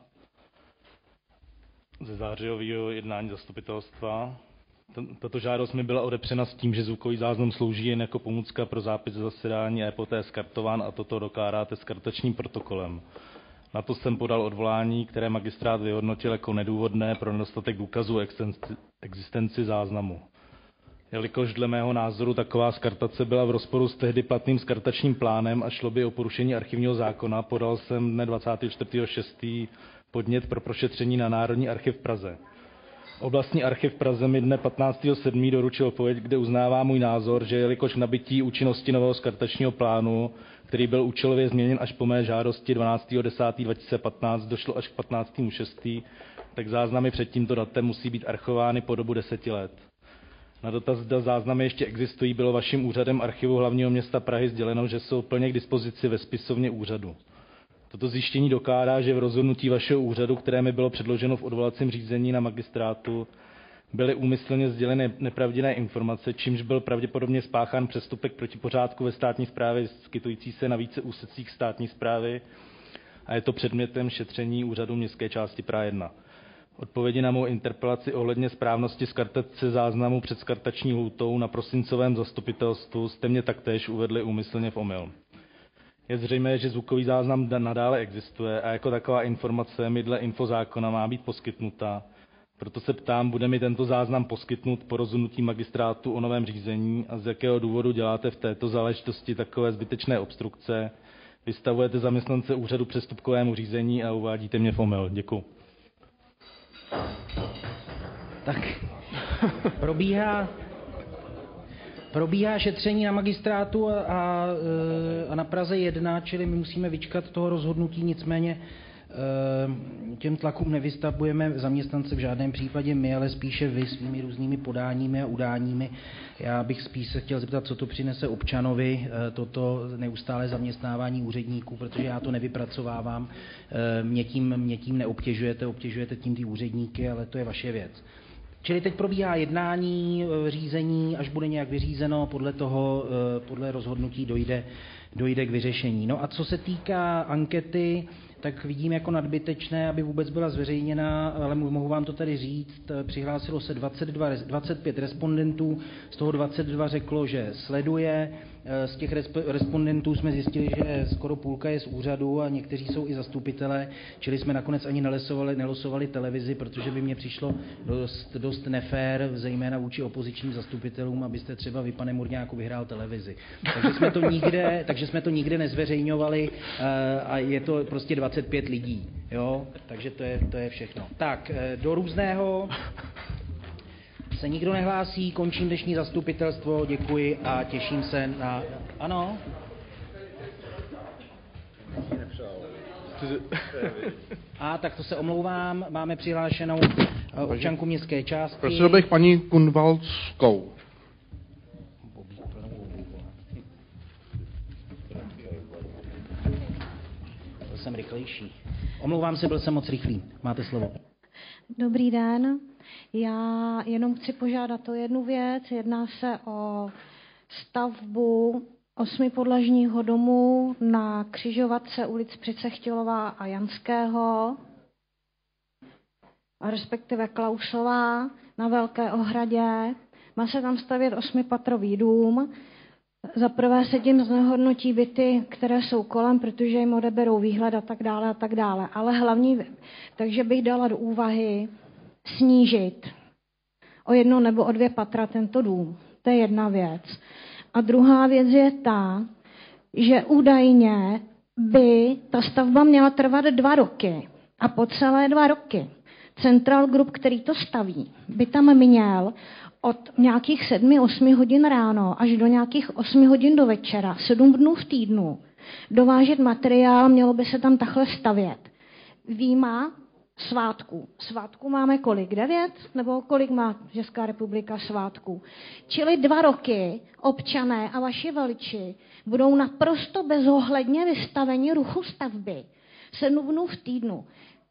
ze zářijového jednání zastupitelstva. Tato žádost mi byla odepřena s tím, že zvukový záznam slouží jen jako pomůcka pro zápis zasedání a je poté skartován a toto dokládáte s kartačním protokolem. Na to jsem podal odvolání, které magistrát vyhodnotil jako nedůvodné pro nedostatek důkazů existenci záznamu. Jelikož dle mého názoru taková skartace byla v rozporu s tehdy platným skartačním plánem a šlo by o porušení archivního zákona, podal jsem dne 24.6. podnět pro prošetření na Národní archiv v Praze. Oblastní archiv v Praze mi dne 15.7. doručil odpověď, kde uznává můj názor, že jelikož nabití účinnosti nového skartačního plánu, který byl účelově změněn až po mé žádosti 12.10.2015, došlo až k 15.6., tak záznamy před tímto datem musí být archivovány po dobu 10 let. Na dotaz, zda záznamy ještě existují, bylo vaším úřadem archivu hlavního města Prahy sděleno, že jsou plně k dispozici ve spisovně úřadu. Toto zjištění dokládá, že v rozhodnutí vašeho úřadu, které mi bylo předloženo v odvolacím řízení na magistrátu, byly úmyslně sděleny nepravdivé informace, čímž byl pravděpodobně spáchán přestupek proti pořádku ve státní správě vyskytující se na více úsecích státní správy a je to předmětem šetření úřadu městské části Praha 1. Odpovědi na mou interpelaci ohledně správnosti skartace záznamu před skartační lhůtou na prosincovém zastupitelstvu jste mě taktéž uvedli úmyslně v omyl. Je zřejmé, že zvukový záznam nadále existuje a jako taková informace mi dle infozákona má být poskytnuta. Proto se ptám, bude mi tento záznam poskytnut po rozhodnutí magistrátu o novém řízení a z jakého důvodu děláte v této záležitosti takové zbytečné obstrukce, vystavujete zaměstnance úřadu přestupkovému řízení a uvádíte mě v omyl. Děkuji. Tak probíhá šetření na magistrátu a na Praze 1, čili my musíme vyčkat toho rozhodnutí, nicméně Těm tlakům nevystavujeme zaměstnance v žádném případě my, ale spíše vy svými různými podáními a udáními. Já bych spíš se chtěl zeptat, co to přinese občanovi, toto neustále zaměstnávání úředníků, protože já to nevypracovávám. Mě tím neobtěžujete, obtěžujete tím ty úředníky, ale to je vaše věc. Čili teď probíhá jednání, řízení, až bude nějak vyřízeno, podle rozhodnutí dojde k vyřešení. No a co se týká ankety, tak vidím jako nadbytečné, aby vůbec byla zveřejněna, ale mohu vám to tady říct, přihlásilo se 25 respondentů, z toho 22 řeklo, že sleduje. Z těch respondentů jsme zjistili, že skoro půlka je z úřadu a někteří jsou i zastupitelé, čili jsme nakonec ani nelosovali televizi, protože by mně přišlo dost nefér, zejména vůči opozičním zastupitelům, abyste třeba vy, pane Murňáku, vyhrál televizi. Takže jsme to nikde nezveřejňovali a je to prostě 25 lidí. Jo? Takže to je všechno. Tak, do různého se nikdo nehlásí, končím dnešní zastupitelstvo, děkuji a těším se na... Ano? A tak to se omlouvám, máme přihlášenou občanku městské části. Prosil bych paní Kunvaldskou. Byl jsem rychlejší. Omlouvám se, byl jsem moc rychlý. Máte slovo. Dobrý den. Já jenom chci požádat o jednu věc. Jedná se o stavbu 8podlažního domu na křižovatce ulic Přicechtilová a Janského, a respektive Klausová na Velké Ohradě. Má se tam stavět 8patrový dům. Za prvé se tím znehodnotí byty, které jsou kolem, protože jim odeberou výhled a tak dále a tak dále. Ale hlavní, takže bych dala do úvahy snížit o 1 nebo o 2 patra tento dům. To je jedna věc. A druhá věc je ta, že údajně by ta stavba měla trvat 2 roky. A po celé 2 roky Central Group, který to staví, by tam měl od nějakých 7-8 hodin ráno až do nějakých 8 hodin do večera, 7 dnů v týdnu, dovážet materiál, mělo by se tam takhle stavět. Výjima svátků. Svátků máme kolik? 9? Nebo kolik má Česká republika svátků? Čili 2 roky občané a vaši voliči budou naprosto bezohledně vystaveni ruchu stavby. 7 dnů v týdnu.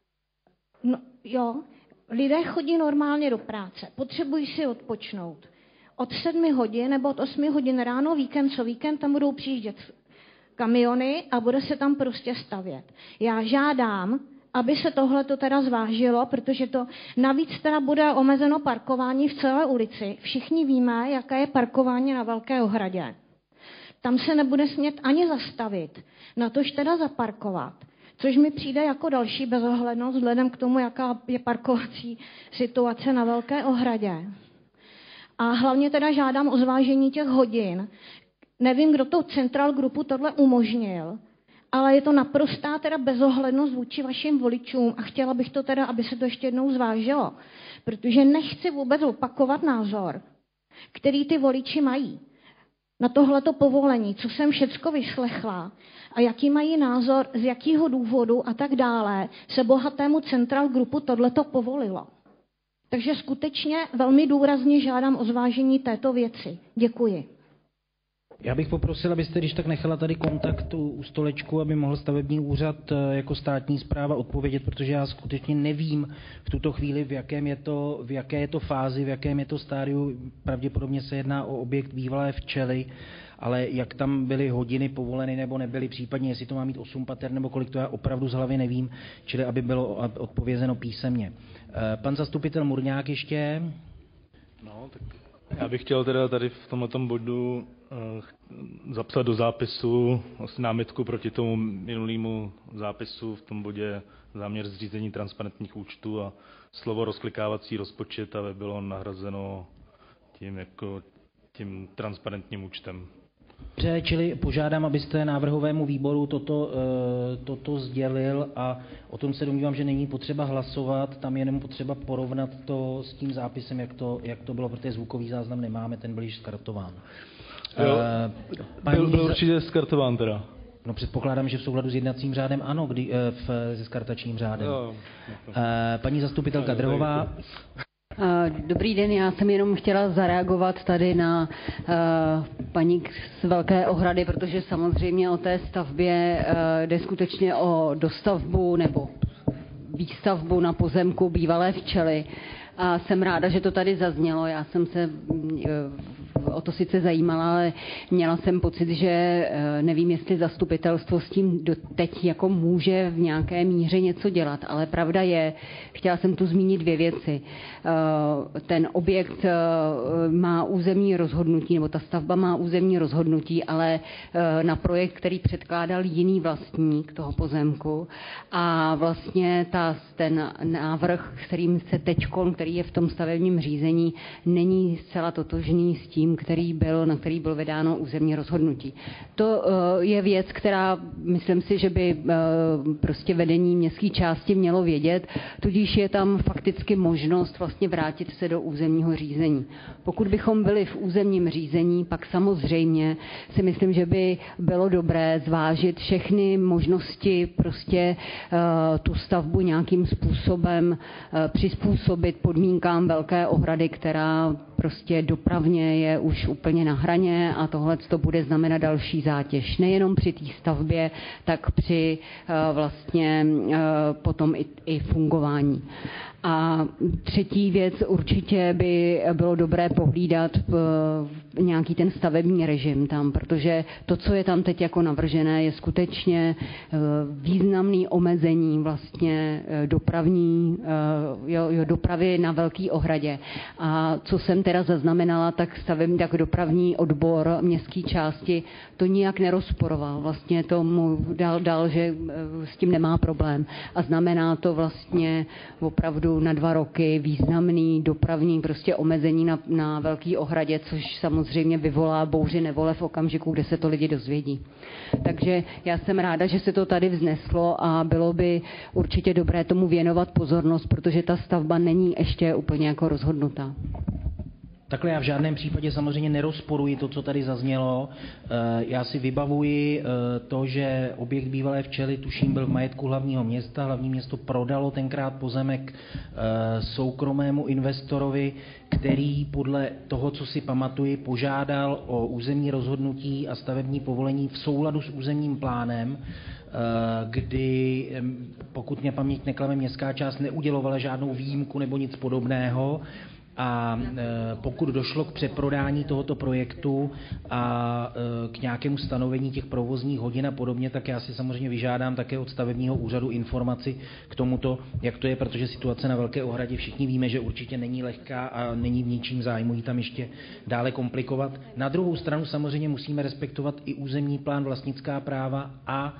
No, jo, lidé chodí normálně do práce, potřebují si odpočnout. Od 7 hodin nebo od 8 hodin ráno, víkend co víkend, tam budou přijíždět kamiony a bude se tam prostě stavět. Já žádám, aby se tohleto teda zvážilo, protože to navíc teda bude omezeno parkování v celé ulici. Všichni víme, jaké je parkování na Velké Ohradě. Tam se nebude smět ani zastavit, natož teda zaparkovat. Což mi přijde jako další bezohlednost vzhledem k tomu, jaká je parkovací situace na Velké Ohradě. A hlavně teda žádám o zvážení těch hodin. Nevím, kdo to Central Groupu tohle umožnil, ale je to naprostá teda bezohlednost vůči vašim voličům a chtěla bych to teda, aby se to ještě jednou zvážilo. Protože nechci vůbec opakovat názor, který ty voliči mají na tohleto povolení, co jsem všecko vyslechla a jaký mají názor, z jakého důvodu a tak dále se bohatému Central Groupu tohleto povolilo. Takže skutečně velmi důrazně žádám o zvážení této věci. Děkuji. Já bych poprosil, abyste když tak nechala tady kontakt u stolečku, aby mohl stavební úřad jako státní správa odpovědět, protože já skutečně nevím v tuto chvíli, v jaké je to fázi, v jakém je to stádiu. Pravděpodobně se jedná o objekt bývalé včely, ale jak tam byly hodiny povoleny nebo nebyly, případně jestli to má mít 8 pater nebo kolik, to já opravdu z hlavy nevím, čili aby bylo odpovězeno písemně. Pan zastupitel Murňák ještě. No, tak já bych chtěl teda tady v tomhletom bodu zapsat do zápisu vlastně námitku proti tomu minulému zápisu v tom bodě záměr zřízení transparentních účtů a slovo rozklikávací rozpočet, aby bylo nahrazeno tím transparentním účtem. Čili požádám, abyste návrhovému výboru toto sdělil a o tom se domnívám, že není potřeba hlasovat, tam je jenom potřeba porovnat to s tím zápisem, jak to bylo, protože zvukový záznam nemáme, ten byl již skartován. Byl určitě skartován teda. No předpokládám, že v souladu s jednacím řádem ano, se skartačním řádem. Paní zastupitelka Drhová. Dobrý den, já jsem jenom chtěla zareagovat tady na paní z Velké Ohrady, protože samozřejmě o té stavbě jde skutečně o dostavbu nebo výstavbu na pozemku bývalé včely. A jsem ráda, že to tady zaznělo. Já jsem se o to sice zajímala, ale měla jsem pocit, že nevím, jestli zastupitelstvo s tím teď jako může v nějaké míře něco dělat, ale pravda je, chtěla jsem tu zmínit 2 věci. Ten objekt má územní rozhodnutí, nebo ta stavba má územní rozhodnutí, ale na projekt, který předkládal jiný vlastník toho pozemku a vlastně ten návrh, kterým se teďkon, který je v tom stavebním řízení, není zcela totožný s tím, na který bylo vydáno územní rozhodnutí. To je věc, která myslím si, že by prostě vedení městské části mělo vědět, tudíž je tam fakticky možnost vlastně vrátit se do územního řízení. Pokud bychom byli v územním řízení, pak samozřejmě si myslím, že by bylo dobré zvážit všechny možnosti prostě tu stavbu nějakým způsobem přizpůsobit podmínkám Velké Ohrady, která prostě dopravně je už úplně na hraně a tohle to bude znamenat další zátěž. Nejenom při té stavbě, tak při vlastně potom i fungování. A třetí věc, určitě by bylo dobré pohlídat nějaký ten stavební režim tam, protože to, co je tam teď jako navržené, je skutečně významný omezení vlastně dopravy na Velké Ohradě. A co jsem teda zaznamenala, tak dopravní odbor městské části to nijak nerozporoval. Vlastně tomu dal, že s tím nemá problém. A znamená to vlastně opravdu na 2 roky významný dopravní prostě omezení na Velké Ohradě, což samozřejmě vyvolá bouři nevole v okamžiku, kde se to lidi dozvědí. Takže já jsem ráda, že se to tady vzneslo a bylo by určitě dobré tomu věnovat pozornost, protože ta stavba není ještě úplně jako rozhodnutá. Takhle já v žádném případě samozřejmě nerozporuji to, co tady zaznělo. Já si vybavuji to, že objekt bývalé včely, tuším, byl v majetku hlavního města. Hlavní město prodalo tenkrát pozemek soukromému investorovi, který podle toho, co si pamatuji, požádal o územní rozhodnutí a stavební povolení v souladu s územním plánem, kdy, pokud mě paměť neklame, městská část neudělovala žádnou výjimku nebo nic podobného. A pokud došlo k přeprodání tohoto projektu a k nějakému stanovení těch provozních hodin a podobně, tak já si samozřejmě vyžádám také od stavebního úřadu informaci k tomuto, jak to je, protože situace na Velké Ohradě všichni víme, že určitě není lehká a není v ničím zájmu ji tam ještě dále komplikovat. Na druhou stranu samozřejmě musíme respektovat i územní plán, vlastnická práva a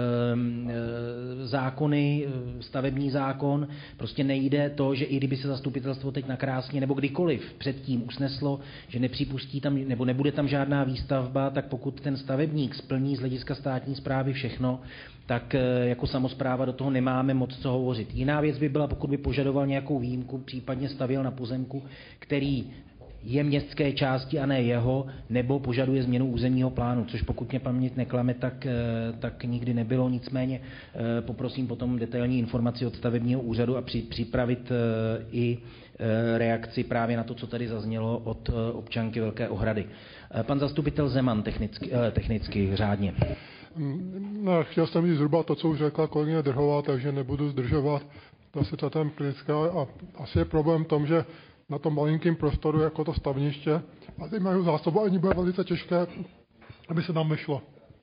zákony, stavební zákon. Prostě nejde to, že i kdyby se zastupitelstvo teď nakrásně nebo kdykoliv předtím usneslo, že nepřipustí tam nebo nebude tam žádná výstavba, tak pokud ten stavebník splní z hlediska státní správy všechno, tak jako samospráva do toho nemáme moc co hovořit. Jiná věc by byla, pokud by požadoval nějakou výjimku, případně stavěl na pozemku, který je městské části a ne jeho, nebo požaduje změnu územního plánu, což pokud mě paměť neklame, tak nikdy nebylo. Nicméně poprosím potom detailní informaci od stavebního úřadu a připravit i reakci právě na to, co tady zaznělo od občanky Velké Ohrady. Pan zastupitel Zeman technicky řádně. No, chtěl jsem říct zhruba to, co už řekla kolegyně Drhová, takže nebudu zdržovat. Ta situace je kritická a asi je problém v tom, že na tom malinkém prostoru, jako to stavniště, a ty mají zásobování, bude velice těžké, aby se tam vyšlo.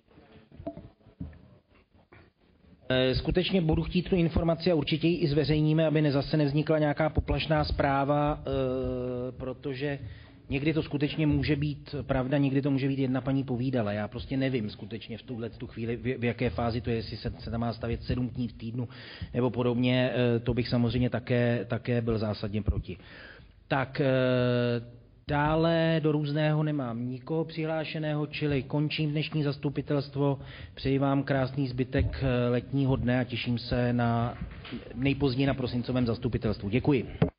Skutečně budu chtít tu informaci a určitě ji i zveřejníme, aby zase nevznikla nějaká poplašná zpráva, protože někdy to skutečně může být pravda, někdy to může být jedna paní povídala. Já prostě nevím skutečně v tu chvíli, v jaké fázi to je, jestli se tam má stavět 7 dní v týdnu nebo podobně, to bych samozřejmě také byl zásadně proti. Tak dále do různého nemám nikoho přihlášeného, čili končím dnešní zastupitelstvo. Přeji vám krásný zbytek letního dne a těším se nejpozději na prosincovém zastupitelstvu. Děkuji.